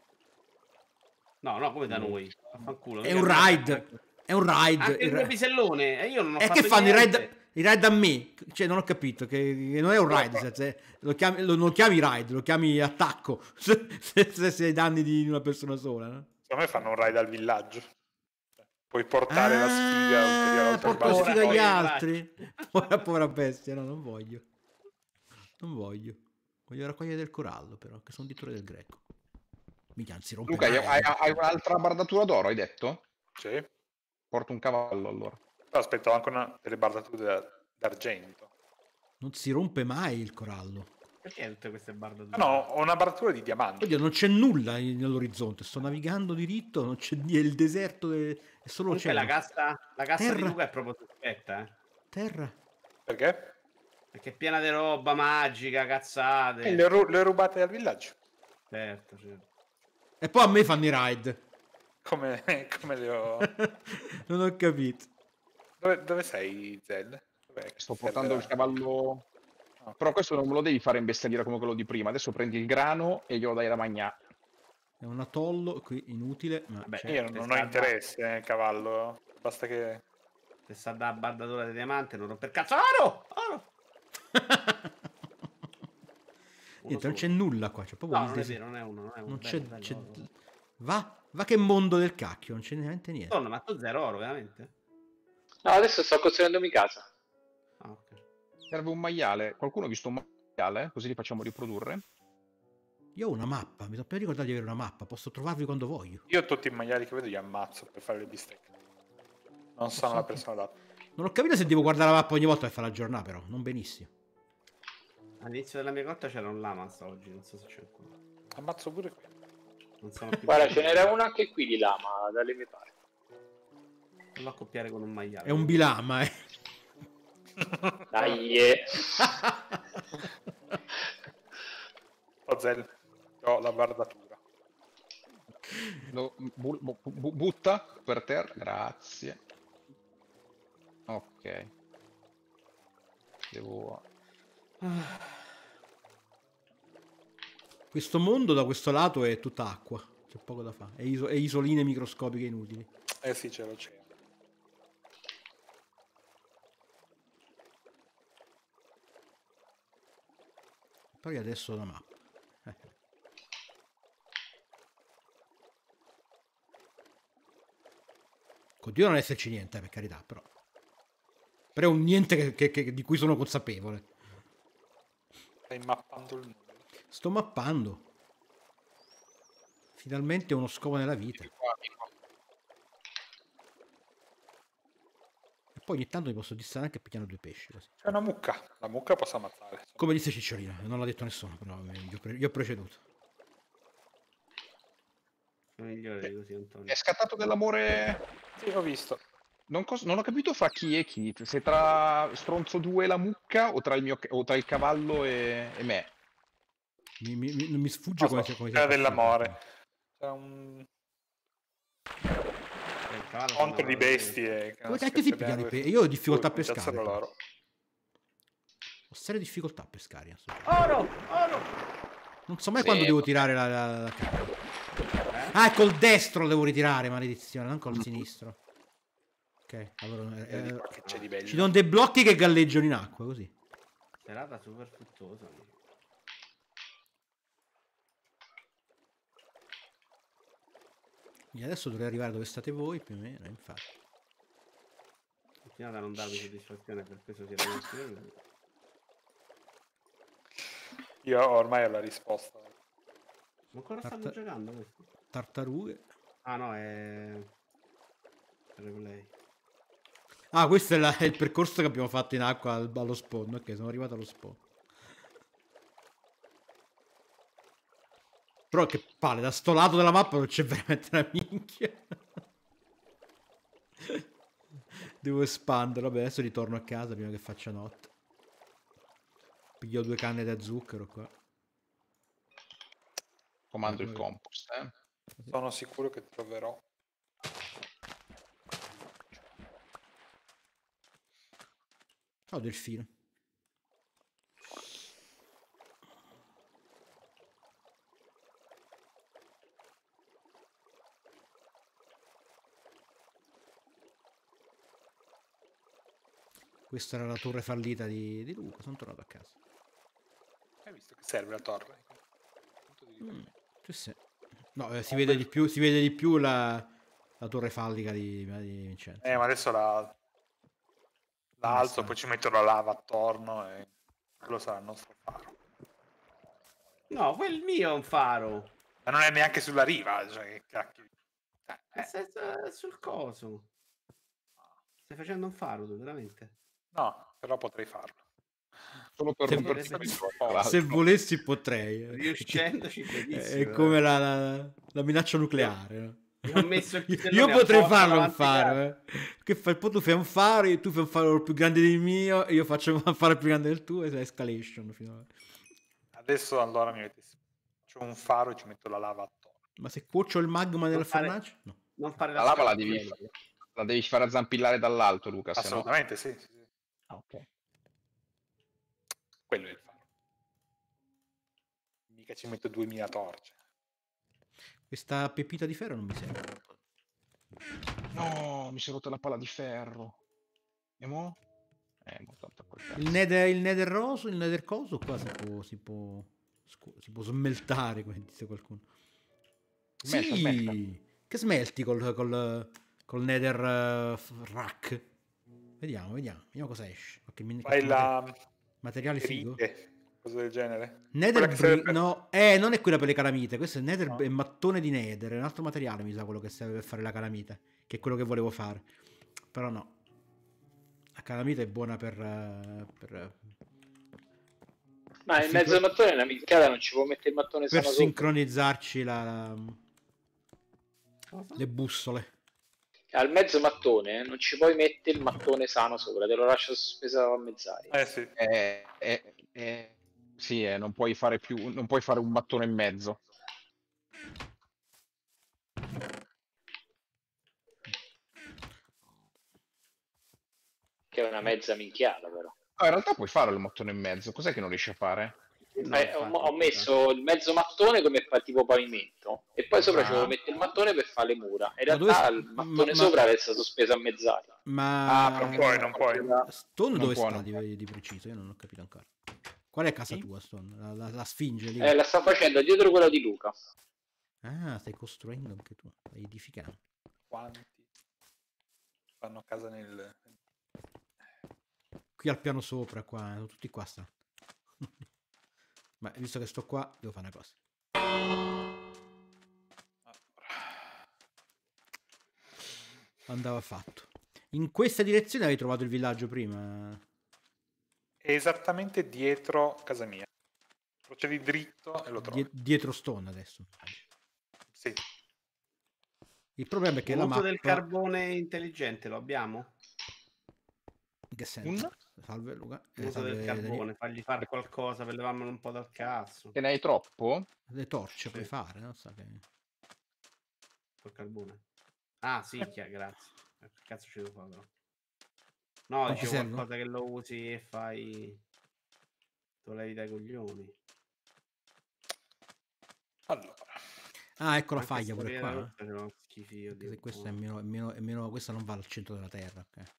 No, come da noi. Vaffanculo. È un raid! È un raid! Anche il mio pisellone. E io non ho E fatto che fanno niente. i raid a me? Cioè, non ho capito. Che non è un raid. Non lo chiami raid, lo chiami attacco. Se sei danni di una persona sola. No? Secondo me fanno un raid al villaggio. Puoi portare la sfiga ulteriore oltre al porto la base. sfiga agli poi altri. Povera bestia, no, non voglio. Non voglio. Voglio raccogliere del corallo, però, che sono dittore del greco. Mica, anzi, rompe Luca, mai. hai un'altra bardatura d'oro, hai detto? Sì. Porto un cavallo allora. Però aspetto anche delle bardature d'argento. Non si rompe mai il corallo. Perché tutte queste barde? Ah, no, ho una bardatura di diamanti. Oddio, non c'è nulla nell'orizzonte. Sto navigando diritto, non c'è il deserto, è solo Comunque cielo. la cassa di Terra. Luca è proprio sospetta, Terra. Perché? Perché è piena di roba magica, cazzate. Le ho rubate dal villaggio. Certo, certo. E poi a me fanno i raid. Come le ho... Non ho capito. Dove sei, Zel? Dov'è? Sto portando il cavallo. Però questo non me lo devi fare imbestialire come quello di prima. Adesso prendi il grano e glielo dai da mangiare. È un atollo qui inutile. Ma Vabbè, c'è. Io non ho interesse, cavallo. Basta che... Se sa da bardatura di diamante, non romper cazzo. Oro! Oro! Niente, non c'è nulla qua. C'è proprio No, il non è deserto. vero, non è uno. Non è uno. Non Bello, c'è. bello, oro. Va che mondo del cacchio, non c'è niente niente. Madonna, ma tu zero oro, veramente? No, adesso sto costruendomi casa. Ah, ok. Serve un maiale. Qualcuno ha visto un maiale? Così li facciamo riprodurre. Io ho una mappa, mi sono appena ricordato di avere una mappa, posso trovarvi quando voglio. Io tutti i maiali che vedo li ammazzo per fare le bistecche. Non sono la persona adatta. Non ho capito se devo guardare la mappa ogni volta per fare la giornata, però, non benissimo. All'inizio della mia grotta c'era un lama oggi, non so se c'è ancora. Ammazzo pure qui. Non sono più Guarda, ce n'era una anche qui di lama, dalle mie parti. Non lo accoppiare con un maiale. È un bilama, Dai, Oh, Zel, ho la bardatura. Butta per terra. Grazie. Ok. Devo... Questo mondo da questo lato è tutta acqua, c'è poco da fare. E isoline microscopiche inutili. Eh sì, c'è l'oceano. Poi adesso la mappa. Continua a non esserci niente, per carità, però. Però è un niente di cui sono consapevole. Stai mappando il mondo. Sto mappando. Finalmente uno scopo nella vita. E poi ogni tanto mi posso distrarre anche picchiando due pesci. Così. C'è una mucca. La mucca posso ammazzare. Come disse Cicciolina, non l'ha detto nessuno, però io ho preceduto. È migliore di così, Antonio. È scattato dell'amore... Sì, ho visto. Non ho capito fra chi e chi. Se tra Stronzo 2 e la mucca o tra il cavallo e me. Non mi sfugge come sia C'era dell'amore. C'era un conto di bestie. Come cacchio si pigliano i pesci? Io ho difficoltà a pescare. Loro. Ho serie difficoltà a pescare. Oro! Oro! Non so mai Sì. quando devo tirare la carta. Ah, col destro devo ritirare, maledizione, non col sinistro. Ok, allora Che c'è di bello. ci sono dei blocchi che galleggiano in acqua, così. Serata super fruttosa. Quindi adesso dovrei arrivare dove state voi, più o meno, infatti. Continuate a non darmi soddisfazione per questo sia Io ormai ho la risposta. Ma ancora stanno Tarta- giocando questo? Tartarughe. Ah no, è replay. Ah, questo è il percorso che abbiamo fatto in acqua allo spawn. Ok, sono arrivato allo spawn. Però che palle, da sto lato della mappa non c'è veramente una minchia. Devo espandere. Vabbè, adesso ritorno a casa prima che faccia notte. Piglio 2 canne da zucchero qua. Comando il compost, eh. Sono sicuro che troverò. Ciao delfino. Questa era la torre fallita di Luca. Sono tornato a casa. Hai visto che serve la torre? Punto di riferimento. Sì, sì. No, si vede di più la torre fallica di Vincenzo. Ma adesso la alzo, sta. poi ci metto la lava attorno e quello sarà il nostro faro. No, quel mio è un faro. Ma non è neanche sulla riva, cioè che cacchio. È sul coso. Stai facendo un faro tu, veramente? No, però potrei farlo. Solo per Se- romperti se- i Se coglioni. volessi potrei. Riuscendoci benissimo. È come la minaccia nucleare. No? Io ho messo il chisello Io che potrei apposta farlo un davanti faro. casa. Che fai? Poi tu fai un faro, e tu fai un faro più grande del mio, e io faccio un faro più grande del tuo, e escalation. Fino a... Adesso allora mi metti. C'ho un faro e ci metto la lava attorno. Ma se cuocio il magma nella fare- fornace? No. Non fare La lava scatoletta. la devi far azzampillare dall'alto, Luca, se no. Assolutamente, sì. Ah, ok. Quello è il faro. Mica ci metto 2000 torce. Questa pepita di ferro non mi serve. No, mi si è rotta la pala di ferro. E mo? Mo tanto a quel cazzo. Il nether roso, il nether coso qua si può smeltare, come dice qualcuno. Smelta, Sì, smelta. che smelti col nether rack. Vediamo cosa esce. Fai la materiale figo. ferite, cosa del genere. Nether Quella che serve per- no, non è quella per le calamite. Questo è nether, No. è mattone di nether. È un altro materiale, mi sa, quello che serve per fare la calamite. Che è quello che volevo fare. Però no. La calamita è buona per Ma in mezzo al mattone è una minchiata, non ci può mettere il mattone per sano sopra. sincronizzarci le bussole. Al mezzo mattone non ci puoi mettere il mattone sano sopra, te lo lascia sospeso a mezz'aria. Sì. Sì, non puoi fare un mattone e mezzo. Che è una mezza minchiata però. No, in realtà puoi fare il mattone e mezzo. Cos'è che non riesci a fare? No, Ho messo il mezzo mattone come fa tipo pavimento e poi sopra ci devo mettere il mattone per fare le mura. In Ma dove realtà sta- il mattone ma- sopra resta sospeso a mezz'aria. Ma non puoi. Stone Non dove può, sta no. di preciso? Io non ho capito ancora. Qual è casa tua, Stone? La Sfinge lì? La sto facendo dietro quella di Luca. Ah, stai costruendo anche tu. Stai edificando. Quanti vanno a casa nel... Qui al piano sopra, qua, tutti qua stanno. Ma visto che sto qua, devo fare una cosa. Andava fatto. In questa direzione avevi trovato il villaggio prima? È esattamente dietro casa mia. Procedi dritto e lo trovi. Dietro Stone adesso. Sì. Il problema è che la L'uso mappa... del carbone intelligente lo abbiamo? In che senso? Salve Luca. L'uso Salve del Daniele. carbone, fargli fare qualcosa per levarmelo un po' dal cazzo. Te ne hai troppo? Le torce puoi Sì. fare, non so che... Col carbone. Ah, sì, grazie. Che cazzo ci devo fare però? No, Quanti dicevo servono? qualcosa che lo usi e fai... Te levi dai coglioni. Allora. Ah, ecco la Anche faglia sta pure pietra qua. rossa ce l'ho schifio. Anche se questa è meno... Questa non va al centro della terra, ok?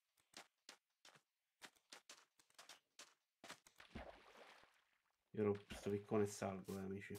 Io ero questo piccone e salgo, amici.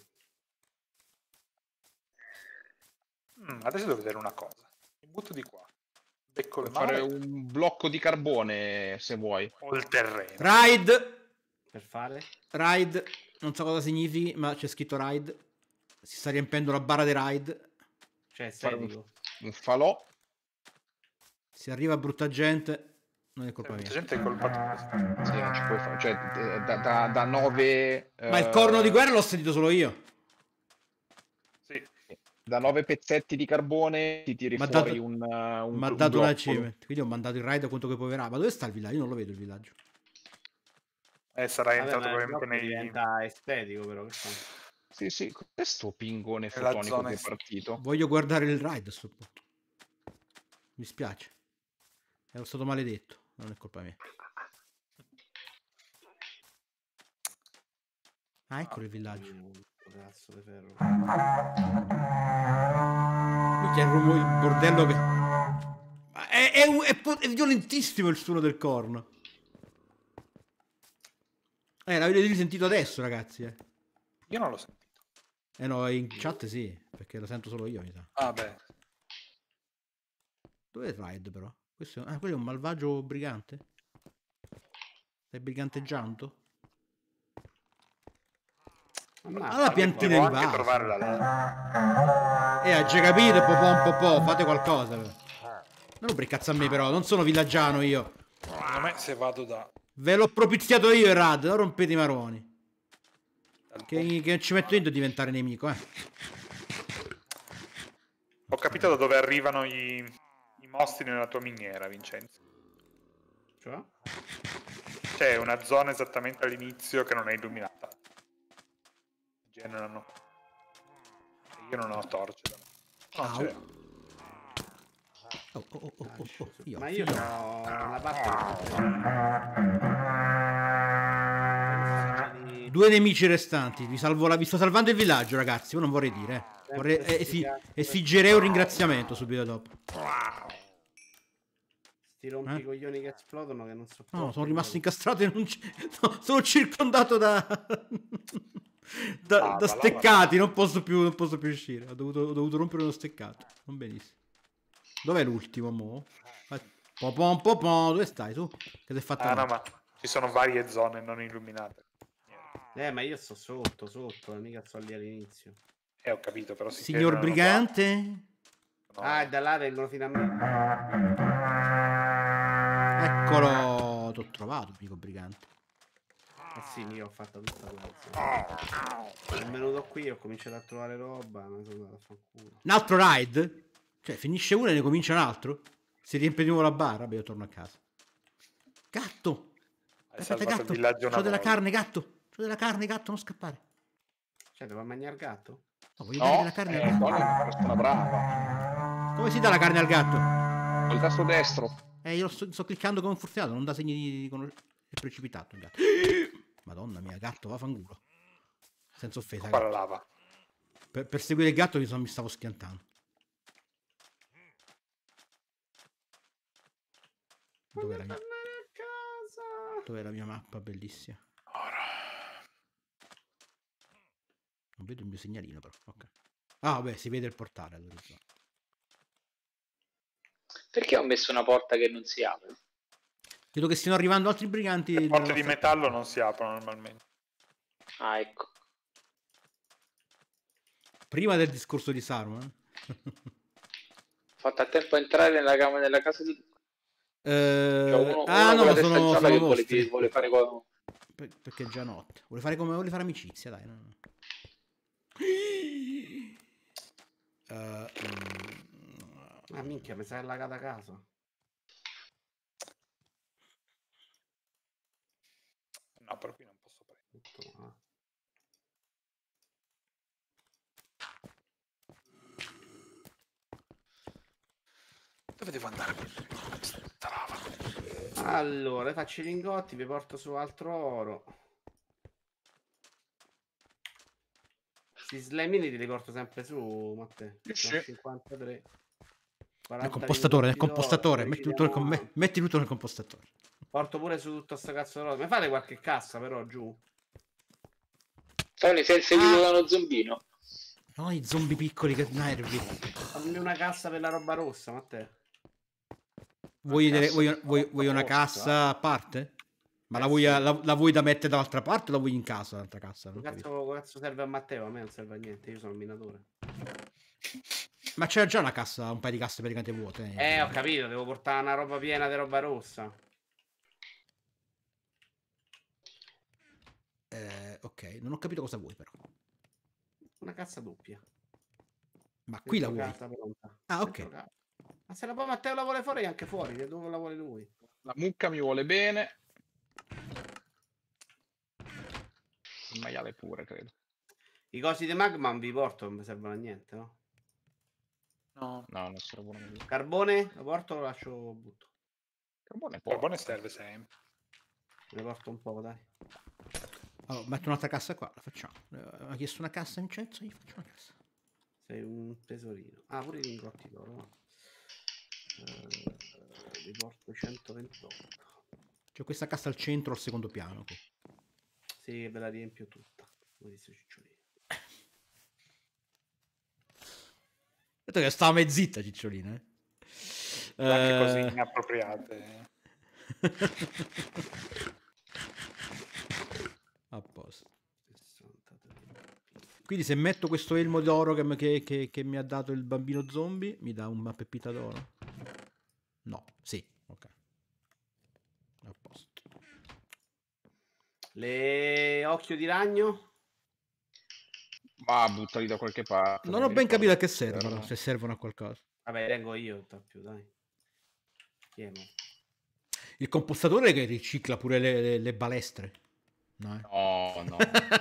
Adesso devo vedere una cosa. Mi butto di qua. Becco le Puoi fare mani un blocco di carbone se vuoi. o il terreno. Ride! Per fare? Ride! Non so cosa significhi, ma c'è scritto raid. Si sta riempendo la barra dei raid. Cioè, estetico. Un falò. Se arriva brutta gente, non è colpa C'è mia. gente che è colpa tua. Sì, non ci puoi fare. Cioè, da 9... Ma il corno di guerra l'ho sentito solo io. Sì. Da 9 pezzetti di carbone ti tiri M'ha fuori dato- un Mi ha un dato un groppolo. achievement. Quindi ho mandato il raid contro che poverà. Ma dove sta il villaggio? Io non lo vedo il villaggio. Sarà Vabbè, entrato ma il probabilmente blocco nei... diventa estetico, però. Che fa? Sì, sì, cos'è sto pingone Nella fotonico zona che è est. partito? Voglio guardare il raid a sto punto. Mi spiace. Ero stato maledetto. Non è colpa mia. Ah, eccolo il villaggio. Cazzo di ferro. Minchia, il bordello che... Ma è violentissimo il suono del corno. L'avete risentito adesso, ragazzi. Io non l'ho sentito. No, in chat sì, perché lo sento solo io, mi sa. Ah, beh. Dov'è il raid, però? Quello è un malvagio brigante? Stai briganteggiando? Allora piantina Devo di anche vaso. trovare la leva. Ha già capito, po', fate qualcosa. Non rompere a me, però, non sono villagiano io. Secondo me se vado da... Ve l'ho propiziato io il rad, non rompete i maroni. Che non ci metto niente a diventare nemico, Ho capito da dove arrivano i mostri nella tua miniera, Vincenzo. Cioè? C'è una zona esattamente all'inizio che non è illuminata. Generano. Io non ho torce. No, Au. c'è. Io, Ma io ho una parte. 2 nemici restanti. Vi sto salvando il villaggio, ragazzi. Io non vorrei dire. Esigerei un ringraziamento subito dopo. Sti rompicoglioni che esplodono che non so. No, sono rimasto incastrato e non sono circondato da steccati. Non posso più uscire. Ho dovuto rompere uno steccato. Non benissimo. Dov'è l'ultimo, mo? Dove stai tu? Che ti hai fatto? No, ma ci sono varie zone non illuminate. Ma io sto sotto, mica sto lì all'inizio. Ho capito, però si Signor brigante? No. Ah, da là vengono fino a me. Eccolo, t'ho trovato, amico brigante. Sì, io ho fatto tutta quella. Sono venuto qui, ho cominciato a trovare roba, ma sono andato a fanculo. Un altro raid? Cioè, finisce uno e ne comincia un altro? Si riempie di nuovo la barra? Beh, io torno a casa. Gatto! Aspetta, gatto! C'ho della carne, gatto! C'ho della carne, gatto, non scappare. Cioè, devo mangiare gatto? No, voglio dare della carne al gatto. Quella è una persona brava. Come si dà la carne al gatto? Col tasto destro. Io sto cliccando come un forziato, non dà segni di è precipitato il gatto. Madonna mia, gatto, vaffanculo. Senza offesa. Qua la lava. Per seguire il gatto mi stavo schiantando. Dov'è la mia mappa bellissima? Non vedo il mio segnalino però. Ok. Ah, vabbè, si vede il portale all'orizzonte. Perché ho messo una porta che non si apre? Vedo che stiano arrivando altri briganti. Le porte di metallo non si aprono normalmente. Ah, ecco. Prima del discorso di Saruman. Fatto a tempo a entrare nella casa di... No, sono mostri. Vuole fare perché è già notte. Vuole fare amicizia, dai. No. Ah, minchia, mi sei allagata a casa. No, però qui non posso prendere. Dove devo andare? Allora, faccio i lingotti, vi porto su altro oro. Questi slamini li porto sempre su, Matteo. Sì. 53. Nel compostatore. Metti tutto nel compostatore. Porto pure su tutto sto cazzo d'oro. Mi fate qualche cassa però giù? Tony, sei inseguito da uno zombino. No, i zombie piccoli che nervi. Fammi una cassa per la roba rossa, Matteo. Vuoi una cassa a parte? Ma la vuoi da mettere dall'altra parte o la vuoi in casa, l'altra cassa? Non capito. Cazzo serve a Matteo? A me non serve a niente, io sono il minatore. Ma c'era già una cassa, un paio di casse praticamente vuote. Ho capito, devo portare una roba piena di roba rossa. Ok, non ho capito cosa vuoi però. Una cassa doppia. Ma qui la vuoi? Casa pronta. Ah, ok. Ma se la poi Matteo la vuole fuori, anche fuori, che dove la vuole lui. La mucca mi vuole bene. Il maiale pure, credo. I cosi di magma non vi porto, non mi servono a niente, no? No, No, non servono a niente. Carbone? Lo porto o lo lascio butto? carbone serve sempre. Ne porto un po', dai. Allora, metto un'altra cassa qua, la facciamo. Ha chiesto una cassa Vincenzo, gli faccio una cassa. Sei un tesorino. Ah, pure i lingotti d'oro, no? Vi porto 128. C'è questa cassa al centro, al secondo piano. Qui. Sì, ve la riempio tutta. Come dice Cicciolino. Ho detto che stava mezzitta Cicciolina. Anche così inappropriate. A posto. Quindi se metto questo elmo d'oro che mi ha dato il bambino zombie, mi dà una pepita d'oro? No, sì, ok. A posto. Le occhio di ragno? Ma buttali da qualche parte. Non ho ben capito a che servono, se servono a qualcosa. Vabbè, tengo io, più, dai. Chiemo. Il compostatore che ricicla pure le balestre. No, No.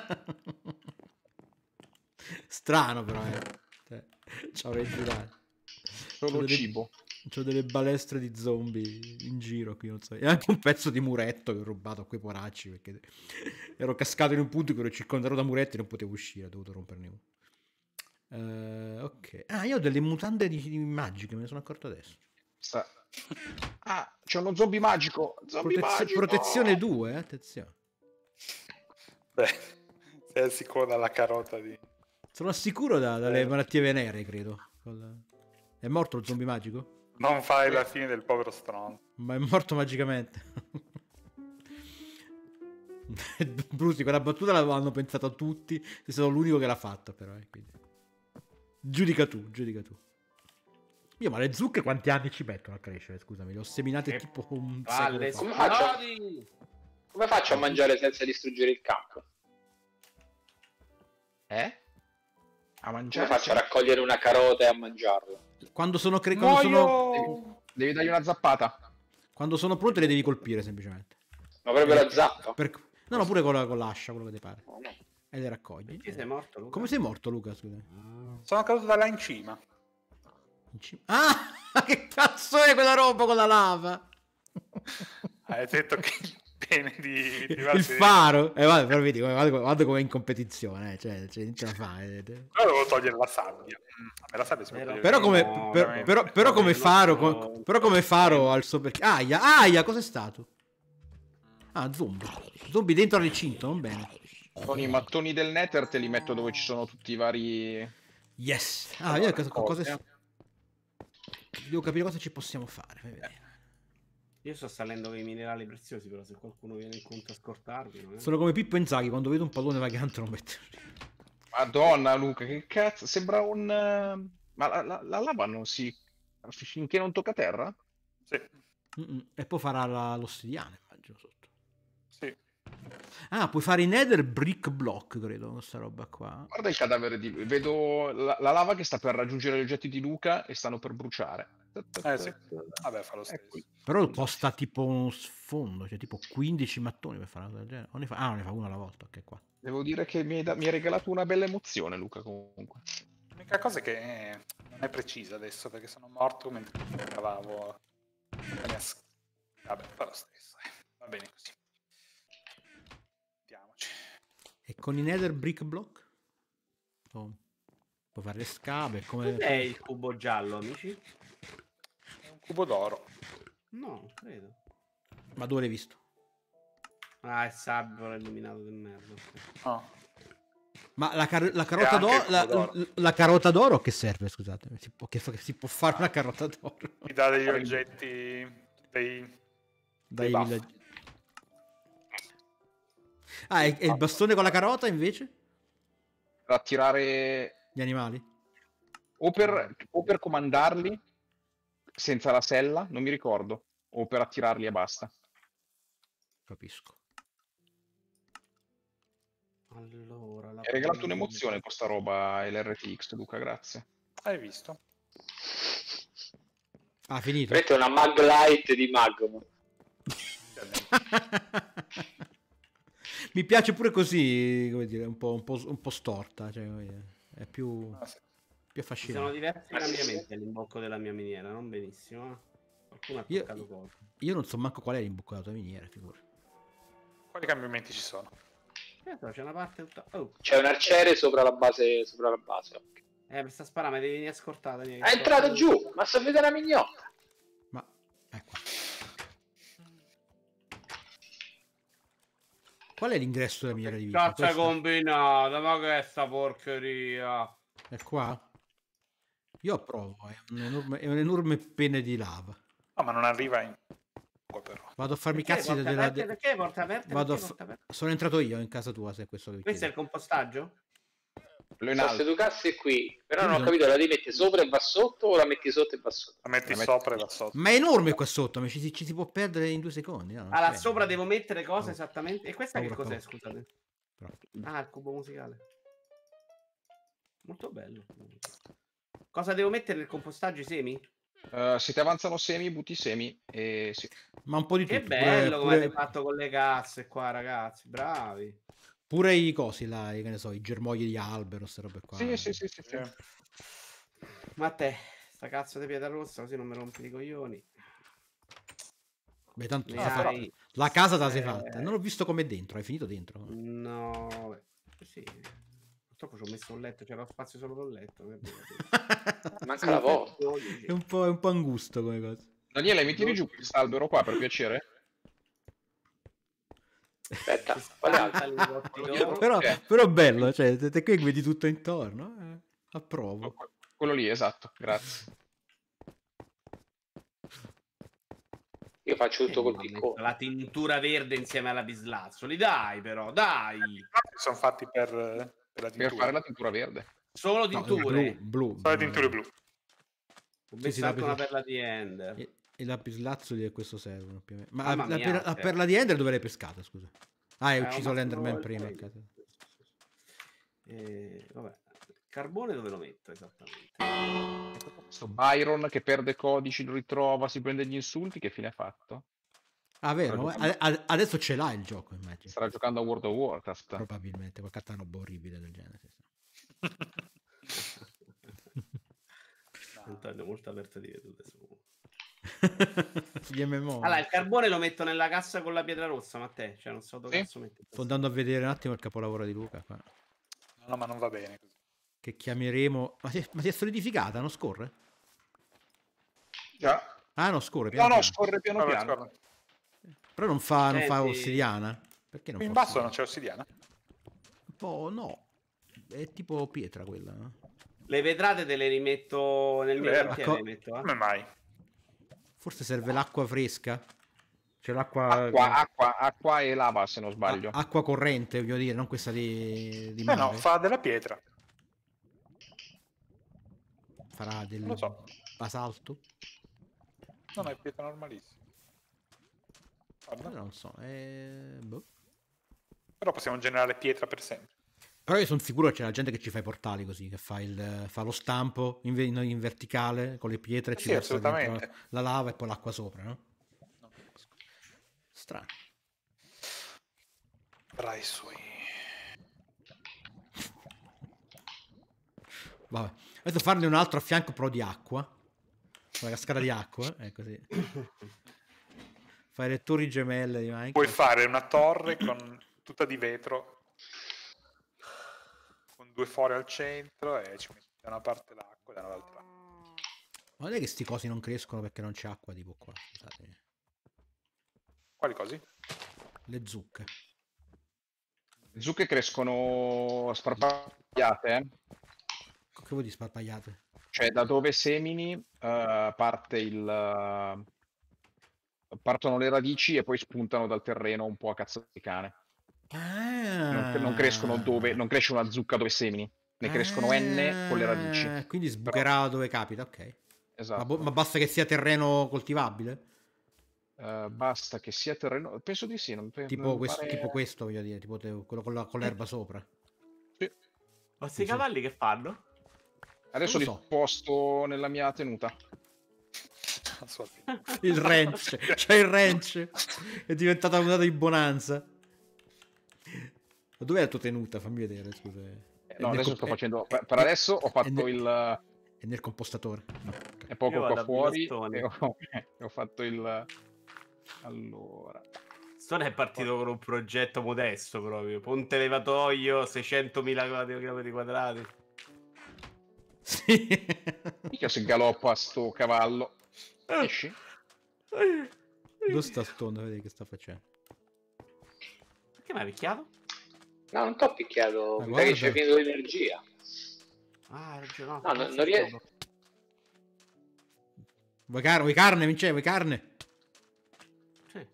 Strano però, cioè, ci avrei giurato. Solo cibo. C'ho delle balestre di zombie in giro qui, non so. E anche un pezzo di muretto che ho rubato a quei poracci perché ero cascato in un punto che ero circondato da muretti e non potevo uscire, ho dovuto romperne uno. Ok. Ah, io ho delle mutande di magiche, me ne sono accorto adesso. Ah, c'è uno zombie magico. Protezione 2, attenzione. Beh, sei al sicuro dalla carota di... Sono al sicuro dalle malattie venere, credo. È morto lo zombie magico? Non fai la fine del povero stronzo. Ma è morto magicamente. Brusi, quella battuta l'hanno pensata tutti. Sei stato l'unico che l'ha fatta, però. Quindi. Giudica tu. Io, ma le zucche quanti anni ci mettono a crescere? Scusami, le ho seminate tipo un secolo fa. Come faccio a mangiare senza distruggere il campo? A mangiare? Come faccio a raccogliere una carota e a mangiarla? Quando sono Devi dargli una zappata. Quando sono pronte le devi colpire semplicemente. Ma proprio la zappa? No, pure con l'ascia, quello che ti pare. Oh, no. E le raccogli. Perché sei morto, Luca? Come sei morto, Luca? Scusa. Sono caduto da là in cima. Ah, che cazzo è quella roba con la lava? Hai detto che il pene di il faro. Guarda, però vedi, guarda come è in competizione. Cioè, non ce la fa. Però devo togliere la sabbia. La sabbia si può togliere. Però come faro al suo perché. Aia, cos'è stato? Ah, zombie dentro al recinto, non bene. Con i mattoni del Nether te li metto dove ci sono tutti i vari... Yes. Io cosa... Devo capire cosa ci possiamo fare. Io sto salendo con i minerali preziosi, però se qualcuno viene incontro a scortarmi... Non è... Sono come Pippo Inzaghi, quando vedo un pallone vagante lo metto. Madonna, Luca, che cazzo? Sembra un... Ma la lava non si... finché non tocca terra? Sì. E poi farà l'ossidiana, immagino, sotto. Sì. Ah, puoi fare i nether brick block, credo, questa roba qua. Guarda il cadavere di lui. Vedo la lava che sta per raggiungere gli oggetti di Luca e stanno per bruciare. Sì. Vabbè, fa lo stesso. Però costa tipo uno sfondo, cioè tipo 15 mattoni per fare una cosa del genere. Ne fa uno alla volta, ok, qua. Devo dire che mi hai regalato una bella emozione, Luca, comunque. L'unica cosa è che non è precisa adesso, perché sono morto mentre cavavo. Vabbè, fa lo stesso. Va bene così. Mettiamoci. E con i nether brick block? Puoi fare le scave. Cos'è il cubo giallo, amici? È un cubo d'oro. No, credo. Ma dove l'hai visto? Ah, è sabbio illuminato del merda. No. Ma la carota d'oro, la carota d'oro che serve, scusate? Si può fare una carota d'oro? Ti dà degli oggetti dei villaggi. Ah, e il bastone con la carota invece? Per attirare Gli animali? o per comandarli senza la sella, non mi ricordo, o per attirarli e basta. Capisco. Allora, la Hai regalato un'emozione con sta roba l'RTX, Luca, grazie. Hai visto? Ah, finito? Questa è una mag light di Magma. Mi piace pure così, come dire, un po' storta, cioè, come dire, è più Ci sono affascinante. diversi cambiamenti all'imbocco della mia miniera, non benissimo. Qualcuno ha Io, toccato poco. io non so manco qual è l'imbocco della tua miniera, figura. Quali cambiamenti ci sono? Aspetta, c'è una parte tutta... Oh, C'è un arciere sopra la base. mi sta sparando, ma devi venire scortata. È entrato giù, ma sta vedendo una mignotta. Ma, ecco. Qual è l'ingresso della miniera di vita? Cazzo è combinata, ma che è sta porcheria? È qua? Io approvo, è un enorme pene di lava. No, ma non arriva in... però. Vado a farmi i Perché cazzi porte aperte? Perché porte aperte? Vado Perché porte aperte? Sono entrato io in casa tua, se è questo che vi Questo è il chiedo. compostaggio? Lo in Queste alto. due casse qui, però non ho Io- capito, la devi mettere sopra e va sotto o la metti sotto e va sotto? La metti La metti sopra e va sotto. Ma è enorme qua sotto, ma ci si può perdere in 2 secondi. No? Non Allora, c'è. sopra devo mettere cosa Paura. esattamente? E questa che Paura, cos'è, paura. scusate? Però. Ah, il cubo musicale. Molto bello. Cosa devo mettere nel compostaggio? I semi? Se ti avanzano semi, butti semi e sì. Ma un po' di Che tutto. bello come avete fatto con le casse qua, ragazzi. Bravi. Pure i cosi là, che ne so, i germogli di albero, queste robe qua. Sì. Ma te, sta cazzo di pietra rossa, così non mi rompi i coglioni. Beh, tanto Ne però, hai- la casa te la sei eh, fatta. Non ho visto com'è dentro, hai finito dentro. No, vabbè. Sì. Purtroppo ci ho messo un letto, c'era spazio solo per un letto. Manca la volta. È un po' angusto come cosa. Daniele, mi tiri giù quest'albero qua per piacere? Aspetta, quale altro? Spanta lingotti d'oro. Però bello, cioè, te qui vedi tutto intorno. Approvo. Quello lì, esatto, grazie. Io faccio tutto col piccone. La tintura verde insieme alla bislazzoli, dai però, dai. Sono fatti per la Per tintura. fare la tintura verde. Solo No, tinture. blu. Sono le tinture blu. Ho messo sì, anche la una perla di Ender. E lapislazzuli e questo servono più o meno. Ma Mamma mia, la perla di Ender dove l'hai pescata, scusa? Ah, hai ucciso ho l'Enderman fatto prima. il- cazzo. Vabbè, il carbone dove lo metto esattamente? Questo Byron che perde codici, lo ritrova, si prende gli insulti, che fine ha fatto? Ah, vero? Starà Adesso ce l'ha il gioco, immagino. Starà giocando a World of Warcraft. Probabilmente, qualche roba orribile del genere. Antonio, molto aperto di vedute su. Sugli MMO. Allora, il carbone lo metto nella cassa con la pietra rossa, ma te, cioè non so dove Sì. cazzo mettere. Sto andando a vedere un attimo il capolavoro di Luca qua. No, ma non va bene così. Che chiameremo. Ma si è solidificata, non scorre? Già. Ah, no, scorre. No, piano no, piano. scorre piano Guarda, piano. guarda. Però non fa Senti- ossidiana. Perché non Qui in fa basso ossidiana? non c'è ossidiana. Un po' no. È tipo pietra quella. No? Le vetrate te le rimetto nel mio Vero. cantiere, le metto, Come mai? Forse serve l'acqua fresca. C'è l'acqua. Acqua e lava, se non sbaglio. Acqua corrente, voglio dire, non questa di No, mare. fa della pietra. Farà del Non lo so. basalto. Non è pietra normalissima. Guarda. Non so. Boh. Però possiamo generare pietra per sempre. Però io sono sicuro che c'è la gente che ci fa i portali così, che fa lo stampo in verticale con le pietre, ci Sì, versa dentro assolutamente. la lava e poi l'acqua sopra, no? Strano. Tra i suoi... Vabbè. Adesso farne un altro a fianco però di acqua. Una cascata di acqua, così. Fai le torri gemelle di Minecraft. Puoi fare una torre con tutta di vetro, con 2 fori al centro e ci metti da una parte l'acqua e dall'altra. Ma non è che sti cosi non crescono perché non c'è acqua tipo qua, scusate. Quali cose? Le zucche. Le zucche crescono sparpagliate, eh? Che vuoi di sparpagliate? Cioè da dove semini partono le radici e poi spuntano dal terreno un po' a cazzo di cane. Non crescono dove, non cresce una zucca dove semini, ne crescono N con le radici. Quindi sbucherà dove capita, ok. Esatto. Ma basta che sia terreno coltivabile? Basta che sia terreno, penso di sì. Tipo questo, voglio dire, tipo quello con l'erba sopra. Sì. Ma questi cavalli che fanno? Adesso li sposto nella mia tenuta. Il ranch, c'è il ranch, è diventata una di bonanza. Ma dov'è la tua tenuta? Fammi vedere, scusa. No, adesso sto facendo, per adesso ho fatto il... È nel compostatore. No, È poco qua fuori e ho fatto il... Allora... Stone è partito con un progetto modesto proprio. Ponte levatoio, 600.000 km quadrati. Sì. Mica se galoppa sto cavallo. Esci? Dove sta Stone? Vedi che sta facendo? Perché mi hai picchiato? No, non t'ho picchiato, Ma mi sa che guarda. c'è finito l'energia. Ah, ragione. No, non riesco. Vuoi carne, Vincenzo? Vuoi carne? Sì.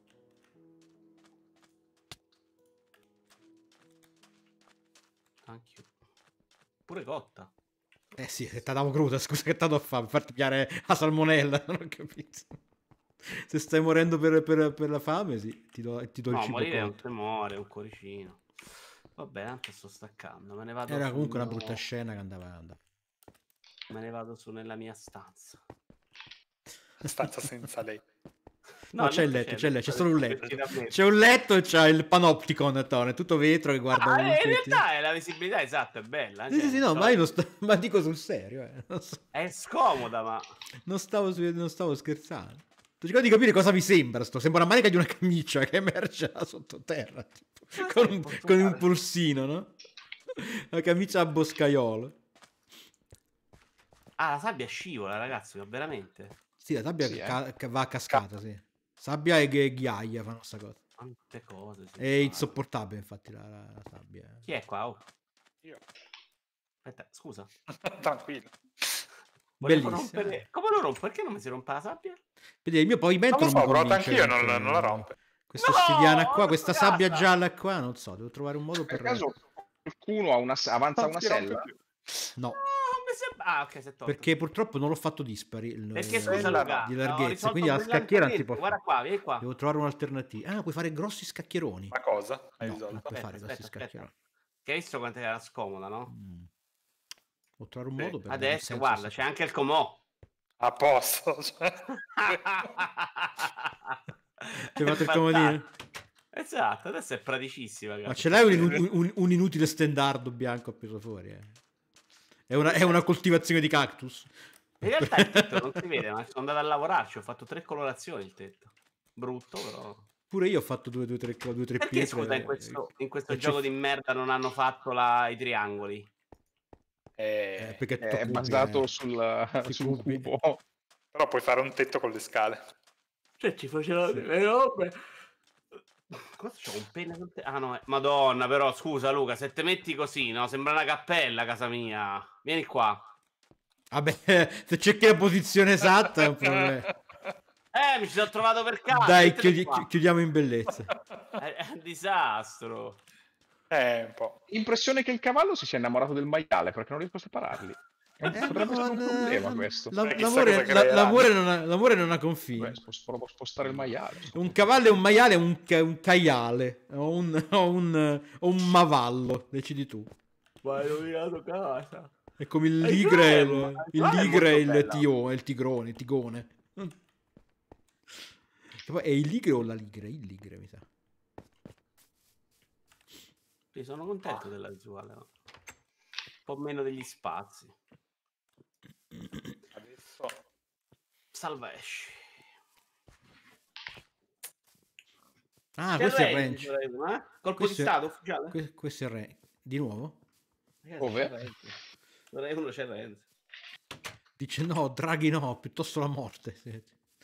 Thank you. Pure cotta. Eh sì, se ti davo cruda, scusa che t'ho a fare, per farti piare la salmonella, non ho capito. Se stai morendo per la fame, sì, ti do il No, cibo morire non cotto. te muore, un cuoricino. Vabbè, tanto sto staccando. Me ne vado. Era comunque una brutta scena che andava. Me ne vado su nella mia stanza. Stanza senza lei. No, c'è il letto, c'è solo un letto. C'è C'è un letto e c'ha il panopticon, Tone, tutto vetro che guarda. in realtà è la visibilità esatta, è bella. Sì, sì, no, ma io ma dico sul serio, non so. È scomoda, ma Non stavo scherzando. Sto cercando di capire cosa vi sembra. Sembra una manica di una camicia che emerge da sottoterra, tipo, con un pulsino, no? La camicia a boscaiolo. Ah, la sabbia scivola, ragazzi, ma veramente. Sì, la sabbia Sì, va a cascata, sì. Sabbia e ghiaia fanno sta cosa. Quante cose. È insopportabile, infatti, la sabbia. Chi è qua? Oh. Io. Aspetta, scusa. Tranquillo. Bellissimo. Come lo rompo? Perché non mi si rompe la sabbia? Vedi, il mio pavimento Non lo non so, mi provato convince. anch'io, non la rompe. Questa No, ossidiana qua, questa cazzo! sabbia gialla qua, non so, devo trovare un modo Per per... caso qualcuno ha avanza una Non si rompe sella? più. No, mi sembra... Ah, ok, si è tolto. perché purtroppo non l'ho fatto dispari. Perché scusa Luca, di ho larghezza, risolto quindi la scacchiera non si brillantemente. può Guarda fare. qua, vieni qua. Devo trovare un'alternativa. Ah, puoi fare grossi scacchieroni. Ma cosa? Hai No, risolto? non puoi fare Aspetta, grossi aspetta. scacchieroni. Che hai visto quanto era scomoda, no? Devo trovare un Sì. modo per... Adesso, guarda, c'è anche il comò. A posto. Cioè. Ti hai fatto il comodino? Esatto, adesso è praticissima. Ma ce l'hai un inutile stendardo bianco appeso fuori? È una coltivazione di cactus. In realtà il tetto non si vede, ma sono andato a lavorarci, ho fatto 3 colorazioni il tetto. Brutto, però. Pure io ho fatto due o tre Perché pietre. scusa, in questo c'è- gioco di merda non hanno fatto i triangoli? perché È cubi, basato sul sui cubi. cubo. Però puoi fare un tetto con le scale. Cioè, ci facevano delle robe. Cosa c'ho un penne? Ah no, Madonna, però scusa Luca, se te metti così, no? Sembra una cappella casa mia. Vieni qua. Vabbè, se cerchi la posizione esatta è un problema. Mi ci sono trovato per caso. Dai, mettete qua. chiudiamo in bellezza. È un disastro. Un po'. Impressione che il cavallo si sia innamorato del maiale perché non riesco a separarli. Potrebbe essere un problema questo. L'amore non ha confini. Beh, provo a spostare il maiale. Un cavallo è un maiale, un caiale o un mavallo, decidi tu. Ma hai rovinato casa. È come il Il ligre, Clem, il è ligre e molto il tigrone, il tigone. Che poi è il ligre o la ligre? Il ligre, mi sa. Sì, sono contento della visuale, no? Un po' meno degli spazi. Adesso Salva esci. Ah, C'è questo è il range, range. Colpo Questo di è- stato ufficiale? Questo è il range. Di nuovo? Dove? Uno c'è range. Dice no, draghi no, piuttosto la morte. Sì.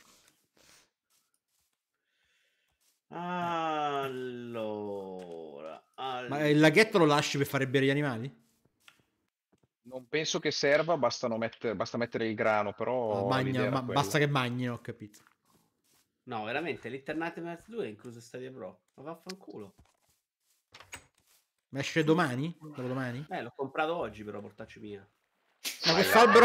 Allora. Ma il laghetto lo lasci per fare bere gli animali? Non penso che serva, basta mettere il grano, però l'idea era quella. Basta che magnino, ho capito. No, veramente, l'Internet 2 è incluso Stadia Pro. Ma vaffanculo. Ma esce domani? Dopodomani? L'ho comprato oggi, però, portacci mia. Ma questo albero a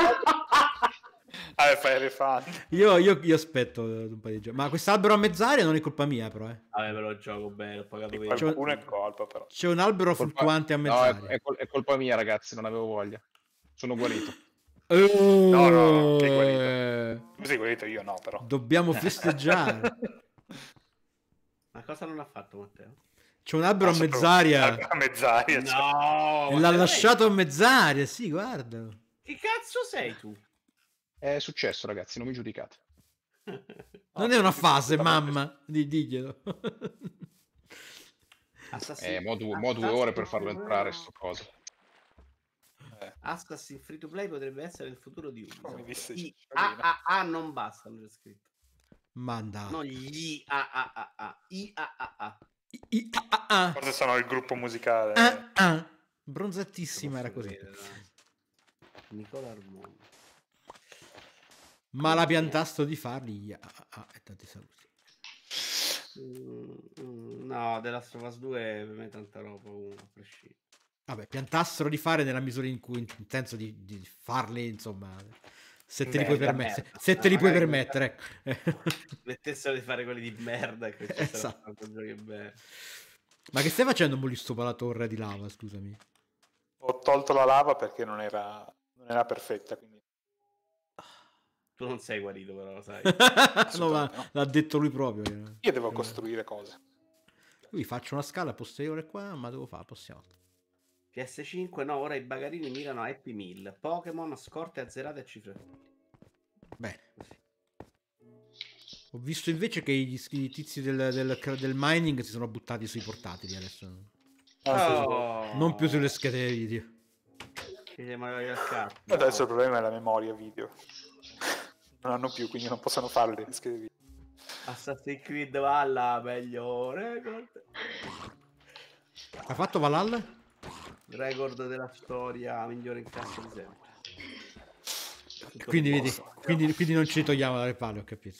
Fai il refund. Io aspetto un po' di giorni. Ma quest'albero a mezz'aria non è colpa mia, però. Vabbè, ve lo gioco bene, ho pagato Di 20. qualcuno è colpa, però. C'è un albero fluttuante a mezz'aria. No, è colpa mia, ragazzi, non avevo voglia. Sono guarito. No, sei guarito. Tu sei guarito, io no, però. Dobbiamo festeggiare. Ma cosa non ha fatto Matteo? C'è un albero a mezz'aria. A mezz'aria. No! E l'ha lasciato a mezz'aria, sì, guarda. Che cazzo sei tu? È successo, ragazzi, non mi giudicate. Non è una fase, mamma. Diglielo. Mo' 2 ore per farlo entrare, sto coso. Assassin free to play potrebbe essere il futuro di Come disse Ubisoft. Cicciolina. Non bastano, c'è scritto. Manda. Non gli A. Forse sono il gruppo musicale. Bronzatissima era così. Nicola Armoni. Ma la piantastro di farli. E tanti saluti. No, The Last of Us 2 per me è tanta roba, a prescindere. Vabbè, piantassero di fare nella misura in cui, in senso di farli, insomma, se te li puoi permettere. Se te li puoi permettere, ecco. Mettessero di fare quelli di merda e Esatto. giochi bene. Ma che stai facendo mo lì sopra la torre di lava, scusami? Ho tolto la lava perché non era perfetta, quindi... Tu non sei guarito, però, sai. No, ma l'ha detto lui proprio. Io devo costruire cose. Qui faccio una scala posteriore qua, ma devo fare possiamo. PS5, no, ora i bagarini mirano a Happy Meal. Pokémon, scorte azzerate e cifre. Bene. Ho visto invece che i tizi del mining si sono buttati sui portatili adesso. Non più sulle schede video. Adesso il problema è la memoria video. Non hanno più, quindi non possono fare le schede video. Assassin's Creed Valhalla, meglio record. Ha fatto Valhalla? Record della storia, migliore in cazzo di sempre. Quindi vedi, quindi non ci togliamo dalle palle, ho capito.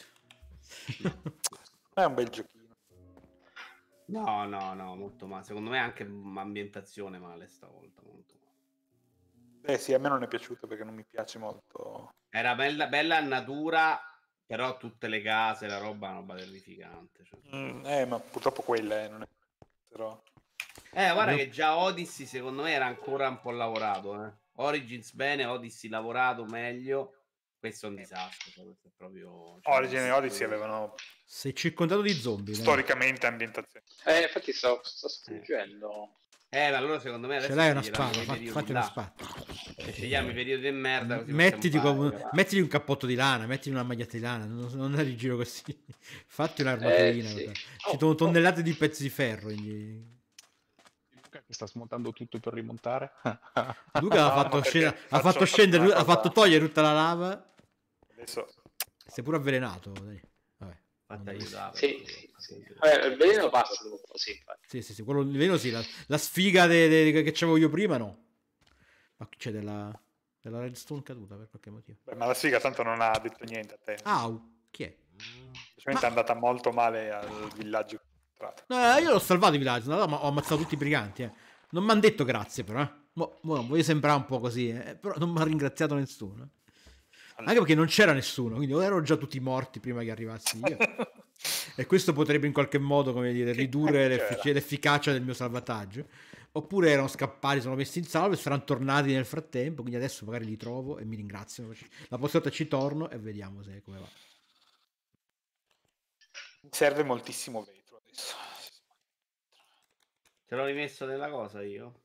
È un bel giochino. No, molto male. Secondo me anche ambientazione male stavolta, molto male. Sì, a me non è piaciuto perché non mi piace molto. Era bella in natura, però tutte le case, la roba è una roba terrificante. Cioè. Ma purtroppo quella non è. Però... guarda che già Odyssey secondo me era ancora un po' lavorato. Origins bene, Odyssey lavorato meglio. Questo è un disastro. Questo è proprio... Origin e Odyssey avevano... Sei circondato di zombie. Storicamente ambientazione. Infatti sto struggendo. Ma allora secondo me adesso... Ce l'hai una spada, fatti una spada. Scegliamo i periodi di merda. Così mettiti un cappotto di lana, mettiti una maglietta di lana, non andare in giro così. Fatti un'armaturina. Sì. Ci sono tonnellate di pezzi di ferro. Quindi... Sta smontando tutto per rimontare. Luca ha fatto scendere, ha fatto togliere tutta la lava. Adesso sei pure avvelenato. Dai. Vabbè, fatti aiutare. Sì. Vabbè, il veleno passa dopo un po', sì. Sì, quello il veleno sì, la sfiga che c'avevo io prima no. Ma c'è della redstone caduta per qualche motivo. Beh, ma la sfiga tanto non ha detto niente a te. Chi è? È andata molto male al villaggio. No, io l'ho salvato il villaggio, ma ho ammazzato tutti i briganti. Non mi hanno detto grazie, però. Mo non voglio sembrare un po' così, però non mi ha ringraziato nessuno. Anche perché non c'era nessuno, quindi erano già tutti morti prima che arrivassi io. E questo potrebbe in qualche modo, come dire, ridurre l'efficacia del mio salvataggio. Oppure erano scappati, sono messi in salvo e saranno tornati nel frattempo, quindi adesso magari li trovo e mi ringraziano. La prossima volta ci torno e vediamo come va. Serve moltissimo vetro adesso. Te l'ho rimesso nella cosa io?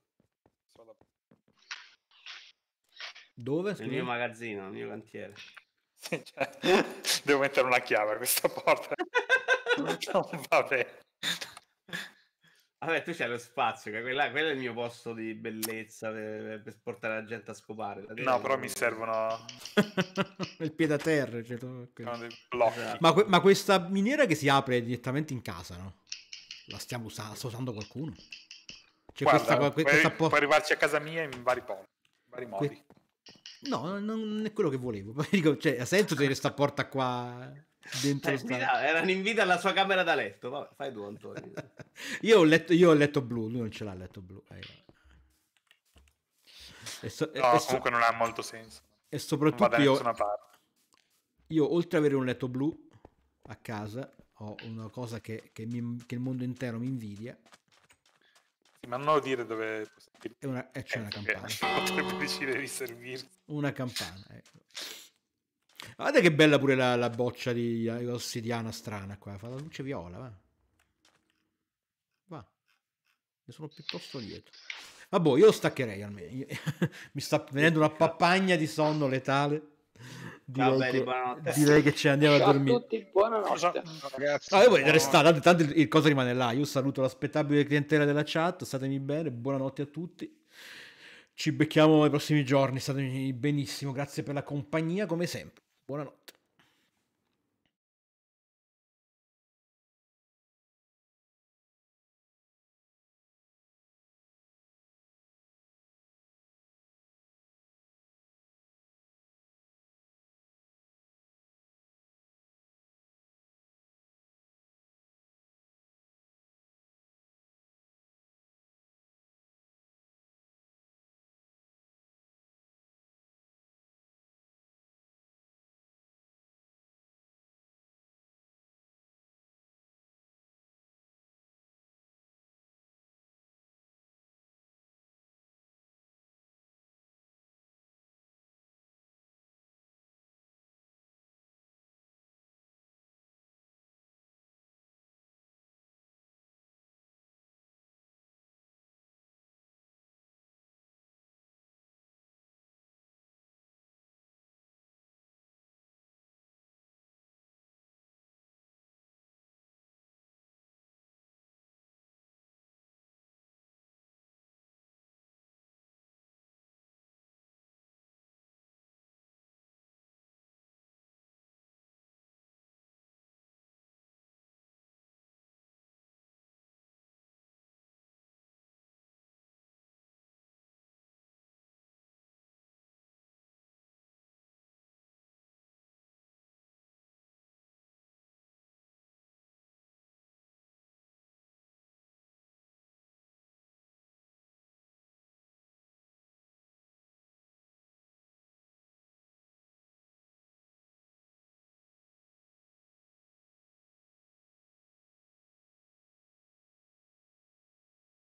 Dove? Nel mio magazzino, nel mio cantiere. Sì, cioè, devo mettere una chiave a questa porta. Non va bene. Vabbè, tu c'hai lo spazio, che quello è il mio posto di bellezza per portare la gente a scopare. No, però mi servono il piede a terra. Cioè, dei blocchi. Ma questa miniera che si apre direttamente in casa, no? La stiamo usando, sta usando qualcuno? Cioè, guarda, puoi arrivarci a casa mia in vari modi. No, non è quello che volevo. Dico, cioè, ha senso tenere sta porta qua? dentro sta... Era un invito alla sua camera da letto. Vabbè, fai tu, Antonio. io ho il letto blu, lui non ce l'ha il letto blu. Comunque non ha molto senso. E Non va soprattutto da nessuna parte. io, oltre ad avere un letto blu a casa, ho una cosa che il mondo intero mi invidia. Sì, ma non lo dire dove C'è una campana. Potrebbe decidere di servirsi. Una campana, ecco. Guardate che bella pure la boccia di ossidiana strana qua, fa la luce viola, va. Ne sono piuttosto lieto. Vabbè, io lo staccherei almeno. Mi sta venendo una pappagna di sonno letale. Direi che ci andiamo a dormire. Ciao a tutti, buonanotte. Ragazzi, Voi restate, tanto il cosa rimane là. Io saluto l'aspettabile clientela della chat, statemi bene, buonanotte a tutti. Ci becchiamo nei prossimi giorni, statemi benissimo, grazie per la compagnia come sempre. Buonanotte.